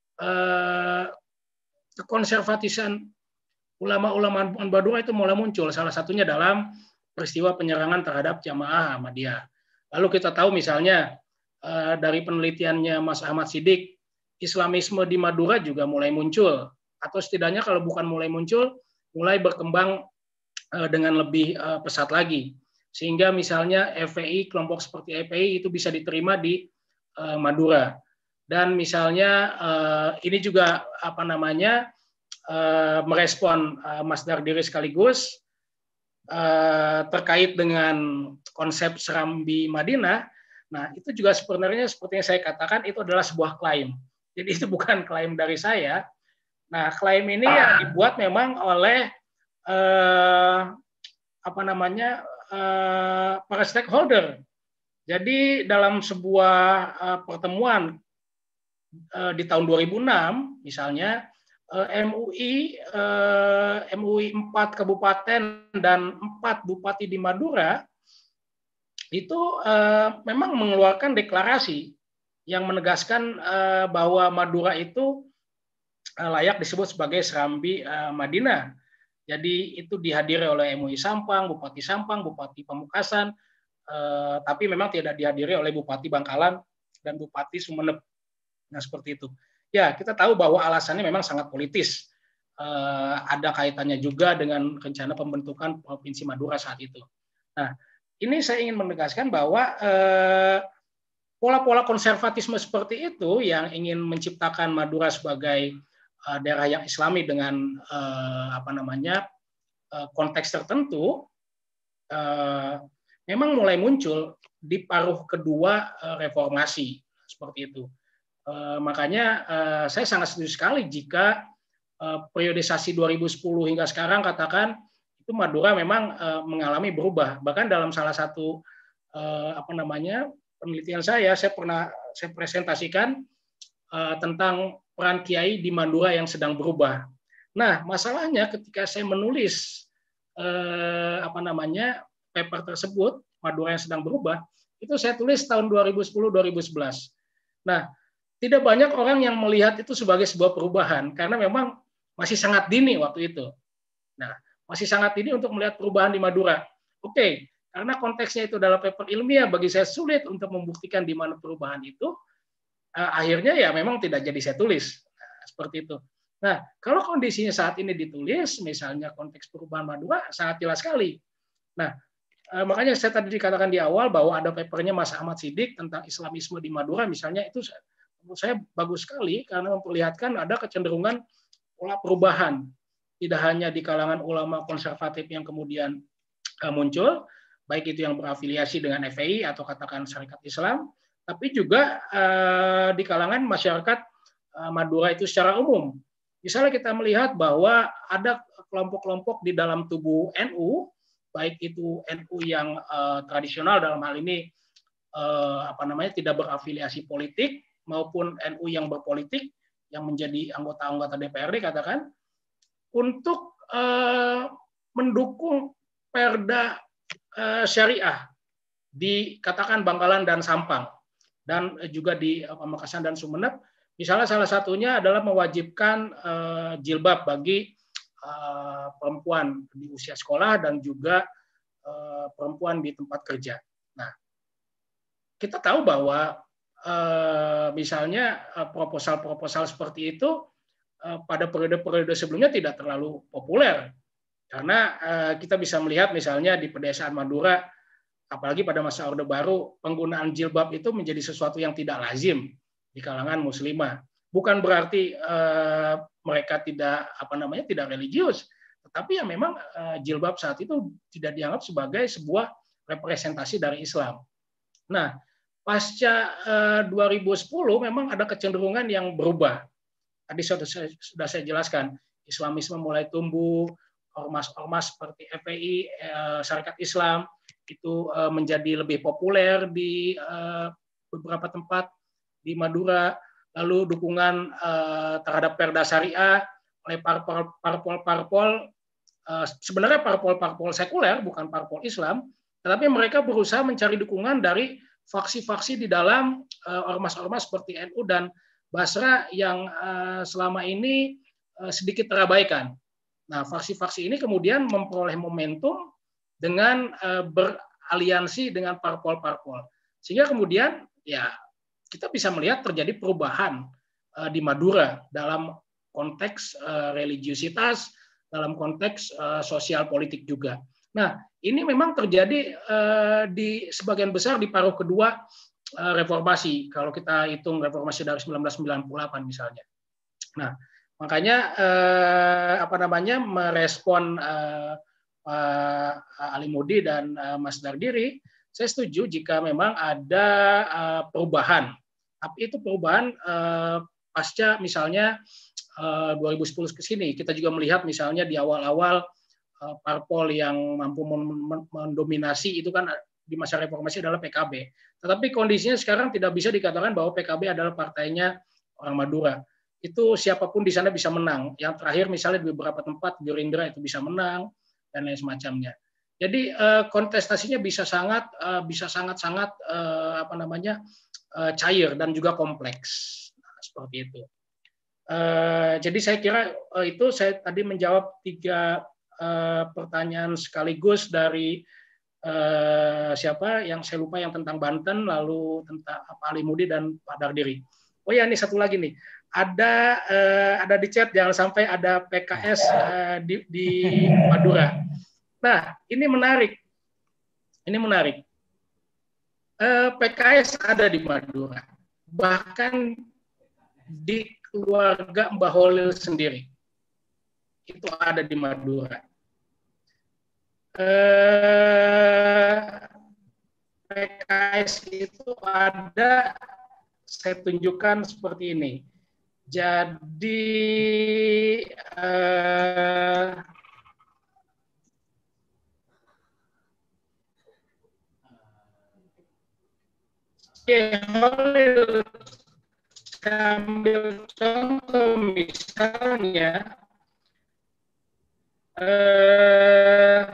Kekonservatisan ulama-ulama Madura itu mulai muncul, salah satunya dalam peristiwa penyerangan terhadap jamaah Ahmadiyah. Lalu kita tahu misalnya dari penelitiannya Mas Ahmad Siddiq, Islamisme di Madura juga mulai muncul, atau setidaknya kalau bukan mulai muncul, mulai berkembang dengan lebih pesat lagi. Sehingga misalnya F P I, kelompok seperti F P I itu bisa diterima di uh, Madura. Dan misalnya uh, ini juga apa namanya uh, merespon uh, Mas Dardiri sekaligus uh, terkait dengan konsep Serambi Madinah. Nah, itu juga sebenarnya seperti yang saya katakan itu adalah sebuah klaim. Jadi itu bukan klaim dari saya. Nah, klaim ini yang dibuat memang oleh uh, apa namanya Uh, para stakeholder. Jadi dalam sebuah uh, pertemuan uh, di tahun dua ribu enam, misalnya uh, M U I uh, M U I empat kabupaten dan empat bupati di Madura itu uh, memang mengeluarkan deklarasi yang menegaskan uh, bahwa Madura itu uh, layak disebut sebagai Serambi uh, Madinah. Jadi itu dihadiri oleh M U I Sampang, Bupati Sampang, Bupati Pamekasan, eh, tapi memang tidak dihadiri oleh Bupati Bangkalan dan Bupati Sumeneb. Nah, seperti itu. Ya, kita tahu bahwa alasannya memang sangat politis. Eh, ada kaitannya juga dengan rencana pembentukan Provinsi Madura saat itu. Nah, ini saya ingin menegaskan bahwa eh, pola-pola konservatisme seperti itu yang ingin menciptakan Madura sebagai daerah yang Islami dengan eh, apa namanya eh, konteks tertentu eh, memang mulai muncul di paruh kedua eh, reformasi seperti itu. Eh, makanya eh, saya sangat setuju sekali jika eh, periodisasi dua ribu sepuluh hingga sekarang katakan itu Madura memang uh, mengalami berubah. Bahkan dalam salah satu uh, apa namanya penelitian saya, saya pernah saya presentasikan uh, tentang peran kiai di Madura yang sedang berubah. Nah, masalahnya ketika saya menulis uh, apa namanya paper tersebut, Madura yang sedang berubah, itu saya tulis tahun dua ribu sepuluh dua ribu sebelas. Nah, tidak banyak orang yang melihat itu sebagai sebuah perubahan karena memang masih sangat dini waktu itu. Nah, masih sangat dini untuk melihat perubahan di Madura. Oke, karena konteksnya itu adalah paper ilmiah, bagi saya sulit untuk membuktikan di mana perubahan itu. Uh, akhirnya ya memang tidak jadi saya tulis. Nah, seperti itu. Nah, kalau kondisinya saat ini ditulis, misalnya konteks perubahan Madura, sangat jelas sekali. Nah, uh, makanya saya tadi dikatakan di awal bahwa ada papernya Mas Ahmad Siddiq tentang Islamisme di Madura, misalnya itu menurut saya bagus sekali karena memperlihatkan ada kecenderungan pola perubahan. Tidak hanya di kalangan ulama konservatif yang kemudian uh, muncul, baik itu yang berafiliasi dengan F P I atau katakan Syarikat Islam, tapi juga uh, di kalangan masyarakat uh, Madura itu secara umum. Misalnya kita melihat bahwa ada kelompok-kelompok di dalam tubuh N U, baik itu N U yang uh, tradisional dalam hal ini uh, apa namanya tidak berafiliasi politik maupun N U yang berpolitik yang menjadi anggota-anggota D P R D katakan untuk uh, mendukung perda uh, syariah di katakan Bangkalan dan Sampang dan juga di Pamekasan dan Sumeneb. Misalnya salah satunya adalah mewajibkan uh, jilbab bagi uh, perempuan di usia sekolah dan juga uh, perempuan di tempat kerja. Nah, kita tahu bahwa uh, misalnya uh, proposal-proposal seperti itu uh, pada periode-periode sebelumnya tidak terlalu populer karena uh, kita bisa melihat misalnya di pedesaan Madura, apalagi pada masa Orde Baru, penggunaan jilbab itu menjadi sesuatu yang tidak lazim di kalangan muslimah. Bukan berarti uh, mereka tidak apa namanya tidak religius, tetapi yang memang uh, jilbab saat itu tidak dianggap sebagai sebuah representasi dari Islam. Nah, pasca uh, dua ribu sepuluh memang ada kecenderungan yang berubah. Tadi sudah saya, sudah saya jelaskan, Islamisme mulai tumbuh, ormas-ormas seperti F P I, uh, Syarikat Islam itu uh, menjadi lebih populer di uh, beberapa tempat di Madura, lalu dukungan uh, terhadap perda syariah oleh parpol-parpol uh, sebenarnya parpol-parpol sekuler bukan parpol Islam, tetapi mereka berusaha mencari dukungan dari faksi-faksi di dalam uh, ormas-ormas seperti N U dan Basra yang uh, selama ini uh, sedikit terabaikan. Nah, faksi-faksi ini kemudian memperoleh momentum dengan uh, beraliansi dengan parpol-parpol. Sehingga kemudian ya kita bisa melihat terjadi perubahan uh, di Madura dalam konteks uh, religiusitas, dalam konteks uh, sosial politik juga. Nah, ini memang terjadi uh, di sebagian besar di paruh kedua uh, reformasi. Kalau kita hitung reformasi dari seribu sembilan ratus sembilan puluh delapan misalnya. Nah, makanya uh, apa namanya merespon uh, uh, Ali Mudi dan uh, Mas Dardiri, saya setuju jika memang ada uh, perubahan. Tapi itu perubahan uh, pasca misalnya uh, dua ribu sepuluh ke sini. Kita juga melihat misalnya di awal-awal uh, parpol yang mampu mendominasi itu kan di masa reformasi adalah P K B. Tetapi kondisinya sekarang tidak bisa dikatakan bahwa P K B adalah partainya orang Madura. Itu siapapun di sana bisa menang. Yang terakhir misalnya di beberapa tempat Gerindra itu bisa menang dan lain semacamnya. Jadi uh, kontestasinya bisa sangat uh, bisa sangat-sangat uh, apa namanya cair dan juga kompleks. Nah, seperti itu. Uh, jadi saya kira uh, itu saya tadi menjawab tiga uh, pertanyaan sekaligus dari uh, siapa yang saya lupa yang tentang Banten, lalu tentang Pak Ali Mudi dan Pak Dardiri. Oh ya, ini satu lagi nih. Ada uh, ada di chat jangan sampai ada P K S uh, di, di Madura. Nah, ini menarik. Ini menarik. P K S ada di Madura, bahkan di keluarga Mbah Holil sendiri itu ada di Madura. P K S itu ada, saya tunjukkan seperti ini. Jadi eh, Oke, Holil, sambil contoh misalnya eh,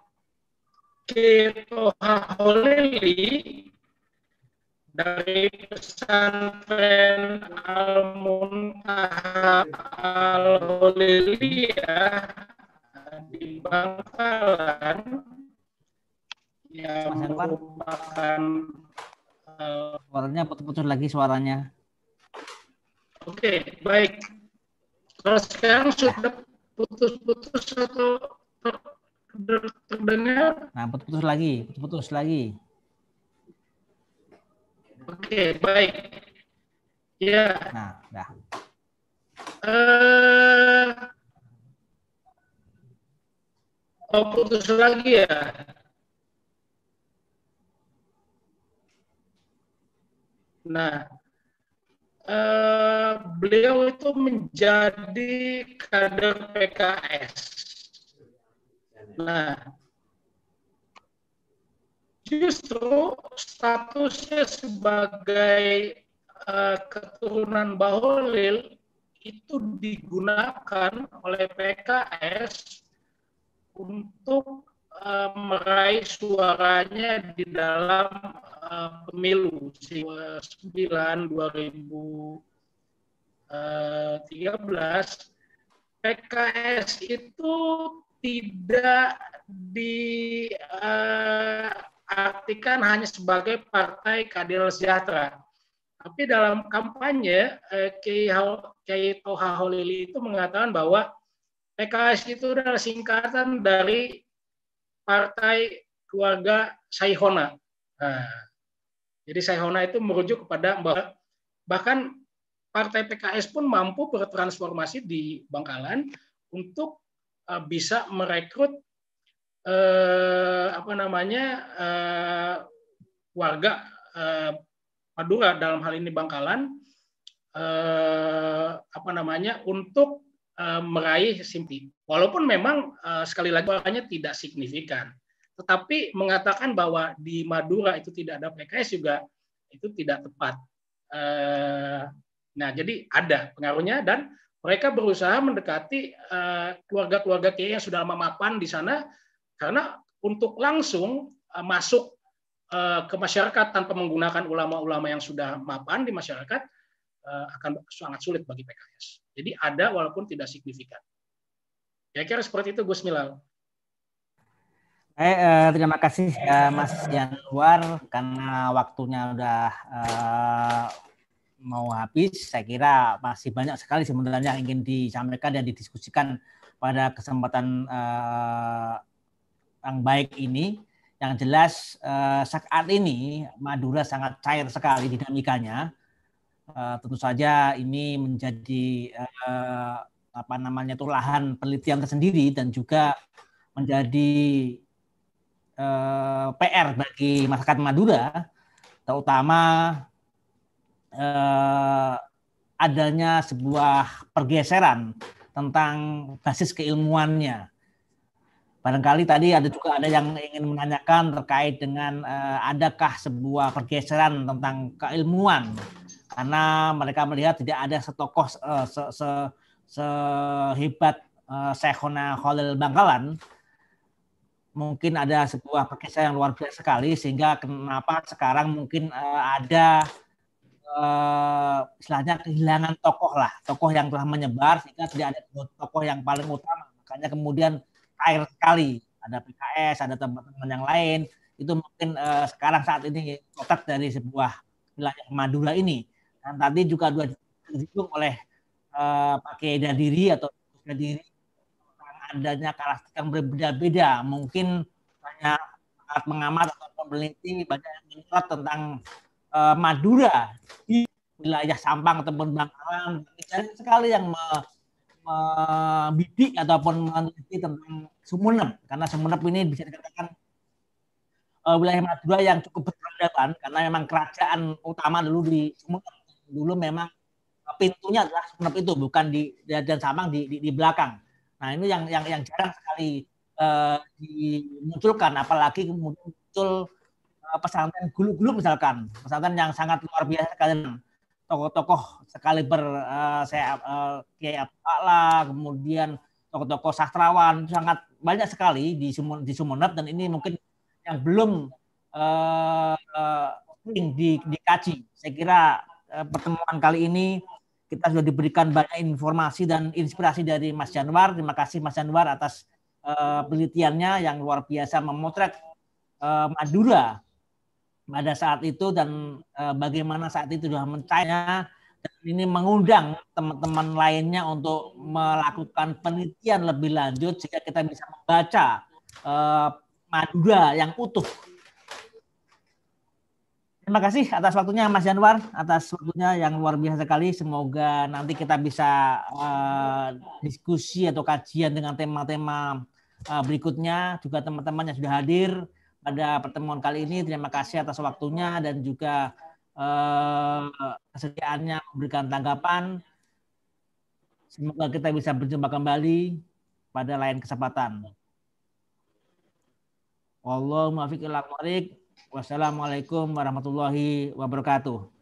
Ketoha Holili dari pesantren Al-Muntaha Al-Holiliyah di Bangkalan yang merupakan uh, suaranya putus-putus lagi suaranya. Oke, baik. Kalau sekarang sudah putus-putus atau terdengar? Nah, putus-putus lagi, putus-putus lagi. Oke, baik. Ya. Nah, dah. Uh, oh, putus lagi ya. Nah, uh, beliau itu menjadi kader P K S. Nah, justru statusnya sebagai uh, keturunan Baholil itu digunakan oleh P K S untuk uh, meraih suaranya di dalam uh, pemilu sembilan dua ribu tiga belas. P K S itu tidak diartikan uh, hanya sebagai partai keadilan sejahtera. Tapi dalam kampanye, eh, Kiai Toha Holili itu mengatakan bahwa P K S itu adalah singkatan dari Partai Keluarga Saihona. Nah, jadi Saihona itu merujuk kepada bahwa bahkan Partai P K S pun mampu bertransformasi di Bangkalan untuk uh, bisa merekrut uh, apa namanya uh, warga uh, Madura, dalam hal ini Bangkalan, uh, apa namanya untuk uh, meraih simpati. Walaupun memang uh, sekali lagi warnanya tidak signifikan, tetapi mengatakan bahwa di Madura itu tidak ada P K S juga itu tidak tepat. Uh, nah, jadi ada pengaruhnya dan mereka berusaha mendekati uh, keluarga-keluarga Kiai yang sudah lama mapan di sana, karena untuk langsung uh, masuk uh, ke masyarakat tanpa menggunakan ulama-ulama yang sudah mapan di masyarakat uh, akan sangat sulit bagi P K S. Jadi ada walaupun tidak signifikan. Ya kira seperti itu, Gus Milal. Eh, eh, terima kasih ya, Mas Yanuar, karena waktunya udah eh, mau habis. Saya kira masih banyak sekali sebenarnya yang ingin disampaikan dan didiskusikan pada kesempatan eh, yang baik ini. Yang jelas eh, saat ini Madura sangat cair sekali dinamikanya. Eh, tentu saja ini menjadi eh, apa namanya itu lahan penelitian tersendiri dan juga menjadi eh, P R bagi masyarakat Madura, terutama eh, adanya sebuah pergeseran tentang basis keilmuannya. Barangkali tadi ada juga ada yang ingin menanyakan terkait dengan eh, adakah sebuah pergeseran tentang keilmuan, karena mereka melihat tidak ada setokoh eh, se, se, sehebat eh, Syekhona Holil Bangkalan. Mungkin ada sebuah pergeseran yang luar biasa sekali, sehingga kenapa sekarang mungkin uh, ada uh, istilahnya kehilangan tokoh lah, tokoh yang telah menyebar sehingga tidak ada tokoh yang paling utama. Makanya kemudian cair sekali, ada P K S, ada teman-teman yang lain, itu mungkin uh, sekarang saat ini otak dari sebuah wilayah Madura ini. Dan tadi juga sudah disinggung oleh uh, Pak Kiai Dadiri atau Dadiri, adanya karakteristik yang berbeda-beda. Mungkin banyak pengamat atau peneliti banyak yang menyorot tentang uh, Madura di wilayah Sampang ataupun Bangkalan. Banyak sekali yang membidik ataupun meneliti tentang Sumenep, karena Sumenep ini bisa dikatakan uh, wilayah Madura yang cukup berperadaban, karena memang kerajaan utama dulu di Sumenep. Dulu memang pintunya adalah Sumenep itu, bukan di dan Sampang di, di, di belakang. Nah ini yang yang yang jarang sekali uh, dimunculkan, apalagi kemudian muncul pesantren gulu-gulu misalkan, pesantren yang sangat luar biasa sekali, tokoh-tokoh sekali ber uh, saya uh, Kiai Abdul A'la, kemudian tokoh-tokoh sastrawan sangat banyak sekali di Sumeneb, di Sumeneb dan ini mungkin yang belum uh, uh, di, dikaji. Saya kira uh, pertemuan kali ini kita sudah diberikan banyak informasi dan inspirasi dari Mas Janwar. Terima kasih Mas Janwar atas uh, penelitiannya yang luar biasa memotret uh, Madura pada saat itu dan uh, bagaimana saat itu sudah mencainya, dan ini mengundang teman-teman lainnya untuk melakukan penelitian lebih lanjut sehingga kita bisa membaca uh, Madura yang utuh. Terima kasih atas waktunya Mas Janwar, atas waktunya yang luar biasa sekali. Semoga nanti kita bisa uh, diskusi atau kajian dengan tema-tema uh, berikutnya. Juga teman-teman yang sudah hadir pada pertemuan kali ini, terima kasih atas waktunya dan juga uh, kesediaannya memberikan tanggapan. Semoga kita bisa berjumpa kembali pada lain kesempatan. Wallahul muwaffiq ila aqwamit thoriq. Wassalamualaikum warahmatullahi wabarakatuh.